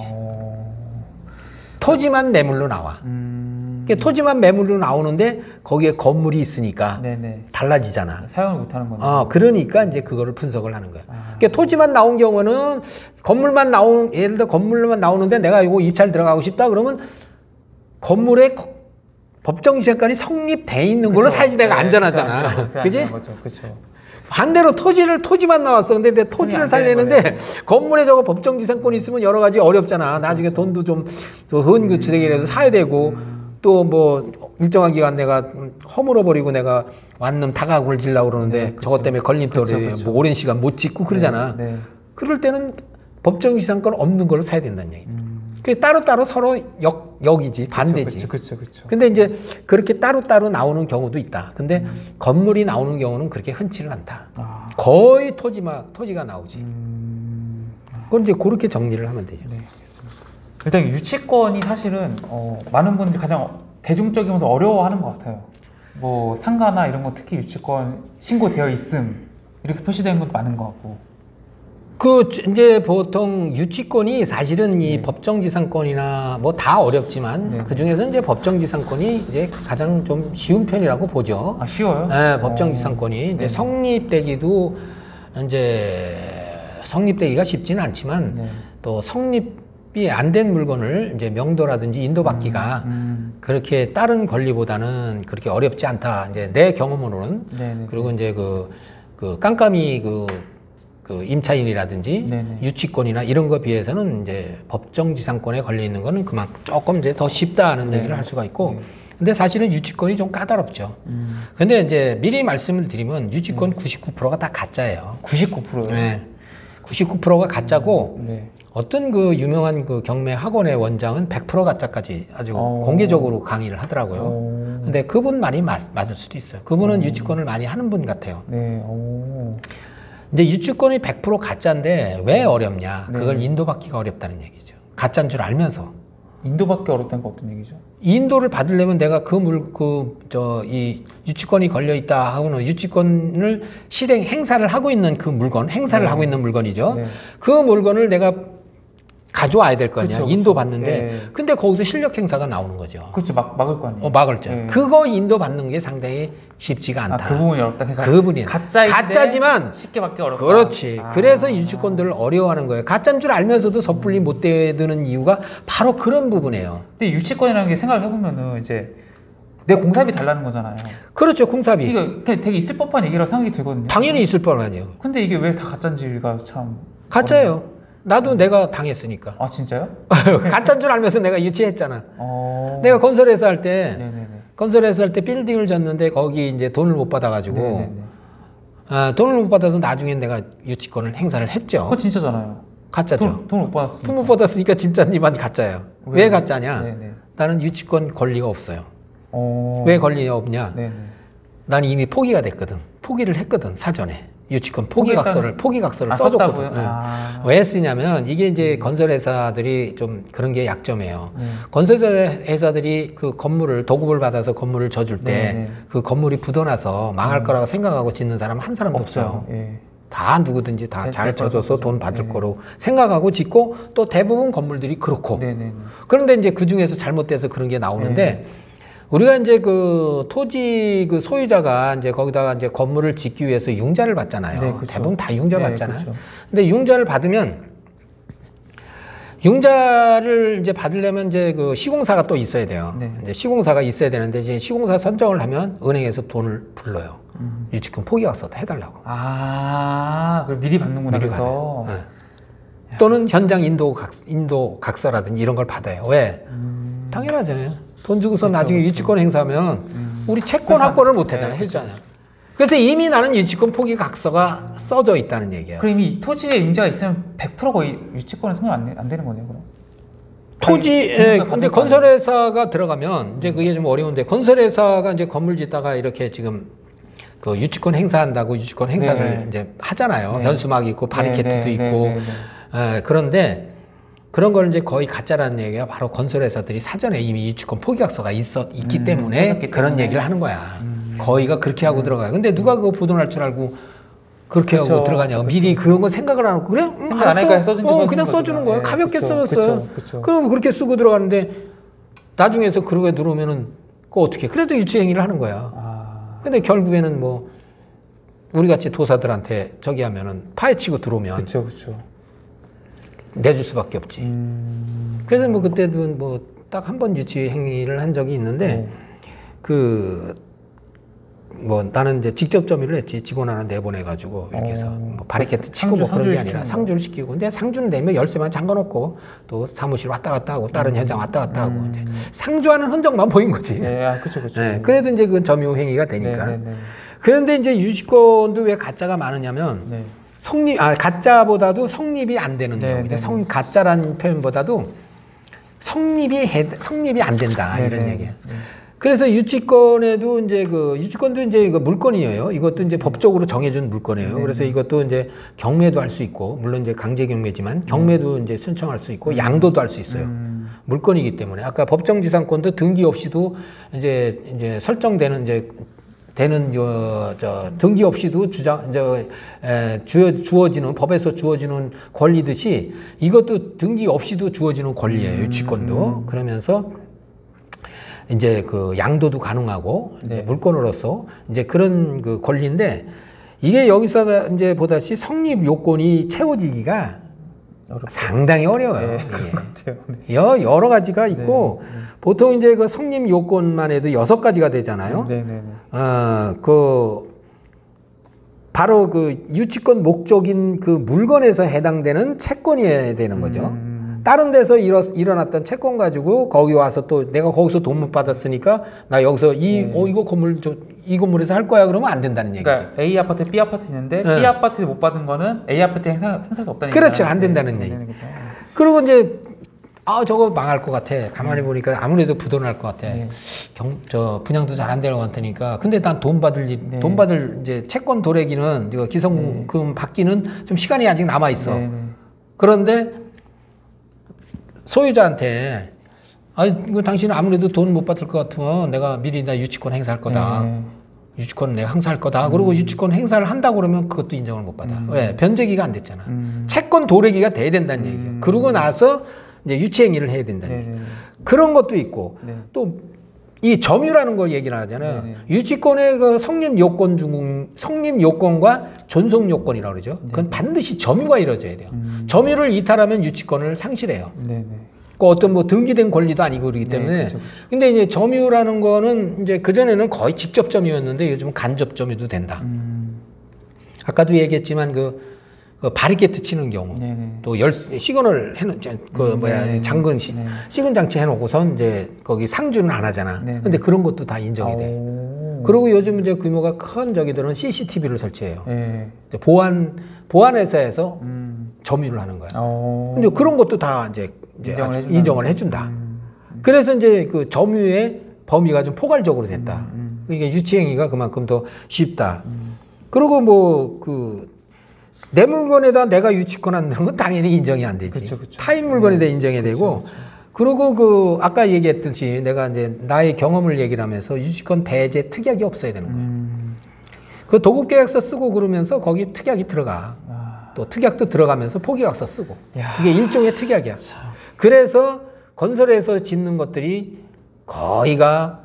토지만 매물로 나와. 토지만 매물로 나오는데 거기에 건물이 있으니까 달라지잖아. 사용을 못하는 건데. 그러니까 이제 그거를 분석을 하는 거야. 그러니까 토지만 나온 경우는 예를 들어 건물만 나오는데 내가 이거 입찰 들어가고 싶다 그러면 건물에 법정지상권이 성립돼 있는 걸로 사야지 내가 안전하잖아. 그지? 그렇죠. 반대로 토지만 나왔어. 근데 내 토지를 살려는데 건물에 저거 법정지상권이 있으면 여러 가지 어렵잖아. 나중에 돈도 좀 헌금주택이라도 사야 되고 또 뭐 일정한 기간 내가 허물어 버리고 내가 완놈 다가구를 지려고 그러는데 저것 때문에 걸림돌이 뭐 오랜 시간 못 짓고 그러잖아. 그럴 때는 법정지상권 없는 걸로 사야 된다는 얘기죠. 그 따로따로 서로 역이지 반대지. 그렇죠. 근데 이제 그렇게 따로따로 나오는 경우도 있다. 근데 건물이 나오는 경우는 그렇게 흔치는 않다. 거의 토지가 나오지. 그건 이제 그렇게 정리를 하면 되죠. 네, 알겠습니다. 일단 유치권이 사실은 많은 분들이 가장 대중적이면서 어려워하는 것 같아요. 뭐 상가나 이런 거 특히 유치권 신고되어 있음 이렇게 표시된 것도 많은 것 같고. 이제 보통 유치권이 사실은 이 법정지상권이나 뭐 다 어렵지만 그 중에서 이제 법정지상권이 이제 가장 좀 쉬운 편이라고 보죠. 쉬워요? 네, 법정지상권이 이제 성립되기가 쉽지는 않지만 또 성립이 안 된 물건을 이제 명도라든지 인도받기가 그렇게 다른 권리보다는 그렇게 어렵지 않다. 이제 내 경험으로는. 그리고 이제 그 깜깜이 그 그 임차인이라든지 네네. 유치권이나 이런 거에 비해서는 이제 법정지상권에 걸려 있는 거는 그만큼 조금 이제 더 쉽다는 얘기를 할 수가 있고, 근데 사실은 유치권이 좀 까다롭죠. 근데 이제 미리 말씀을 드리면 유치권 99%가 다 가짜예요. 99%요? 네. 99%가 가짜고, 네. 어떤 그 유명한 그 경매 학원의 원장은 100% 가짜까지 아주 공개적으로 강의를 하더라고요. 근데 그분 말이 맞을 수도 있어요. 그분은 유치권을 많이 하는 분 같아요. 네. 근데 유치권이 100% 가짜인데 왜 어렵냐? 네. 그걸 인도받기가 어렵다는 얘기죠. 가짜인 줄 알면서. 인도받기 어렵다는 건 어떤 얘기죠? 인도를 받으려면 내가 이 유치권이 걸려 있다 하고는 유치권을 행사를 하고 있는 그 물건, 행사를 네. 하고 있는 물건이죠. 네. 그 물건을 내가 가져와야 될 거 아니야. 그쵸, 인도 그쵸. 받는데. 네. 근데 거기서 실력 행사가 나오는 거죠. 그렇죠. 막을 거 아니에요. 막을죠. 네. 그거 인도 받는 게 상당히 쉽지가 않다. 그 부분이 어렵다. 그러니까 그분이 가짜지만 쉽게 받기 어렵다. 그렇지. 그래서 유치권들을 어려워하는 거예요. 가짜인 줄 알면서도 섣불리 못 대드는 이유가 바로 그런 부분이에요. 근데 유치권이라는 게 생각을 해보면은 이제 내 공사비 달라는 거잖아요. 그렇죠. 공사비. 이거 되게 있을 법한 얘기라고 생각이 들거든요. 당연히 있을 뻔하죠. 근데 이게 왜 다 가짜인지가 참 가짜예요. 나도 내가 당했으니까. 아 진짜요? 가짜인 줄 알면서 내가 유치했잖아. 내가 건설회사 할 때 네네네. 건설회사 할 때 빌딩을 졌는데 거기 이제 돈을 못 받아가지고 네네네. 돈을 못 받아서 나중에 내가 유치권을 행사를 했죠. 그거 진짜잖아요. 가짜죠. 돈 못 받았으니까. 돈 못 받았으니까 진짜니만 가짜예요. 왜 가짜냐? 네네. 나는 유치권 권리가 없어요. 어... 왜 권리가 없냐? 네네. 나는 이미 포기가 됐거든. 포기를 했거든 사전에. 유치권 포기각서를 써줬거든. 썼다고요? 왜 쓰냐면 이게 이제 건설회사들이 좀 그런 게 약점이에요. 건설회사들이 그 건물을 도급을 받아서 건물을 져줄 때 그 건물이 부도나서 망할 거라고 생각하고 짓는 사람 한 사람도 없어요. 예. 다 누구든지 다 잘 쳐줘서 돈 받을 거로 생각하고 짓고 또 대부분 건물들이 그렇고. 네네. 그런데 이제 그 중에서 잘못돼서 그런 게 나오는데 우리가 이제 그 토지 그 소유자가 이제 거기다가 이제 건물을 짓기 위해서 융자를 받잖아요. 네, 그쵸. 대부분 다 융자 받잖아요. 그쵸. 근데 융자를 받으면 융자를 이제 받으려면 이제 그 시공사가 또 있어야 돼요. 네. 이제 시공사가 있어야 되는데 이제 시공사 선정을 하면 은행에서 돈을 불러요. 유치권 포기각서도 해달라고. 그걸 미리 받는구나. 미리 그래서. 받아요. 네. 또는 현장 인도 각서라든지 이런 걸 받아요. 왜? 당연하잖아요. 돈 주고서 나중에 유치권 행사하면 우리 채권 확보를 못 하잖아요. 했잖아요. 그래서 이미 나는 유치권 포기 각서가 써져 있다는 얘기예요. 그럼 이미 토지에 융자가 있으면 100% 거의 유치권에 성립 안 되는 거네요, 그럼? 토지에 근데 건설회사가 들어가면 이제 그게 좀 어려운데 건설회사가 이제 건물 짓다가 이렇게 지금 그 유치권 행사한다고 유치권 행사를 이제 하잖아요. 현수막 있고 바리케트도 있고. 그런데 그런 걸 이제 거의 가짜라는 얘기가 바로 건설회사들이 사전에 이미 유치권 포기각서가 있기 때문에 그런 얘기를 하는 거야. 거의가 그렇게 하고 들어가요. 근데 누가 그거 보존할 줄 알고 그렇게 하고 들어가냐고. 미리 그런 거 생각을 안 하고 그래? 생각 안 하니까 그냥 써주는 거야. 가볍게 써줬어요. 그럼 그렇게 쓰고 들어가는데 나중에서 그러게 들어오면은 그거 어떻게? 그래도 유치행위를 하는 거야. 근데 결국에는 뭐 우리 같이 도사들한테 저기 하면은 파헤치고 들어오면 그렇죠. 내줄 수밖에 없지. 그래서 뭐 그때도 뭐 딱 한 번 유치 행위를 한 적이 있는데 뭐 나는 이제 직접 점유를 했지. 직원 하나 내보내가지고 이렇게 해서 뭐 바리케트 치고 뭐 그런 게 아니라 상주를 시키고. 근데 상주는 내면 열쇠만 잠궈놓고 또 사무실 왔다 갔다 하고 다른 현장 왔다 갔다 하고 이제 상주하는 흔적만 보인 거지. 그렇죠. 네, 그래도 이제 그건 점유 행위가 되니까. 그런데 이제 유치권도 왜 가짜가 많으냐면 가짜보다도 성립이 안 되는 경우. 가짜라는 표현보다도 성립이 안 된다 이런 얘기예요. 그래서 유치권에도 이제 유치권도 이제 물건이에요. 이것도 이제 법적으로 정해준 물건이에요. 그래서 이것도 이제 경매도 할 수 있고, 물론 이제 강제 경매지만 경매도 이제 신청할 수 있고, 양도도 할 수 있어요. 물건이기 때문에 아까 법정지상권도 등기 없이도 이제 설정되는 등기 없이도 주어지는 법에서 주어지는 권리듯이 이것도 등기 없이도 주어지는 권리예요. 유치권도. 그러면서 이제 그 양도도 가능하고 물건으로서 이제 그런 그 권리인데 이게 여기서 이제 보다시 성립 요건이 채워지기가 상당히 어려워요. 그런 것 같아요. 여러 가지가 있고 보통 이제 그 성립 요건만 해도 6가지가 되잖아요. 바로 그 유치권 목적인 그 물건에서 해당되는 채권이어야 되는 거죠. 다른 데서 일어났던 채권 가지고 거기 와서 또 내가 거기서 돈 못 받았으니까 나 여기서 이거 건물 이 건물에서 할 거야 그러면 안 된다는 얘기죠. 그러니까 A 아파트, B 아파트 있는데 B 아파트 못 받은 거는 A 아파트에 행사할 수 없다는 얘기죠. 그렇죠. 안 된다는 얘기. 그리고 이제 저거 망할 것 같아. 가만히 보니까 아무래도 부도날 것 같아. 저 분양도 잘 안 될 것 같으니까. 근데 난 돈 받을 이제 채권 도래기는 기성금 받기는 좀 시간이 아직 남아 있어. 그런데 소유자한테 이거 당신은 아무래도 돈 못 받을 것 같으면 내가 미리 나 유치권 행사할 거다. 유치권 내가 행사할 거다. 그리고 유치권 행사를 한다고 그러면 그것도 인정을 못 받아. 왜? 변제기가 안 됐잖아. 채권 도래기가 돼야 된다는 얘기예요. 그러고 나서 이제 유치행위를 해야 된다는 얘기예요. 그런 것도 있고 또 이 점유라는 걸 얘기를 하잖아요. 유치권의 그 성립 요건 중 성립 요건과 존속 요건이라고 그러죠. 그건 반드시 점유가 이루어져야 돼요. 점유를 이탈하면 유치권을 상실해요. 그 어떤 뭐 등기된 권리도 아니고 그러기 때문에. 그쵸. 근데 이제 점유라는 거는 이제 그전에는 거의 직접 점유였는데 요즘은 간접 점유도 된다. 아까도 얘기했지만 그 바리케트 치는 경우 또 시건을 해놓은 잠근 시근 장치 해놓고선 이제 거기 상주는 안 하잖아. 근데 그런 것도 다 인정이 돼. 그리고 요즘 이제 규모가 큰 저기들은 CCTV를 설치해요. 보안 회사에서 점유를 하는 거야. 근데 그런 것도 다 이제 인정을 해준다. 그래서 이제 그 점유의 범위가 좀 포괄적으로 됐다. 그러니까 유치행위가 그만큼 더 쉽다. 그리고 뭐 내 물건에다 내가 유치권 한다는 건 당연히 인정이 안 되지. 그쵸. 타인 물건에 대해 인정이 되고. 그리고 아까 얘기했듯이 내가 이제 나의 경험을 얘기를 하면서 유치권 배제 특약이 없어야 되는 거야. 그 도급계약서 쓰고 그러면서 거기 특약이 들어가. 또 특약도 들어가면서 포기계약서 쓰고. 이게 일종의 특약이야. 그래서 건설에서 짓는 것들이 거의가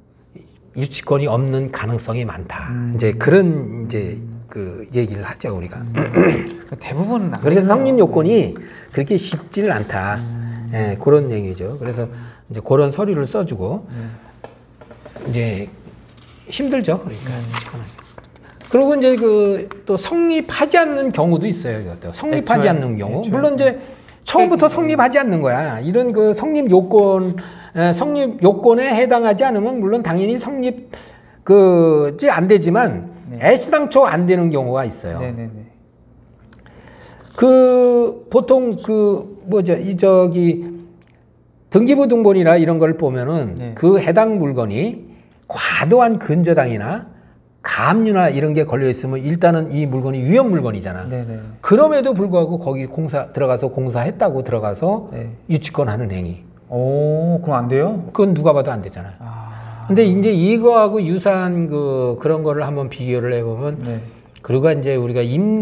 유치권이 없는 가능성이 많다. 이제 그런 그 얘기를 하죠 우리가. 대부분. 그래서 성립 요건이 그렇게 쉽지는 않다. 그런 얘기죠. 그래서 이제 그런 서류를 써주고 이제 힘들죠. 그러니까. 그리고 이제 또 성립하지 않는 경우도 있어요. 이것도 성립하지 않는 경우. 물론 이제 처음부터 성립하지 않는 거야. 이런 그 성립 요건에 해당하지 않으면 물론 당연히 성립이 안 되지만 애시당초 안 되는 경우가 있어요. 보통 등기부등본이나 이런 걸 보면은 그 해당 물건이 과도한 근저당이나 가압류나 이런 게 걸려 있으면 일단은 이 물건이 위험 물건이잖아. 그럼에도 불구하고 거기 들어가서 공사했다고 들어가서 유치권 하는 행위. 그럼 안 돼요? 그건 누가 봐도 안 되잖아. 근데 이제 이거하고 유사한 그런 거를 한번 비교를 해보면 그리고 이제 우리가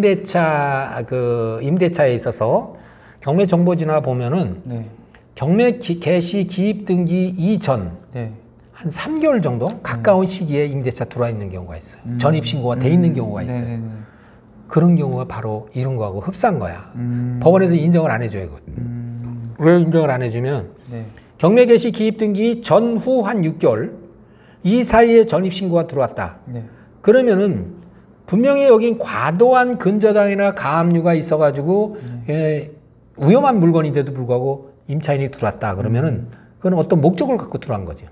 임대차에 있어서 경매 정보지나 보면은 경매 개시 기입 등기 이전 한 3개월 정도 가까운 시기에 임대차 들어와 있는 경우가 있어요. 전입 신고가 돼 있는 경우가 있어요. 그런 경우가 바로 이런 거하고 흡사한 거야. 법원에서 인정을 안 해줘요. 왜 인정을 안 해주면 경매 개시 기입 등기 전후 한 6개월 이 사이에 전입 신고가 들어왔다. 그러면은 분명히 여긴 과도한 근저당이나 가압류가 있어가지고 위험한 물건인데도 불구하고 임차인이 들어왔다. 그러면은 그건 어떤 목적을 갖고 들어간 거죠.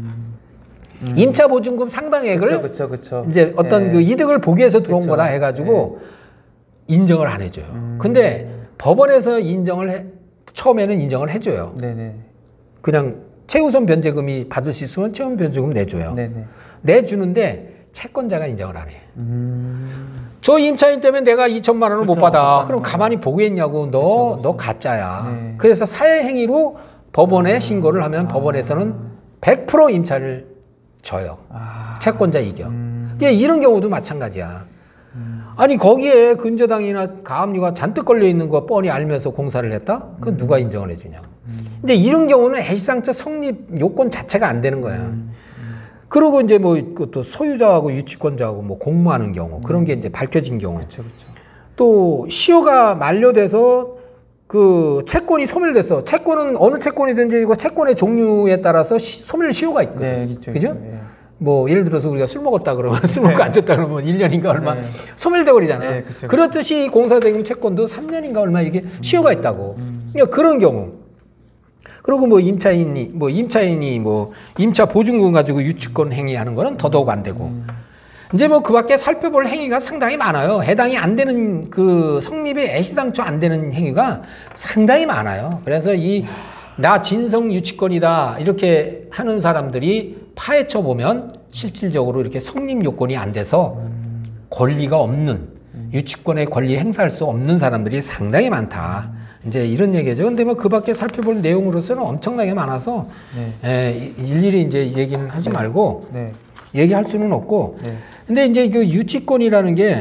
임차 보증금 상당액을 이제 어떤 그 이득을 보기 위해서 들어온 거다 해가지고 인정을 안 해줘요. 근데 법원에서 처음에는 인정을 해줘요. 그냥 최우선 변제금이 받을 수 있으면 최우선 변제금 내줘요. 내주는데 채권자가 인정을 안 해. 저 임차인 때문에 내가 2천만 원을 못 받아. 그럼 가만히 보고 있냐고. 너 가짜야. 그래서 사회행위로 법원에 신고를 하면 법원에서는 100% 임차를 줘요. 채권자 이겨. 이런 경우도 마찬가지야. 아니 거기에 근저당이나 가압류가 잔뜩 걸려 있는 거 뻔히 알면서 공사를 했다? 그건 누가 인정을 해주냐. 근데 이런 경우는 애시당초 성립 요건 자체가 안 되는 거야. 그리고 이제 또 소유자하고 유치권자하고 공모하는 경우 그런 게 이제 밝혀진 경우. 또 시효가 만료돼서 그 채권이 소멸됐어. 채권은 어느 채권이든지 이거 채권의 종류에 따라서 소멸 시효가 있거든. 그죠? 뭐 예를 들어서 우리가 술 먹었다 그러면 술 먹고 앉았다 그러면 1년인가 얼마 소멸돼 버리잖아. 네, 그쵸. 그렇듯이 공사대금 채권도 3년인가 얼마 이게 시효가 있다고. 그러니까 그런 경우. 그리고 뭐 임차인이 임차 보증금 가지고 유치권 행위하는 거는 더더욱 안 되고. 이제 뭐 그 밖에 살펴볼 행위가 상당히 많아요. 해당이 안 되는 그 성립이 애시당초 안 되는 행위가 상당히 많아요. 그래서 나 진성 유치권이다 이렇게 하는 사람들이 파헤쳐 보면 실질적으로 이렇게 성립 요건이 안 돼서 권리가 없는 유치권의 권리 행사할 수 없는 사람들이 상당히 많다. 이제 이런 얘기죠. 근데 뭐 그 밖에 살펴볼 내용으로서는 엄청나게 많아서 일일이 이제 얘기는 하지 말고 얘기할 수는 없고. 근데 이제 그 유치권이라는 게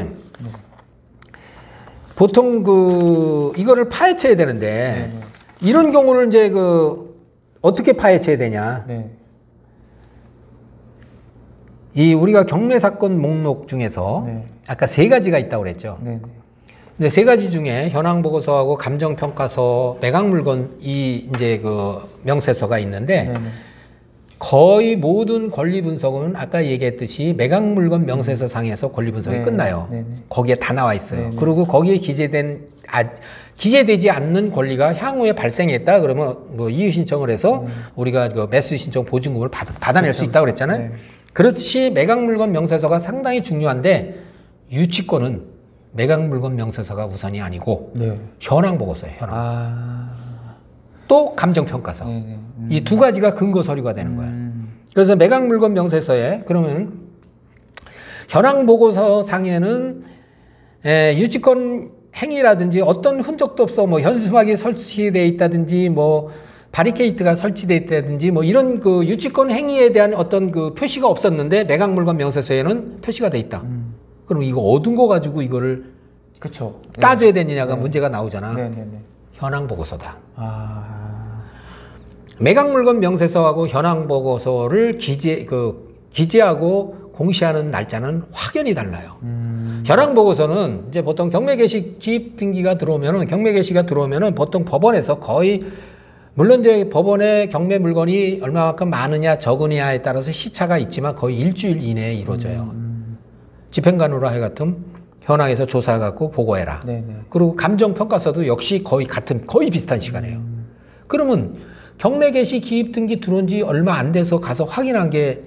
보통 이거를 파헤쳐야 되는데 이런 경우를 이제 어떻게 파헤쳐야 되냐. 우리가 경매 사건 목록 중에서 아까 3가지가 있다고 그랬죠. 근데 3가지 중에 현황 보고서하고 감정 평가서, 매각 물건 이제 그 명세서가 있는데 거의 모든 권리 분석은 아까 얘기했듯이 매각 물건 명세서 상에서 권리 분석이 끝나요. 거기에 다 나와 있어요. 그리고 거기에 기재되지 않는 권리가 향후에 발생했다 그러면 뭐 이의 신청을 해서 우리가 그 매수 신청 보증금을 받아낼 수 있다고 그랬잖아요. 그렇듯이 매각 물건 명세서가 상당히 중요한데 유치권은 매각 물건 명세서가 우선이 아니고 현황 보고서예요. 현황. 또 감정 평가서. 이 2가지가 근거 서류가 되는 거예요. 그래서 매각 물건 명세서에 그러면 현황 보고서 상에는 유치권 행위라든지 어떤 흔적도 없어 뭐 현수막이 설치되어 있다든지 뭐 바리케이트가 설치되어 있다든지 뭐 이런 그 유치권 행위에 대한 어떤 그 표시가 없었는데 매각 물건 명세서에는 표시가 돼 있다. 그럼 이거 얻은 거 가지고 이거를 따져야 되느냐가 문제가 나오잖아. 현황 보고서다. 매각 물건 명세서하고 현황 보고서를 기재하고 공시하는 날짜는 확연히 달라요. 현황 보고서는 이제 보통 경매 개시 기입 등기가 들어오면은 보통 법원에서 거의 물론 이제 법원에 경매 물건이 얼마만큼 많으냐 적으냐에 따라서 시차가 있지만 거의 일주일 이내에 이루어져요. 집행관으로 하여튼 현황에서 조사해갖고 보고해라. 그리고 감정평가서도 역시 거의 비슷한 시간이에요. 그러면 경매 개시 기입 등기 들어온 지 얼마 안 돼서 가서 확인한 게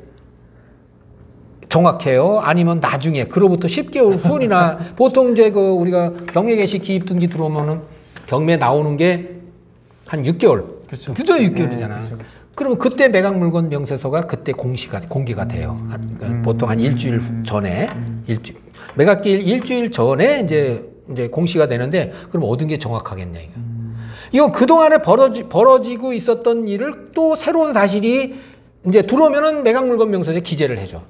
정확해요? 아니면 나중에 그로부터 10개월 후나 보통 이제 우리가 경매 개시 기입 등기 들어오면은 경매 나오는 게 한 6개월. 늦어 6개월이잖아. 그러면 그때 매각 물건 명세서가 그때 공개가 돼요. 보통 한 일주일 전에 매각기일 일주일 전에 이제 공시가 되는데 그럼 얻은 게 정확하겠냐 이거 그동안에 벌어지고 있었던 일을 또 새로운 사실이 이제 들어오면은 매각 물건 명세서에 기재를 해줘.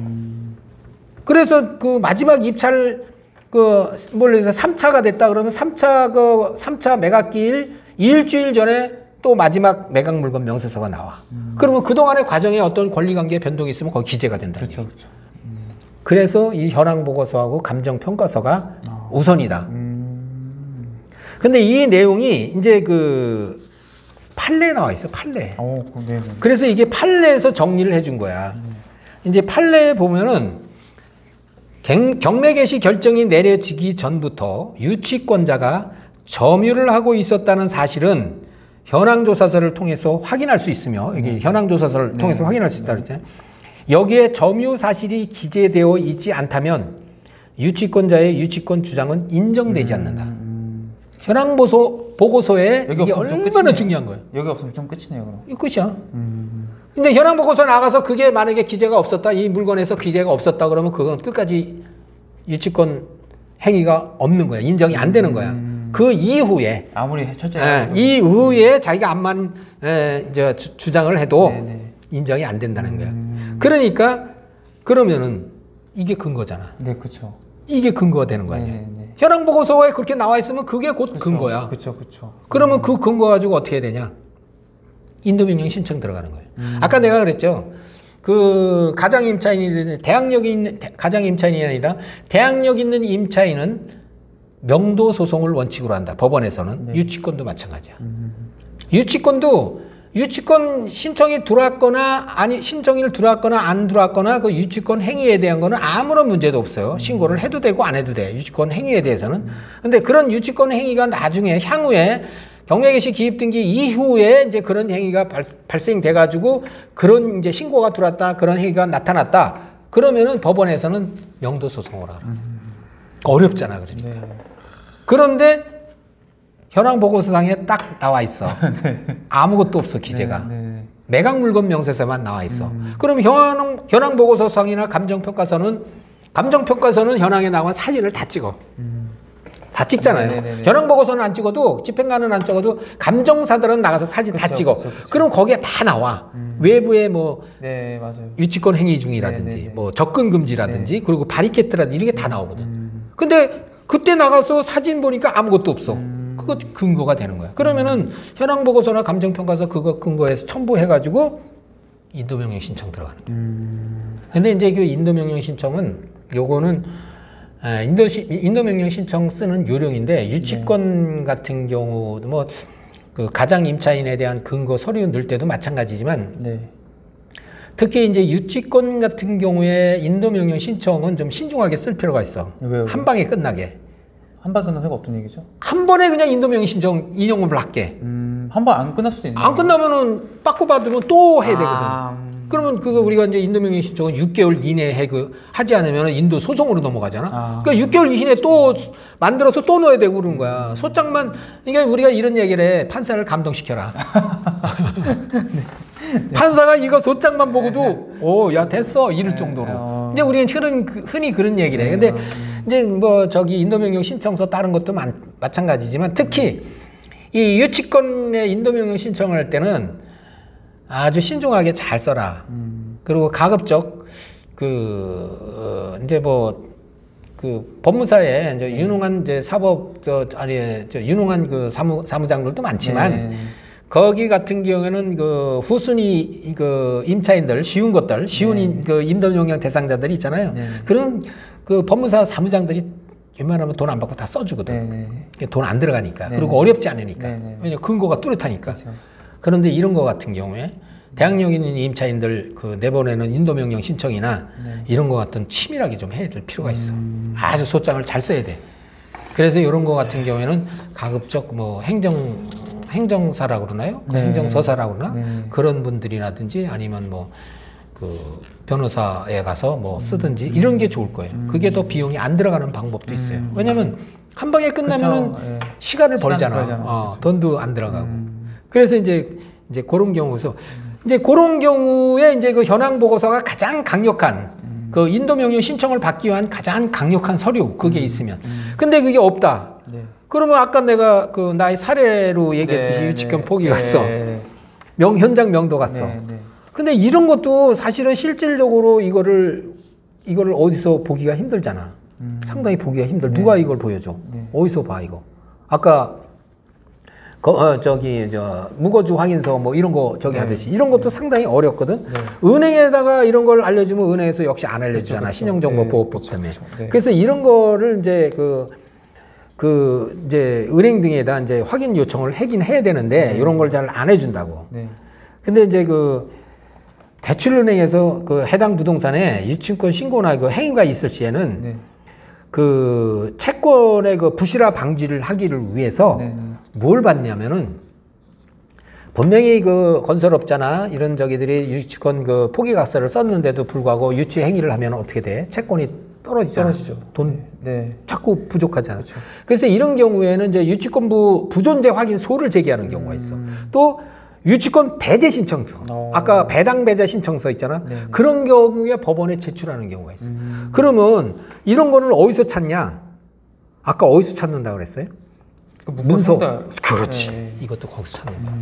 그래서 그 마지막 입찰 뭘래서 3차가 됐다 그러면 3차 매각기일 일주일 전에 또 마지막 매각 물건 명세서가 나와. 그러면 그동안의 과정에 어떤 권리관계 변동이 있으면 거기 기재가 된다. 그래서 이 현황 보고서하고 감정 평가서가 우선이다. 근데 이 내용이 이제 그 판례에 나와 있어. 판례. 그래서 이게 판례에서 정리를 해준 거야. 이제 판례에 보면은 경매 개시 결정이 내려지기 전부터 유치권자가 점유를 하고 있었다는 사실은 현황조사서를 통해서 확인할 수 있으며 여기 현황조사서를 통해서 확인할 수 있다고 그랬잖아요. 여기에 점유 사실이 기재되어 있지 않다면 유치권자의 유치권 주장은 인정되지 않는다. 현황 보고서에 이게 얼마나 중요한 거예요. 여기 없으면 좀 끝이네요. 그럼. 이거 끝이야. 근데 현황 보고서 나가서 그게 만약에 기재가 없었다, 이 물건에서 기재가 없었다 그러면 그건 끝까지 유치권 행위가 없는 거야. 인정이 안 되는 거야. 그 이후에 아무리 해쳤잖아요. 이후에 자기가 암만 주장을 해도 인정이 안 된다는 거야. 그러니까 그러면은 이게 근거잖아. 그렇죠. 이게 근거가 되는 거 아니야. 현황 보고서에 그렇게 나와 있으면 그게 곧 근거야. 그렇죠. 그러면 그 근거 가지고 어떻게 해야 되냐? 인도명령 신청 들어가는 거예요. 아까 내가 그랬죠. 그 가장 임차인이 대항력이 있는 가장 임차인이 아니라 대항력 있는 임차인은 명도 소송을 원칙으로 한다. 법원에서는 유치권도 마찬가지야. 유치권도 유치권 신청이 들어왔거나 아니 신청일 들어왔거나 안 들어왔거나 그 유치권 행위에 대한 거는 아무런 문제도 없어요. 신고를 해도 되고 안 해도 돼. 유치권 행위에 대해서는. 근데 그런 유치권 행위가 나중에 향후에 경매개시 기입등기 이후에 이제 그런 행위가 발생돼 가지고 그런 이제 신고가 들어왔다. 그런 행위가 나타났다. 그러면은 법원에서는 명도 소송을 하라. 어렵잖아, 그러니까. 네. 그런데 현황 보고서상에 딱 나와 있어. 네. 아무것도 없어, 기재가. 네, 네. 매각 물건 명세서만 나와 있어. 그럼 현황 보고서상이나 감정평가서는 현황에 나온 사진을 다 찍어. 다 찍잖아요. 네네네네. 현황 보고서는 안 찍어도 집행관은 안 찍어도 감정사들은 나가서 사진 그쵸, 다 찍어. 그쵸. 그럼 거기에 다 나와. 외부에 뭐 네, 맞아요. 유치권 행위 중이라든지 네네네. 뭐 접근 금지라든지 네. 그리고 바리케트라든지 이런 게 다 나오거든. 근데 그때 나가서 사진 보니까 아무것도 없어. 그거 근거가 되는 거야. 그러면은 현황 보고서나 감정평가서 그거 근거해서 첨부해가지고 인도명령 신청 들어가는 거야. 근데 이제 그 인도명령 신청은 요거는 인도명령 신청 쓰는 요령인데 유치권 네. 같은 경우도 뭐 그 가장 임차인에 대한 근거 서류 넣을 때도 마찬가지지만 네. 특히 이제 유치권 같은 경우에 인도명령 신청은 좀 신중하게 쓸 필요가 있어. 왜요? 한 방에 끝나게. 한 방 끝나는 거 어떤 얘기죠? 한 번에 그냥 인도명령 신청 인용을 할게. 한 번 안 끝날 수도 있나요? 안 끝나면은 빠꾸 받으면 또 해야 되거든. 그러면 그거 우리가 이제 인도명령 신청은 6개월 이내에 하지 않으면 인도 소송으로 넘어가잖아. 그러니까 6개월 이내에 또 만들어서 또 넣어야 되고 그러는 거야. 소장만, 그러니까 우리가 이런 얘기를 해. 판사를 감동시켜라. 네. 판사가 이거 소장만 보고도, 오, 야, 됐어. 이럴 정도로. 이제 우리는 흔히 그런 얘기를 해. 근데 이제 뭐 저기 인도명령 신청서 다른 것도 마찬가지지만 특히 이 유치권의 인도명령 신청을 할 때는 아주 신중하게 잘 써라. 그리고 가급적 이제 뭐 그 법무사에 이제 유능한 이제 유능한 그 사무장들도 많지만 거기 같은 경우에는 그 후순위 그 임차인들 쉬운 그 인도명령 대상자들이 있잖아요. 그런 그 법무사 사무장들이 웬만하면 돈 안 받고 다 써주거든. 돈 안 들어가니까. 그리고 어렵지 않으니까. 왜냐면 근거가 뚜렷하니까. 그렇죠. 그런데 이런 거 같은 경우에 대항력 있는 임차인들 그 내보내는 인도명령 신청이나 이런 거 같은 치밀하게 좀 해야 될 필요가 있어. 아주 소장을 잘 써야 돼. 그래서 이런 거 같은 경우에는 가급적 뭐 행정사라고 그러나요? 행정서사라고 그러나? 그런 분들이라든지 아니면 뭐 그 변호사에 가서 뭐 쓰든지 이런 게 좋을 거예요. 그게 더 비용이 안 들어가는 방법도 있어요. 왜냐면 한 방에 끝나면은 시간을 벌잖아. 돈도 안 들어가고. 그래서 이제 그런 경우에서 이제 그런 경우에 이제 그 현황 보고서가 가장 강력한 그 인도명령 신청을 받기 위한 가장 강력한 서류 그게 있으면 근데 그게 없다. 그러면 아까 내가 그 나의 사례로 얘기했듯이 유치권 포기 갔어. 현장 명도 갔어. 근데 이런 것도 사실은 실질적으로 이거를 어디서 보기가 힘들잖아. 상당히 보기가 힘들. 누가 이걸 보여줘? 어디서 봐 이거? 아까 무거주 확인서 뭐 이런 거 하듯이 이런 것도 상당히 어렵거든. 은행에다가 이런 걸 알려주면 은행에서 역시 안 알려주잖아. 신용정보보호법 때문에. 그래서 이런 거를 이제 이제 은행 등에다 이제 확인 요청을 하긴 해야 되는데 이런 걸 잘 안 해준다고. 근데 이제 대출은행에서 그 해당 부동산에 유치권 신고나 그 행위가 있을 시에는 그 채권의 그 부실화 방지를 하기를 위해서 뭘 받냐면은 분명히 그 건설업자나 이런 저기들이 유치권 그 포기각서를 썼는데도 불구하고 유치 행위를 하면 어떻게 돼? 채권이 떨어지잖아. 돈 자꾸 부족하잖아. 그렇죠. 그래서 이런 경우에는 이제 유치권부 부존재 확인소를 제기하는 경우가 있어. 또 유치권 배제 신청서. 아까 배당 배제 신청서 있잖아. 그런 경우에 법원에 제출하는 경우가 있어. 그러면 이런 거는 어디서 찾냐? 아까 어디서 찾는다고 그랬어요? 문서. 그렇지. 이것도 거기서 찾는 거야.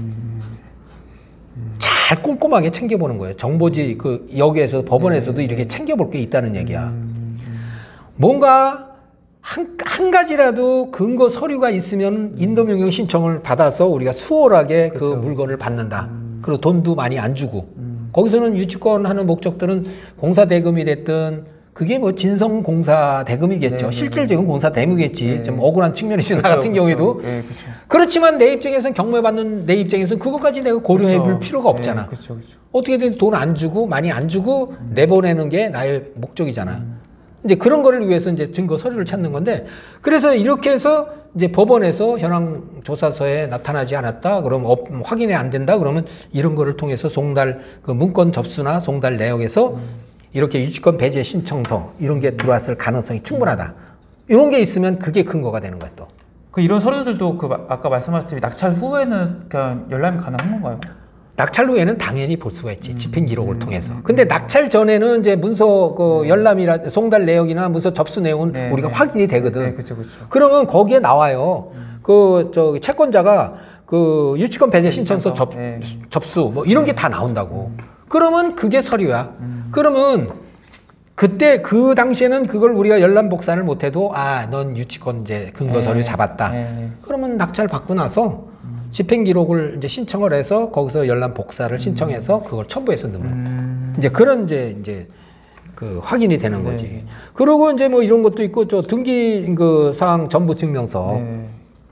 잘 꼼꼼하게 챙겨보는 거예요. 정보지 여기에서 법원에서도 이렇게 챙겨볼 게 있다는 얘기야. 뭔가 한 가지라도 근거 서류가 있으면 인도명령 신청을 받아서 우리가 수월하게 그 물건을 받는다. 그리고 돈도 많이 안 주고. 거기서는 유치권 하는 목적들은 공사 대금이 됐든 그게 뭐 진성공사 대금이겠죠. 네, 실질적인 공사 대금이겠지. 네. 좀 억울한 측면이지 나 그쵸, 같은 그쵸. 경우에도. 네, 그쵸. 그렇지만 내 입장에서는 경매받는 내 입장에서는 그것까지 내가 고려해 볼 필요가 없잖아. 그쵸, 그쵸. 어떻게든 돈 안 주고 많이 안 주고 내보내는 게 나의 목적이잖아. 이제 그런 거를 위해서 이제 증거 서류를 찾는 건데, 그래서 이렇게 해서 이제 법원에서 현황 조사서에 나타나지 않았다 그러면 확인이 안 된다 그러면 이런 거를 통해서 송달 그 문건 접수나 송달 내역에서 이렇게 유치권 배제 신청서 이런 게 들어왔을 가능성이 충분하다. 이런 게 있으면 그게 근거가 되는 거야 또. 그 이런 서류들도 그 아까 말씀하셨듯이 낙찰 후에는 그냥 열람이 가능한 건가요? 낙찰 후에는 당연히 볼 수가 있지. 집행 기록을 통해서. 근데 낙찰 전에는 이제 문서 그 열람이라 송달 내역이나 문서 접수 내용은 네, 우리가 네. 확인이 되거든. 네, 그쵸, 그쵸. 그러면 거기에 나와요. 그 저기 채권자가 그 유치권 배제 신청서 네. 접수 뭐 이런 게 다 나온다고. 그러면 그게 서류야. 그러면 그때 그 당시에는 그걸 우리가 열람 복사를 못해도 아, 넌 유치권 이제 근거 서류 네. 잡았다. 네. 그러면 낙찰 받고 나서 집행 기록을 이제 신청을 해서 거기서 열람 복사를 신청해서 그걸 첨부해서 넣으면 이제 그런 이제 그 확인이 되는 거지. 네. 그리고 이제 뭐 이런 것도 있고 저 등기 그 사항 전부 증명서. 네.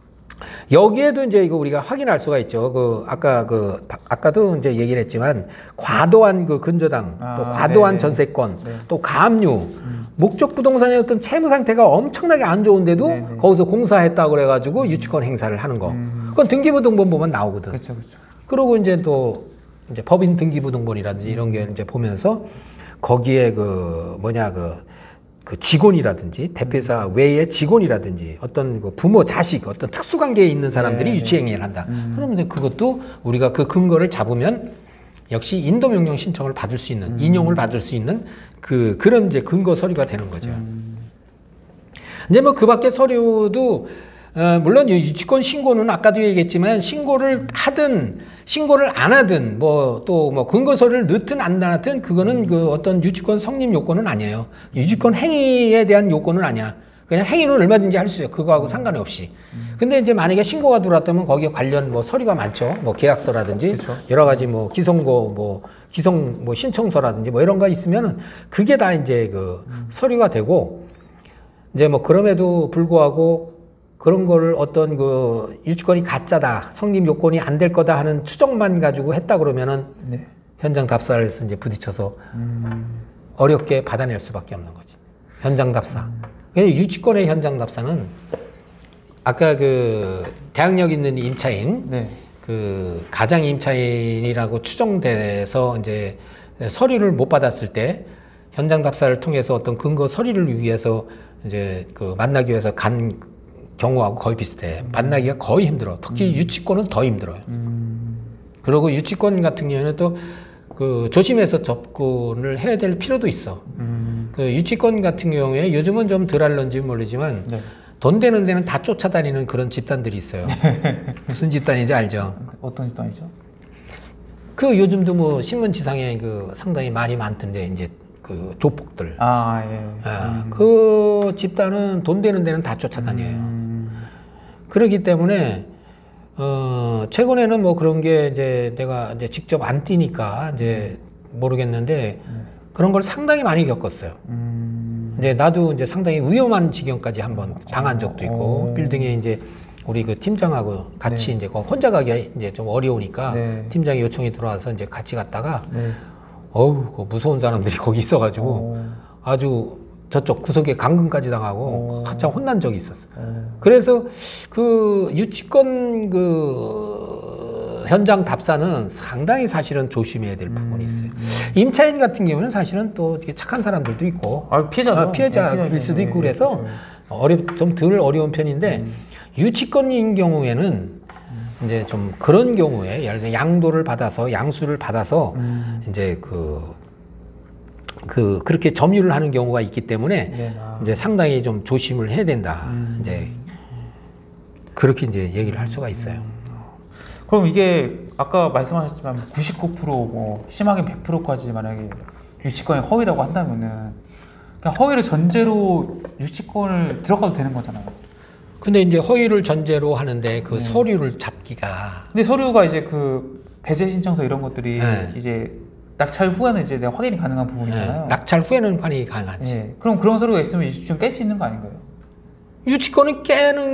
여기에도 이제 이거 우리가 확인할 수가 있죠. 그 아까도 이제 얘기를 했지만 과도한 그 근저당, 또 과도한 네. 전세권, 네. 또 가압류, 목적 부동산의 어떤 채무 상태가 엄청나게 안 좋은데도 네, 네. 거기서 공사했다고 그래가지고 유치권 행사를 하는 거. 그건 등기부등본 보면 나오거든. 그쵸, 그쵸. 그리고 이제 또 이제 법인 등기부등본이라든지 이런 게 이제 보면서 거기에 그 그 직원이라든지 대표이사 외의 직원이라든지 어떤 그 부모 자식 어떤 특수관계에 있는 사람들이 네, 유치행위를 한다. 그러면 이제 그것도 우리가 그 근거를 잡으면 역시 인도명령 신청을 받을 수 있는 인용을 받을 수 있는 그런 이제 근거 서류가 되는 거죠. 이제 뭐 그 밖에 서류도 물론 유치권 신고는 아까도 얘기했지만 신고를 하든 신고를 안 하든 뭐 또 뭐 근거 서류를 넣든 안 넣든 그거는 그 어떤 유치권 성립 요건은 아니에요. 유치권 행위에 대한 요건은 아니야. 그냥 행위는 얼마든지 할 수 있어요. 그거하고 상관이 없이. 근데 이제 만약에 신고가 들어왔다면 거기에 관련 뭐 서류가 많죠. 뭐 계약서라든지 그쵸. 여러 가지 뭐 기성 뭐 신청서라든지 뭐 이런 거 있으면은 그게 다 이제 그 서류가 되고 이제 뭐 그럼에도 불구하고 그런 거를 어떤 그 유치권이 가짜다, 성립 요건이 안 될 거다 하는 추정만 가지고 했다 그러면은 네. 현장 답사를 해서 이제 부딪혀서 어렵게 받아낼 수밖에 없는 거지. 현장 답사. 유치권의 현장 답사는 아까 그 대항력 있는 임차인, 네. 그 가장 임차인이라고 추정돼서 이제 서류를 못 받았을 때 현장 답사를 통해서 어떤 근거 서류를 위해서 이제 그 만나기 위해서 간 경우하고 거의 비슷해. 만나기가 거의 힘들어. 특히 유치권은 더 힘들어요. 그리고 유치권 같은 경우에는 또 그 조심해서 접근을 해야 될 필요도 있어. 그 유치권 같은 경우에 요즘은 좀 덜 할런지 모르지만 네. 돈 되는 데는 다 쫓아다니는 그런 집단들이 있어요. 무슨 집단인지 알죠? 어떤 집단이죠? 그 요즘도 뭐 신문지상에 그 상당히 말이 많던데 이제 그 조폭들. 아, 예. 그 집단은 돈 되는 데는 다 쫓아다녀요. 그렇기 때문에 최근에는 뭐 그런 게 이제 내가 이제 직접 안 뛰니까 이제 모르겠는데 그런 걸 상당히 많이 겪었어요. 이제 나도 이제 상당히 위험한 지경까지 한번 당한 적도 있고 빌딩에 이제 우리 그 팀장하고 같이 네. 이제 혼자 가기 이제 좀 어려우니까 네. 팀장이 요청이 들어와서 이제 같이 갔다가 네. 어우 그 무서운 사람들이 거기 있어가지고 아주 저쪽 구석에 감금까지 당하고 한참 혼난 적이 있었어. 그래서 그 유치권 그 현장 답사는 상당히 사실은 조심해야 될 부분이 있어요. 임차인 같은 경우는 사실은 또 되게 착한 사람들도 있고 피해자죠. 피해자일 수도 있고 그래서 좀 덜 어려운 편인데 유치권인 경우에는 이제 좀 그런 경우에 예를 들어 양도를 받아서 양수를 받아서 이제 그렇게 점유를 하는 경우가 있기 때문에 네. 이제 상당히 좀 조심을 해야 된다. 이제 그렇게 이제 얘기를 할 수가 있어요. 그럼 이게 아까 말씀하셨지만 99%뭐 심하게 100%까지 만약에 유치권이 허위라고 한다면은 그냥 허위를 전제로 유치권을 들어가도 되는 거잖아요. 근데 이제 허위를 전제로 하는데 그 서류를 잡기가 근데 서류가 이제 그 배제 신청서 이런 것들이 네. 이제 낙찰 후에는 이제 내가 확인이 가능한 부분이잖아요. 낙찰 후에는 확인이 가능하지. 네. 그럼 그런 서류가 있으면 유치권 깰 수 있는 거 아닌가요? 유치권은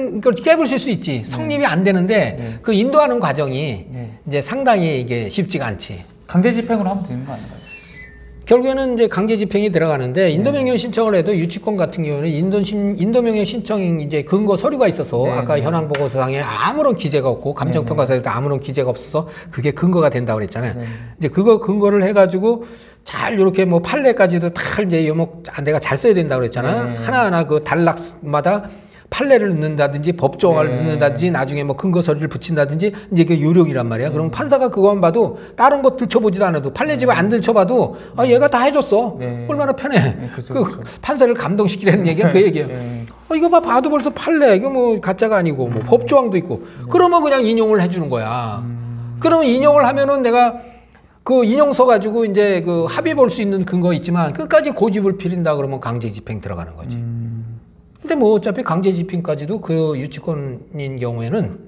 깨부실 수 있지. 성립이 안 되는데 그 인도하는 과정이 이제 상당히 이게 쉽지가 않지. 강제 집행으로 하면 되는 거 아닌가요? 결국에는 이제 강제 집행이 들어가는데 인도명령 신청을 해도 유치권 같은 경우는 인도명령 신청 이제 근거 서류가 있어서 아까 현황 보고서상에 아무런 기재가 없고 감정평가서에도 아무런 기재가 없어서 그게 근거가 된다고 그랬잖아요. 이제 그거 근거를 해가지고 잘 이렇게 뭐 판례까지도 다 이제 요목 내가 잘 써야 된다고 그랬잖아요. 하나하나 그 단락마다 판례를 넣는다든지 법조항을 넣는다든지 나중에 뭐 근거 서류를 붙인다든지 이제 그 요령이란 말이야. 그럼 판사가 그거만 봐도 다른 것 들춰보지도 않아도 판례집을 안 들춰봐도 아 얘가 다 해줬어. 얼마나 편해. 그쵸. 판사를 감동시키라는 얘기야 그 얘기예요. 이거 봐도 벌써 판례 이거 뭐 가짜가 아니고 뭐 법조항도 있고 그러면 그냥 인용을 해주는 거야. 그러면 인용을 하면은 내가 그 인용서 가지고 이제 그 합의 볼 수 있는 근거 있지만 끝까지 고집을 피린다 그러면 강제 집행 들어가는 거지. 근데 뭐 어차피 강제 집행까지도 그 유치권인 경우에는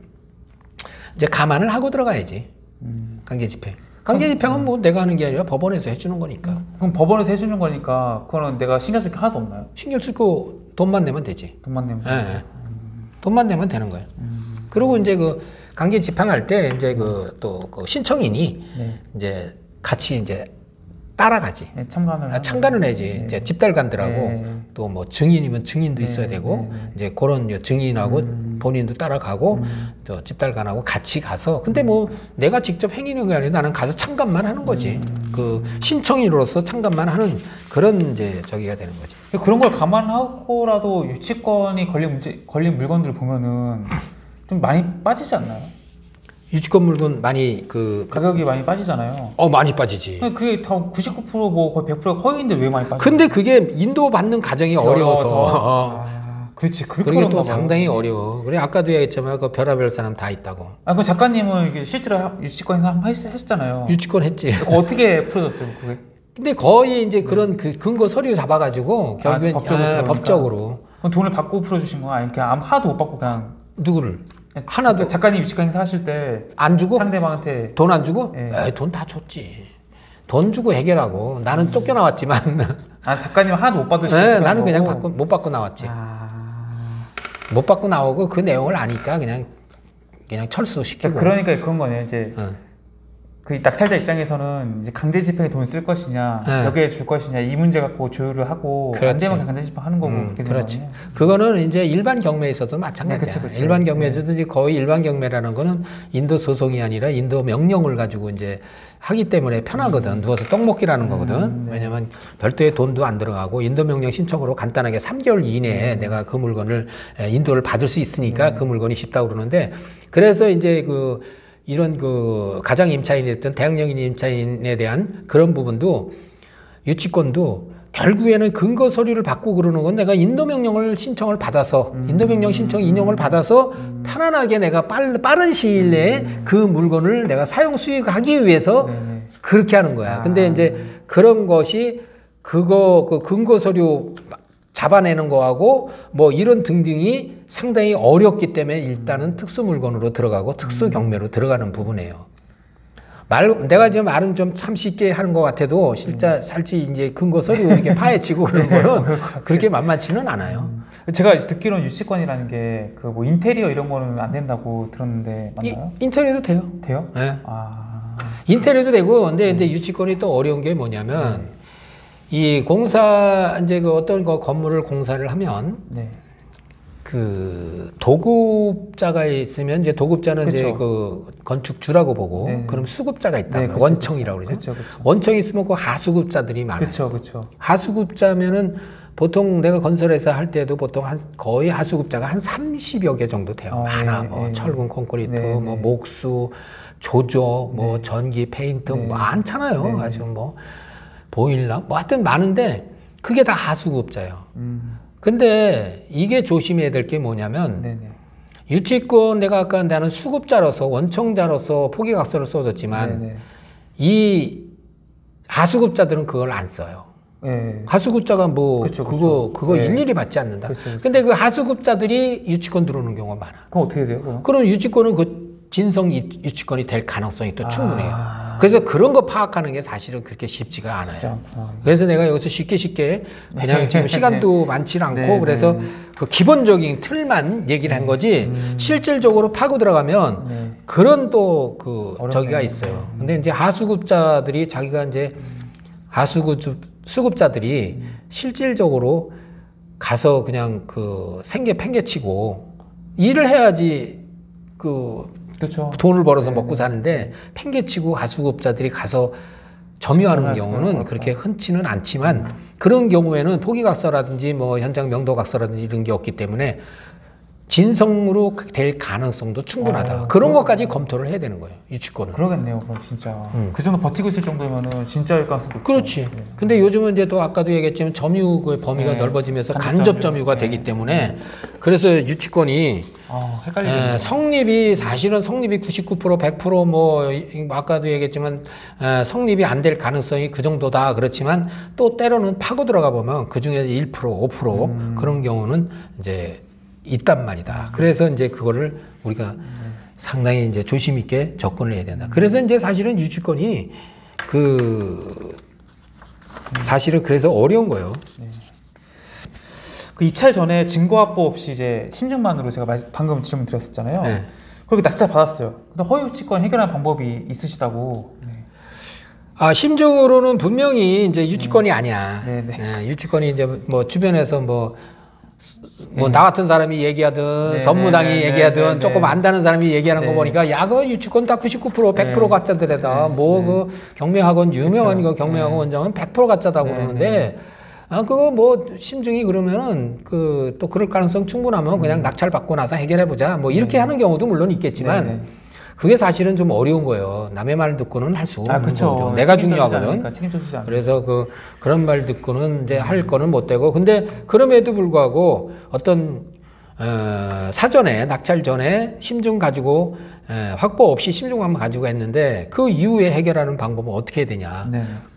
이제 감안을 하고 들어가야지. 강제 집행. 강제 집행은 뭐 내가 하는 게 아니라 법원에서 해주는 거니까. 그럼 법원에서 해주는 거니까 그거는 내가 신경 쓸 게 하나도 없나요? 신경 쓸 거 돈만 내면 되지. 돈만 내면. 네. 돈만 내면 되는 거예요. 그리고 이제 그 강제 집행할 때 이제 그 또 그 신청인이 이제 같이 이제 따라가지. 참관을 해야지. 이제 집달관들하고 또 뭐 증인이면 증인도 있어야 되고 이제 그런 증인하고 본인도 따라가고 또 집달관하고 같이 가서 근데 뭐 내가 직접 행위는 게 아니라 나는 가서 참관만 하는 거지. 그 신청인으로서 참관만 하는 그런 이제 저기가 되는 거지. 그런 걸 감안하고라도 유치권이 걸린 물건들을 보면은 좀 많이 빠지지 않나요? 유치권 물건 많이 그 가격이 많이 빠지잖아요. 많이 빠지지. 그게 다 99% 뭐 거의 100%가 허위인데 왜 많이 빠져? 근데 그게 인도 받는 과정이 어려워서. 그렇지. 그게 또 상당히 어려워. 그래 아까도 얘기했지만 그 별의별 사람 다 있다고. 그 작가님은 실제로 유치권에서 한번 했었잖아요. 유치권 했지. 어떻게 풀어졌어요, 그게? 근데 거의 이제 그런 그 근거 서류 잡아가지고 결국엔 법적으로. 그럼 돈을 받고 풀어주신 거야? 아니면 그냥 하나도 못 받고 그냥? 누구를? 하나도. 작가님 유치권 행사 하실 때 안 주고? 상대방한테 돈 안 주고? 돈 다 줬지. 돈 주고 해결하고. 나는 쫓겨나왔지만. 작가님 하나도 못 받으시고. 나는 그냥 못 받고 나왔지. 못 받고 나오고 그 내용을 아니까 그냥 철수시키고. 그러니까 그런 거네요. 이제 그 낙찰자 입장에서는 이제 강제 집행에 돈을 쓸 것이냐, 여기에 줄 것이냐 이 문제 갖고 조율을 하고 안 되면 강제 집행하는 거고 그렇게 되는 그렇지. 거네요. 그거는 이제 일반 경매에서도 마찬가지야. 그쵸. 일반 경매에서도 이제 거의 일반 경매라는 거는 인도 소송이 아니라 인도 명령을 가지고 이제 하기 때문에 편하거든. 누워서 떡 먹기라는 거거든. 왜냐면 별도의 돈도 안 들어가고 인도 명령 신청으로 간단하게 3개월 이내에 내가 그 물건을 인도를 받을 수 있으니까 그 물건이 쉽다고 그러는데 그래서 이제 이런 그 가장 임차인이 됐든 대학령인 임차인에 대한 그런 부분도 유치권도 결국에는 근거 서류를 받고 그러는 건 내가 인도명령을 신청을 받아서 인도명령 신청 인용을 받아서 편안하게 내가 빠른 시일 내에 그 물건을 내가 사용 수익하기 위해서 그렇게 하는 거야. 근데 이제 그런 것이 그 근거 서류 잡아내는 거하고 뭐 이런 등등이 상당히 어렵기 때문에 일단은 특수 물건으로 들어가고 특수 경매로 들어가는 부분이에요. 내가 지금 말은 좀 참 쉽게 하는 것 같아도 실제 이제 근거 서류 이렇게 파헤치고 그런 거는 그렇게 만만치는 않아요. 제가 듣기로는 유치권이라는 게 그 뭐 인테리어 이런 거는 안 된다고 들었는데 맞나요? 인테리어도 돼요. 돼요? 네. 인테리어도 되고 근데 유치권이 또 어려운 게 뭐냐면 이 공사 이제 그 어떤 거 건물을 공사를 하면 그 도급자가 있으면 이제 도급자는 그쵸. 이제 그 건축주라고 보고 그럼 수급자가 있다. 원청이라고 그러죠. 원청이 있으면 그 하수급자들이 많아요. 그렇죠. 하수급자면은 보통 내가 건설회사 할 때도 보통 거의 하수급자가 한 30여 개 정도 돼요. 많아. 뭐 철근 콘크리트, 뭐 목수, 조조, 뭐 전기, 페인트 많잖아요. 아주 뭐 보일러, 뭐 하여튼 많은데 그게 다 하수급자예요. 근데 이게 조심해야 될 게 뭐냐면 유치권 내가 아까 나는 수급자로서 원청자로서 포기각서를 써줬지만 이 하수급자들은 그걸 안 써요. 하수급자가 뭐 그거 일일이 받지 않는다. 근데 그 하수급자들이 유치권 들어오는 경우가 많아. 그럼 어떻게 돼요? 그럼 유치권은 그 진성 유치권이 될 가능성이 또 충분해요. 그래서 그런 거 파악하는 게 사실은 그렇게 쉽지가 않아요. 그래서 내가 여기서 쉽게 그냥 지금 시간도 많지 않고 그래서 그 기본적인 틀만 얘기를 한 거지 실질적으로 파고 들어가면 그런 또 그 저기가 있어요. 근데 이제 하수급자들이 자기가 이제 수급자들이 실질적으로 가서 그냥 그 생계 팽개치고 일을 해야지 그렇죠. 돈을 벌어서 먹고 사는데 팽개치고 하수급자들이 가서 점유하는 경우는 그렇게 흔치는 않지만 그런 경우에는 토기각서라든지 뭐 현장 명도각서라든지 이런 게 없기 때문에 진성으로 될 가능성도 충분하다. 그런 것까지 검토를 해야 되는 거예요. 유치권은. 그러겠네요. 그럼 진짜 그 정도 버티고 있을 정도면은 진짜일 가능성도 그렇지. 근데 요즘은 이제 또 아까도 얘기했지만 점유의 범위가 넓어지면서 간접 점유가 되기 때문에 그래서 유치권이 성립이 사실은 성립이 99% 100% 뭐 아까도 얘기했지만 성립이 안 될 가능성이 그 정도다. 그렇지만 또 때로는 파고 들어가 보면 그 중에 1% 5% 그런 경우는 이제 있단 말이다. 그래서 이제 그거를 우리가 상당히 이제 조심 있게 접근을 해야 된다. 그래서 이제 사실은 유치권이 사실은 그래서 어려운 거예요. 그 입찰 전에 증거 확보 없이 이제 심증만으로 제가 방금 질문 드렸었잖아요. 네. 그렇게 낙찰 받았어요. 근데 허위 유치권 해결하는 방법이 있으시다고. 심증으로는 분명히 이제 유치권이 아니야. 유치권이 이제 뭐 주변에서 뭐 나 같은 사람이 얘기하든 선무당이 얘기하든 조금 안다는 사람이 얘기하는 거 보니까 야, 그 유치권 다 99% 100% 가짜들에다 뭐 그 경매학원 유명한 거 경매학원 원장은 100% 가짜다고 그러는데 그거 뭐 심증이 그러면은 또 그럴 가능성 충분하면 그냥 낙찰 받고 나서 해결해 보자 뭐 이렇게 하는 경우도 물론 있겠지만 그게 사실은 좀 어려운 거예요. 남의 말 듣고는 할 수 없는 거죠. 내가 중요하거든. 그래서 그런 말 듣고는 이제 할 거는 못 되고. 근데 그럼에도 불구하고 어떤 사전에 낙찰 전에 심증 가지고 확보 없이 심증만 가지고 했는데 그 이후에 해결하는 방법은 어떻게 해야 되냐.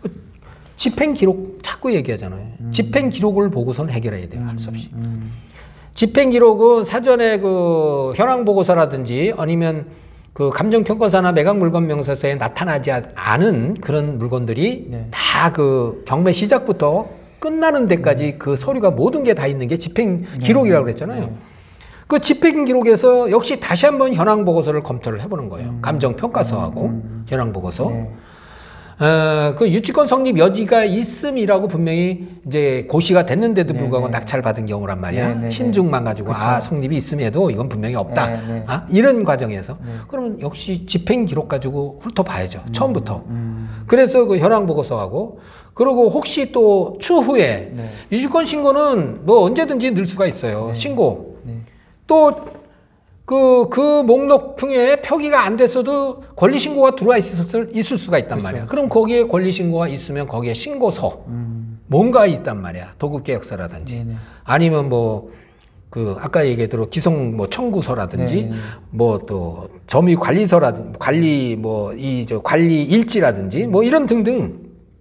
집행 기록 자꾸 얘기하잖아요. 집행 기록을 보고선 해결해야 돼요. 할 수 없이. 집행 기록은 사전에 그 현황 보고서라든지 아니면 그 감정평가서나 매각물건명세서에 나타나지 않은 그런 물건들이 다 그 경매 시작부터 끝나는 데까지 그 서류가 모든 게 다 있는 게 집행 기록이라고 그랬잖아요. 그 집행 기록에서 역시 다시 한번 현황 보고서를 검토를 해보는 거예요. 감정평가서하고 현황 보고서. 그 유치권 성립 여지가 있음이라고 분명히 이제 고시가 됐는데도 불구하고 낙찰 받은 경우란 말이야. 심증만 가지고 성립이 있음에도 이건 분명히 없다. 이런 과정에서 그러면 역시 집행 기록 가지고 훑어봐야죠. 처음부터. 그래서 그 현황 보고서하고 그리고 혹시 또 추후에 유치권 신고는 뭐 언제든지 늘 수가 있어요. 신고. 또 그 목록표에 표기가 안 됐어도 권리신고가 들어와 있을 수가 있단 말이야. 그럼 거기에 권리신고가 있으면 거기에 신고서 뭔가 있단 말이야. 도급계약서라든지 아니면 뭐 그 아까 얘기했대로 기성 뭐 청구서라든지 뭐 또 점유 관리서라든지 관리 뭐 관리 일지라든지 뭐 이런 등등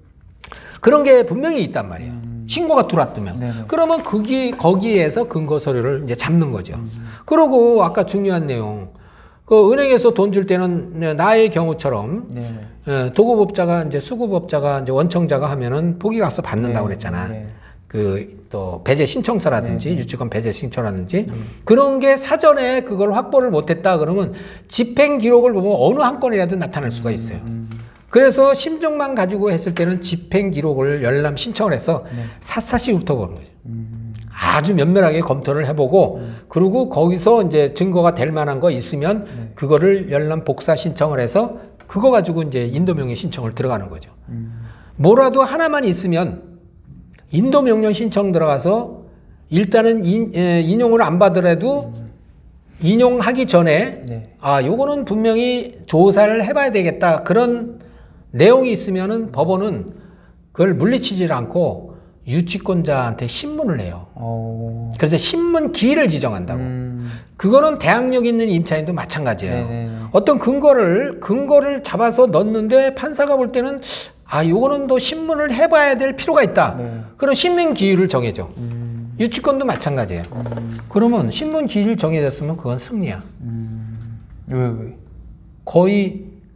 그런 게 분명히 있단 말이에요. 신고가 들어왔다면 그러면 거기에서 근거 서류를 이제 잡는 거죠. 그리고 아까 중요한 내용 그 은행에서 돈 줄 때는 나의 경우처럼 도급업자가 이제 수급업자가 이제 원청자가 하면은 포기각서 받는다고 그랬잖아. 그 또 배제 신청서라든지 유치권 배제 신청서라든지 그런 게 사전에 그걸 확보를 못했다 그러면 집행 기록을 보면 어느 한 건이라도 나타날 수가 있어요. 그래서 심증만 가지고 했을 때는 집행 기록을 열람 신청을 해서 샅샅이 훑어보는 거죠. 아주 면밀하게 검토를 해보고 그리고 거기서 이제 증거가 될 만한 거 있으면 그거를 열람 복사 신청을 해서 그거 가지고 이제 인도명의 신청을 들어가는 거죠. 뭐라도 하나만 있으면 인도명령 신청 들어가서 일단은 인용을 안 받더라도 인용하기 전에 요거는 분명히 조사를 해봐야 되겠다 그런 내용이 있으면은 법원은 그걸 물리치질 않고 유치권자한테 신문을 해요. 그래서 신문 기일을 지정한다고. 그거는 대항력 있는 임차인도 마찬가지예요. 어떤 근거를 잡아서 넣는데 판사가 볼 때는 요거는 또 신문을 해봐야 될 필요가 있다. 그럼 신문 기일을 정해줘. 유치권도 마찬가지예요. 그러면 신문 기일 정해졌으면 그건 승리야. 왜? 거의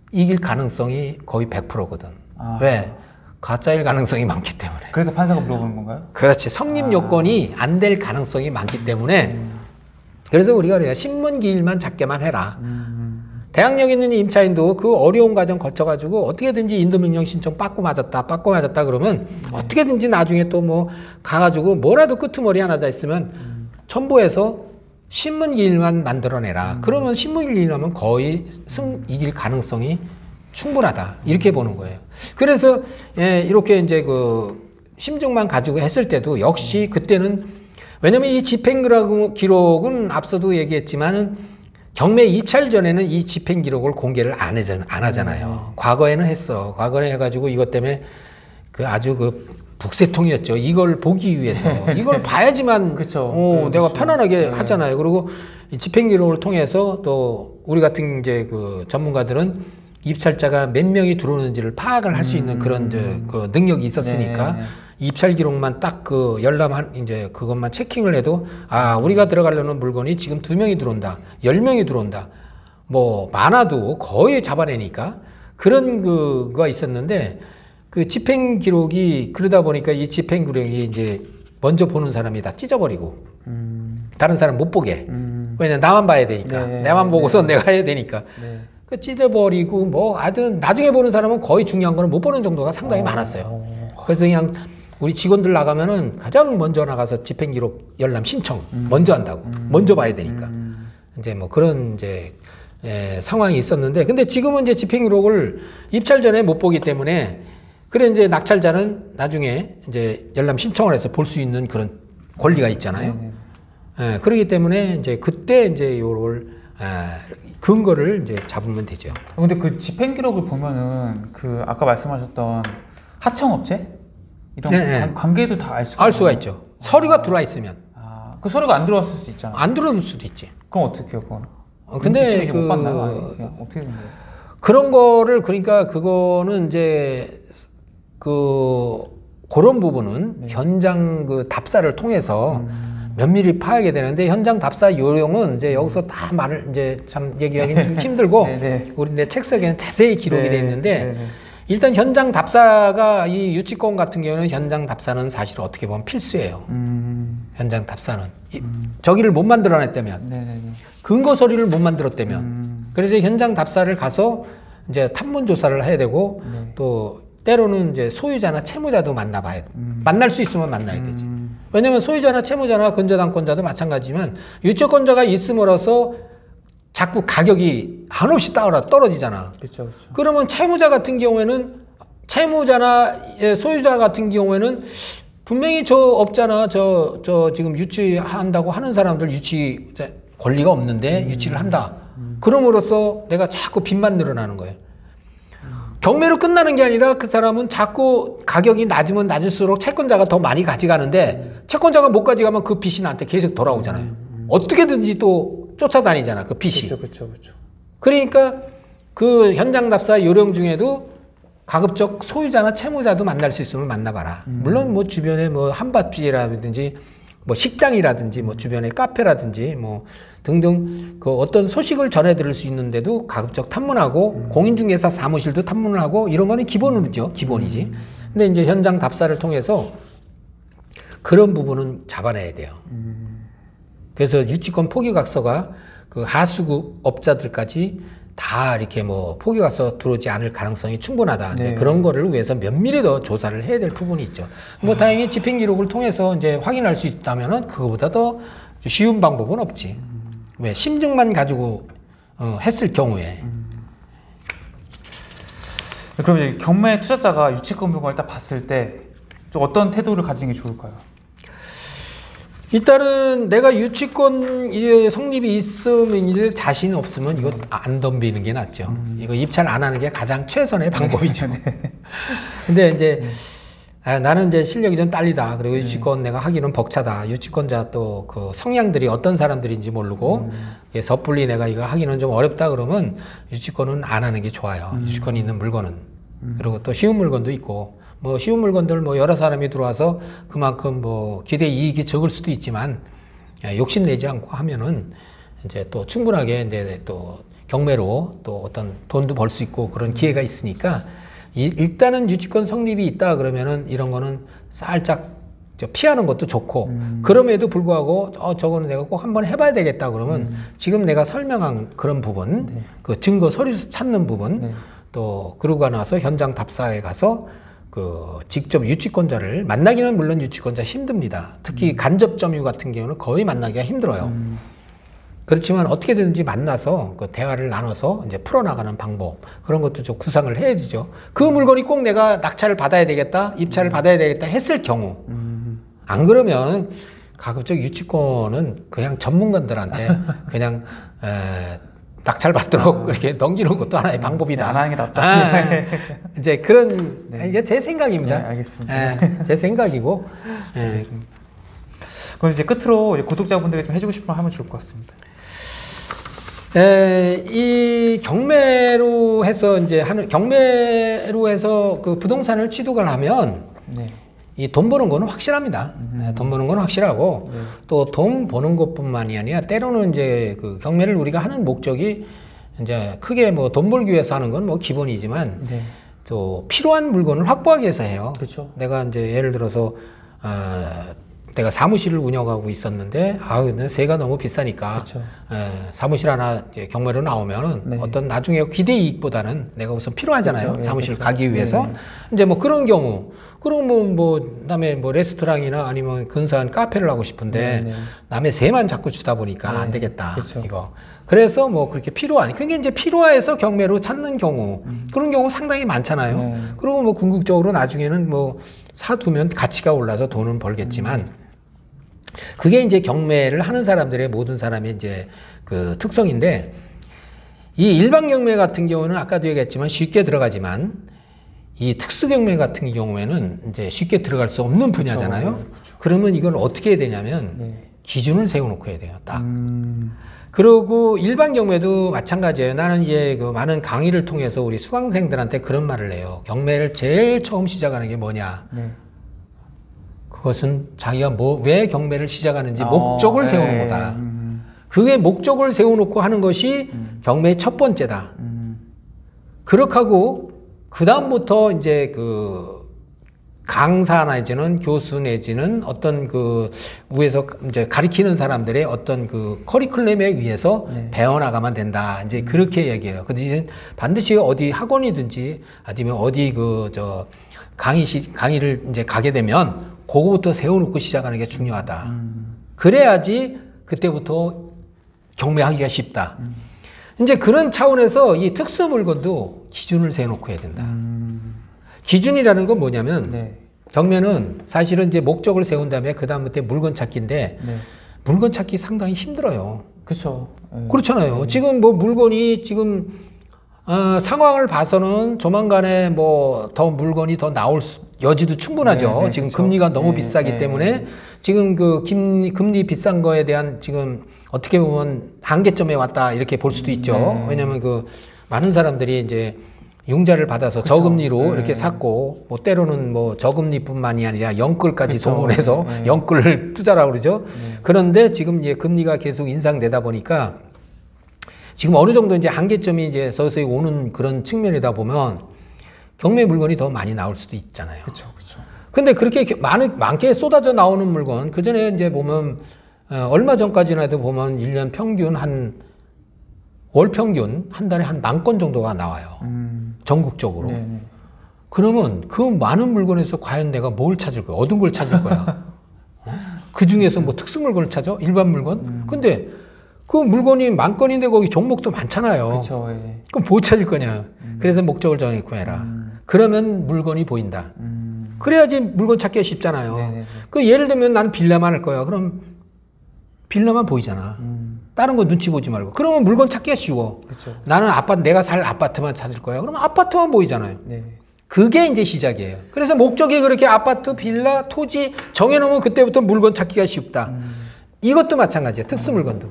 이길 가능성이 거의 100%거든. 왜? 가짜일 가능성이 많기 때문에. 그래서 판사가 물어보는 건가요? 그렇지. 성립 요건이 안 될 가능성이 많기 때문에 그래서 우리가 그래요. 신문 기일만 작게만 해라. 대학력 있는 임차인도 그 어려운 과정 거쳐가지고 어떻게든지 인도명령 신청 빠꾸 맞았다 그러면 어떻게든지 나중에 또 뭐 가가지고 뭐라도 끄트머리 하나 자 있으면 첨부해서 신문 기일만 만들어내라. 그러면 신문 기일하면 거의 이길 가능성이 충분하다. 이렇게 보는 거예요. 그래서 이렇게 이제 그 심증만 가지고 했을 때도 역시 그때는 왜냐면 이 집행 기록은 앞서도 얘기했지만은 경매 입찰 전에는 이 집행 기록을 공개를 안 하잖아요. 과거에는 했어. 과거에 해가지고 이것 때문에 그 아주 그 북새통이었죠. 이걸 보기 위해서 이걸 봐야지만 그쵸. 내가 편안하게 하잖아요. 그리고 이 집행 기록을 통해서 또 우리 같은 이제 그 전문가들은 입찰자가 몇 명이 들어오는지를 파악을 할 수 있는 그런 그 능력이 있었으니까 입찰 기록만 딱 그 이제 그것만 체킹을 해도 우리가 들어가려는 물건이 지금 2명이 들어온다, 10명이 들어온다, 뭐 많아도 거의 잡아내니까 그런 그가 있었는데 그 집행 기록이 그러다 보니까 이 집행 기록이 이제 먼저 보는 사람이 다 찢어버리고 다른 사람 못 보게 왜냐 나만 봐야 되니까 나만 보고서 내가 해야 되니까. 그 찢어버리고 뭐 하여튼 나중에 보는 사람은 거의 중요한 거는 못 보는 정도가 상당히 많았어요. 그래서 그냥 우리 직원들 나가면은 가장 먼저 나가서 집행기록 열람 신청 먼저 한다고. 먼저 봐야 되니까. 이제 뭐 그런 이제 상황이 있었는데 근데 지금은 이제 집행기록을 입찰 전에 못 보기 때문에 그래 이제 낙찰자는 나중에 이제 열람 신청을 해서 볼 수 있는 그런 권리가 있잖아요. 그렇기 때문에 이제 그때 이제 요걸 근거를 이제 잡으면 되죠. 근데 그 집행 기록을 보면은 그 아까 말씀하셨던 하청업체 이런 관계도 다 알 수가 있죠. 서류가 들어와 있으면. 그 서류가 안 들어왔을 수도 있잖아. 안 들어올 수도 있지. 그럼 어떻게 해요, 그건? 근데 못 받나요? 어떻게 되는 거예요? 그런 거를 그러니까 그거는 이제 그런 부분은 현장 그 답사를 통해서 면밀히 파악이 되는데 현장 답사 요령은 이제 여기서 다 말을 이제 참 얘기하기는 좀 힘들고 우리 내 책 속에는 자세히 기록이 되어 있는데 일단 현장 답사가 이 유치권 같은 경우는 현장 답사는 사실 어떻게 보면 필수예요. 현장 답사는 저기를 못 만들어냈다면 근거 서류를 못 만들었다면 그래서 현장 답사를 가서 이제 탐문 조사를 해야 되고 또 때로는 이제 소유자나 채무자도 만나봐야 돼. 만날 수 있으면 만나야 되지. 왜냐면 소유자나 채무자나 근저당권자도 마찬가지지만 유치권자가 있음으로써 자꾸 가격이 한없이 떨어지잖아. 그렇죠. 그러면 채무자 같은 경우에는 채무자나 소유자 같은 경우에는 분명히 저 없잖아. 저 지금 유치한다고 하는 사람들 유치 권리가 없는데 유치를 한다. 그럼으로써 내가 자꾸 빚만 늘어나는 거예요. 경매로 끝나는 게 아니라 그 사람은 자꾸 가격이 낮으면 낮을수록 채권자가 더 많이 가져가는데 채권자가 못 가져가면 그 빚이 나한테 계속 돌아오잖아요. 어떻게든지 또 쫓아다니잖아, 그 빚이. 그렇죠. 그러니까 그 현장 답사 요령 중에도 가급적 소유자나 채무자도 만날 수 있으면 만나봐라. 물론 뭐 주변에 뭐 한밭집이라든지 뭐 식당이라든지 뭐 주변에 카페라든지 뭐 등등 그 어떤 소식을 전해드릴 수 있는데도 가급적 탐문하고 공인중개사 사무실도 탐문을 하고 이런 거는 기본이죠. 기본이지. 근데 이제 현장 답사를 통해서 그런 부분은 잡아내야 돼요. 그래서 유치권 포기각서가 그 하수구 업자들까지 다 이렇게 뭐 포기각서 들어오지 않을 가능성이 충분하다. 이제 그런 거를 위해서 면밀히 더 조사를 해야 될 부분이 있죠. 뭐 다행히 집행기록을 통해서 이제 확인할 수 있다면은 그거보다 더 쉬운 방법은 없지. 왜 심증만 가지고 했을 경우에. 그럼 이제 경매 투자자가 유치권 물건을 딱 봤을 때 좀 어떤 태도를 가지는 게 좋을까요? 일단은 내가 유치권 성립이 있으면 이제 자신 없으면 이거 안 덤비는 게 낫죠. 이거 입찰 안 하는 게 가장 최선의 방법이죠. 근데 이제 나는 이제 실력이 좀 딸리다. 그리고 유치권 내가 하기는 벅차다. 유치권자 또 그 성향들이 어떤 사람들인지 모르고 섣불리 내가 이거 하기는 좀 어렵다 그러면 유치권은 안 하는 게 좋아요. 유치권이 있는 물건은. 그리고 또 쉬운 물건도 있고 뭐 쉬운 물건들 뭐 여러 사람이 들어와서 그만큼 뭐 기대 이익이 적을 수도 있지만 욕심내지 않고 하면은 이제 또 충분하게 이제 또 경매로 또 어떤 돈도 벌 수 있고 그런 기회가 있으니까 일단은 유치권 성립이 있다 그러면은 이런 거는 살짝 피하는 것도 좋고 그럼에도 불구하고 저거는 내가 꼭 한번 해봐야 되겠다 그러면 지금 내가 설명한 그런 부분 네. 그 증거 서류 찾는 부분 네. 또 그러고 나서 현장 답사에 가서 그 직접 유치권자를 만나기는 물론 유치권자 힘듭니다. 특히 간접 점유 같은 경우는 거의 만나기가 힘들어요. 그렇지만 어떻게든지 만나서 그 대화를 나눠서 이제 풀어나가는 방법 그런 것도 좀 구상을 해야 되죠. 그 물건이 꼭 내가 낙찰을 받아야 되겠다, 입찰을 받아야 되겠다 했을 경우 안 그러면 가급적 유치권은 그냥 전문가들한테 그냥 낙찰 받도록 이렇게 넘기는 것도 하나의 방법이다. 안 하는 게 낫다. 이제 그런 이게 제 생각입니다. 네, 알겠습니다. 제 생각이고. 알겠습니다. 그럼 이제 끝으로 이제 구독자분들이 좀 해주고 싶은 말 하면 좋을 것 같습니다. 이 경매로 해서 이제 경매로 해서 그 부동산을 취득을 하면 네. 이 돈 버는 거는 확실합니다. 돈 버는 건 확실하고 네. 또 돈 버는 것뿐만이 아니라 때로는 이제 그 경매를 우리가 하는 목적이 이제 크게 뭐 돈 벌기 위해서 하는 건 뭐 기본이지만 네. 또 필요한 물건을 확보하기 위해서 해요. 그렇죠. 내가 이제 예를 들어서 내가 사무실을 운영하고 있었는데 세가 너무 비싸니까 그렇죠. 사무실 하나 이제 경매로 나오면은 네. 어떤 나중에 기대 이익보다는 내가 우선 필요하잖아요. 그렇죠. 사무실 그렇죠. 가기 위해서 네. 이제 뭐 그런 경우 그럼 그다음에 뭐 레스토랑이나 아니면 근사한 카페를 하고 싶은데 네. 남의 세만 자꾸 주다 보니까 네. 안 되겠다. 그렇죠. 이거. 그래서 뭐 그렇게 필요한 그게 이제 필요해서 경매로 찾는 경우 그런 경우 상당히 많잖아요. 네. 그리고 뭐 궁극적으로 나중에는 뭐 사두면 가치가 올라서 돈은 벌겠지만 그게 이제 경매를 하는 사람들의 모든 사람의 이제 그 특성인데 이 일반 경매 같은 경우는 아까도 얘기했지만 쉽게 들어가지만 이 특수 경매 같은 경우에는 이제 쉽게 들어갈 수 없는 분야잖아요. 그렇죠. 그렇죠. 그러면 이걸 어떻게 해야 되냐면 네. 기준을 세워놓고 해야 돼요. 딱. 그리고 일반 경매도 마찬가지예요. 나는 이제 그 많은 강의를 통해서 우리 수강생들한테 그런 말을 해요. 경매를 제일 처음 시작하는 게 뭐냐? 네. 그것은 자기가 왜 경매를 시작하는지 목적을 네. 세우는 거다. 그게 목적을 세워놓고 하는 것이 경매의 첫 번째다. 그렇게 하고 그 다음부터 이제 그 강사 내지는 교수 내지는 어떤 그 위에서 이제 가리키는 사람들의 어떤 그 커리큘럼에 의해서 네. 배워나가면 된다. 이제 그렇게 얘기해요. 그 대신 반드시 어디 학원이든지 아니면 어디 강의를 이제 가게 되면 그거부터 세워놓고 시작하는 게 중요하다. 그래야지 그때부터 경매하기가 쉽다. 이제 그런 차원에서 이 특수 물건도 기준을 세워놓고 해야 된다. 기준이라는 건 뭐냐면 네. 경매는 사실은 이제 목적을 세운 다음에 그 다음부터 물건 찾기인데 네. 물건 찾기 상당히 힘들어요. 그렇죠. 네. 그렇잖아요. 네. 지금 뭐 물건이 지금 상황을 봐서는 조만간에 뭐 더 물건이 더 나올 여지도 충분하죠. 네, 네, 지금 그렇죠. 금리가 너무 네, 비싸기 네, 때문에 네. 지금 그 금리 비싼 거에 대한 지금 어떻게 보면 한계점에 왔다 이렇게 볼 수도 있죠. 네. 왜냐하면 그 많은 사람들이 이제 융자를 받아서 그쵸. 저금리로 네. 이렇게 샀고 뭐 때로는 뭐 저금리뿐만이 아니라 영끌까지 그쵸. 동원해서 네. 영끌을 투자라고 그러죠. 네. 그런데 지금 이제 금리가 계속 인상되다 보니까 지금 어느 정도 이제 한계점이 이제 서서히 오는 그런 측면이다 보면 경매 물건이 더 많이 나올 수도 있잖아요. 그렇죠. 그렇죠. 근데 그렇게 많게 쏟아져 나오는 물건, 그 전에 이제 보면, 얼마 전까지나 해도 보면 1년 평균 월 평균 한 달에 한 10,000건 정도가 나와요. 전국적으로. 네. 그러면 그 많은 물건에서 과연 내가 뭘 찾을 거야? 어떤 걸 찾을 거야? 그 중에서 뭐 특수 물건을 찾아? 일반 물건? 근데 그 물건이 10,000건인데 거기 종목도 많잖아요. 그렇죠. 예. 그럼 뭐 찾을 거냐? 그래서 목적을 정해놓고 해라. 그러면 물건이 보인다. 그래야지 물건 찾기가 쉽잖아요. 네네네. 그 예를 들면 나는 빌라만 할 거야. 그럼 빌라만 보이잖아. 다른 거 눈치 보지 말고. 그러면 물건 찾기가 쉬워. 그렇죠. 나는 내가 살 아파트만 찾을 거야. 그러면 아파트만 보이잖아요. 네. 그게 이제 시작이에요. 그래서 목적이 그렇게 아파트, 빌라, 토지 정해놓으면 그때부터 물건 찾기가 쉽다. 이것도 마찬가지예요. 특수 물건도.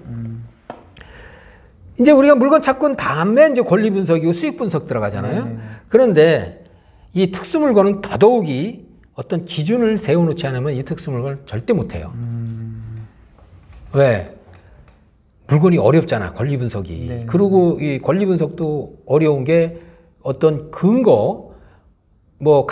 이제 우리가 물건 찾고 다음에 이제 권리 분석이고 수익 분석 들어가잖아요. 네네네. 그런데 이 특수 물건은 더더욱이 어떤 기준을 세워놓지 않으면 이 특수 물건을 절대 못해요. 왜? 물건이 어렵잖아, 권리 분석이. 네. 그리고 이 권리 분석도 어려운 게 어떤 근거, 뭐,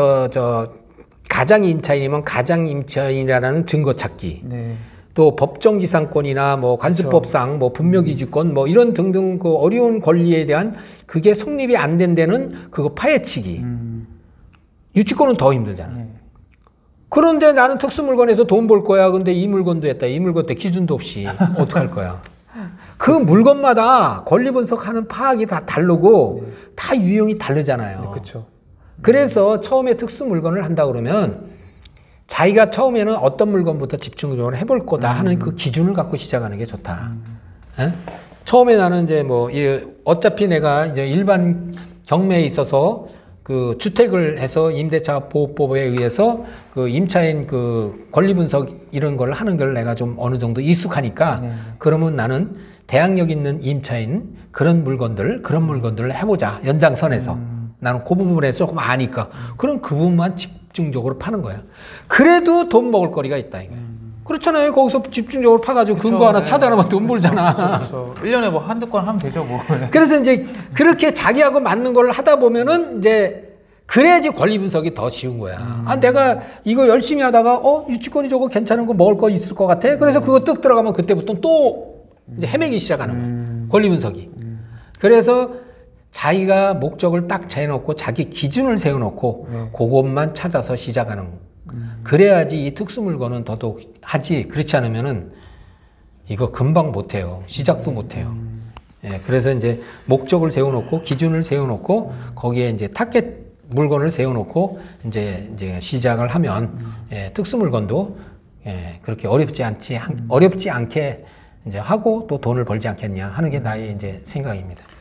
가장 임차인이면 가장 임차인이라는 증거 찾기. 네. 또 법정지상권이나 뭐 관습법상 뭐 분묘기주권 뭐 이런 등등 그 어려운 권리에 대한 그게 성립이 안 된 데는 그거 파헤치기. 유치권은 더 힘들잖아. 네. 그런데 나는 특수물건에서 돈 벌 거야. 근데 이 물건도 했다. 이 물건도 기준도 없이 어떡할 거야. 그 물건마다 권리 분석하는 파악이 다 다르고 네. 다 유형이 다르잖아요. 네, 그렇죠. 그래서 처음에 특수물건을 한다 그러면 자기가 처음에는 어떤 물건부터 집중적으로 해볼 거다 하는 그 기준을 갖고 시작하는 게 좋다. 에? 처음에 나는 이제 뭐 어차피 내가 이제 일반 경매에 있어서 그 주택을 해서 임대차 보호법에 의해서 그 임차인 그 권리 분석 이런 걸 하는 걸 내가 좀 어느 정도 익숙하니까 네. 그러면 나는 대항력 있는 임차인 그런 물건들을 해보자. 연장선에서. 나는 그 부분에 조금 아니까. 그럼 그 부분만 집중적으로 파는 거야. 그래도 돈 먹을 거리가 있다, 이거야. 그렇잖아요. 거기서 집중적으로 파가지고 그쵸, 근거 하나 네. 찾아내면 돈 벌잖아. 그렇죠. 1년에 뭐 한두 건 하면 되죠, 뭐. 그래서 이제 그렇게 자기하고 맞는 걸 하다 보면은 이제 그래야지 권리 분석이 더 쉬운 거야. 아, 내가 이거 열심히 하다가 유치권이 저거 괜찮은 거 먹을 거 있을 것 같아. 그래서 그거 뚝 들어가면 그때부터 또 이제 헤매기 시작하는 거야. 권리 분석이. 그래서 자기가 목적을 딱 재놓고 자기 기준을 세워놓고 그것만 찾아서 시작하는 거. 그래야지 이 특수물건은 더더욱 하지. 그렇지 않으면은 이거 금방 못해요. 시작도 못해요. 예, 그래서 이제 목적을 세워놓고 기준을 세워놓고 거기에 이제 타겟 물건을 세워놓고 이제 시작을 하면 예, 특수물건도 예, 그렇게 어렵지 않게 이제 하고 또 돈을 벌지 않겠냐 하는 게 나의 이제 생각입니다.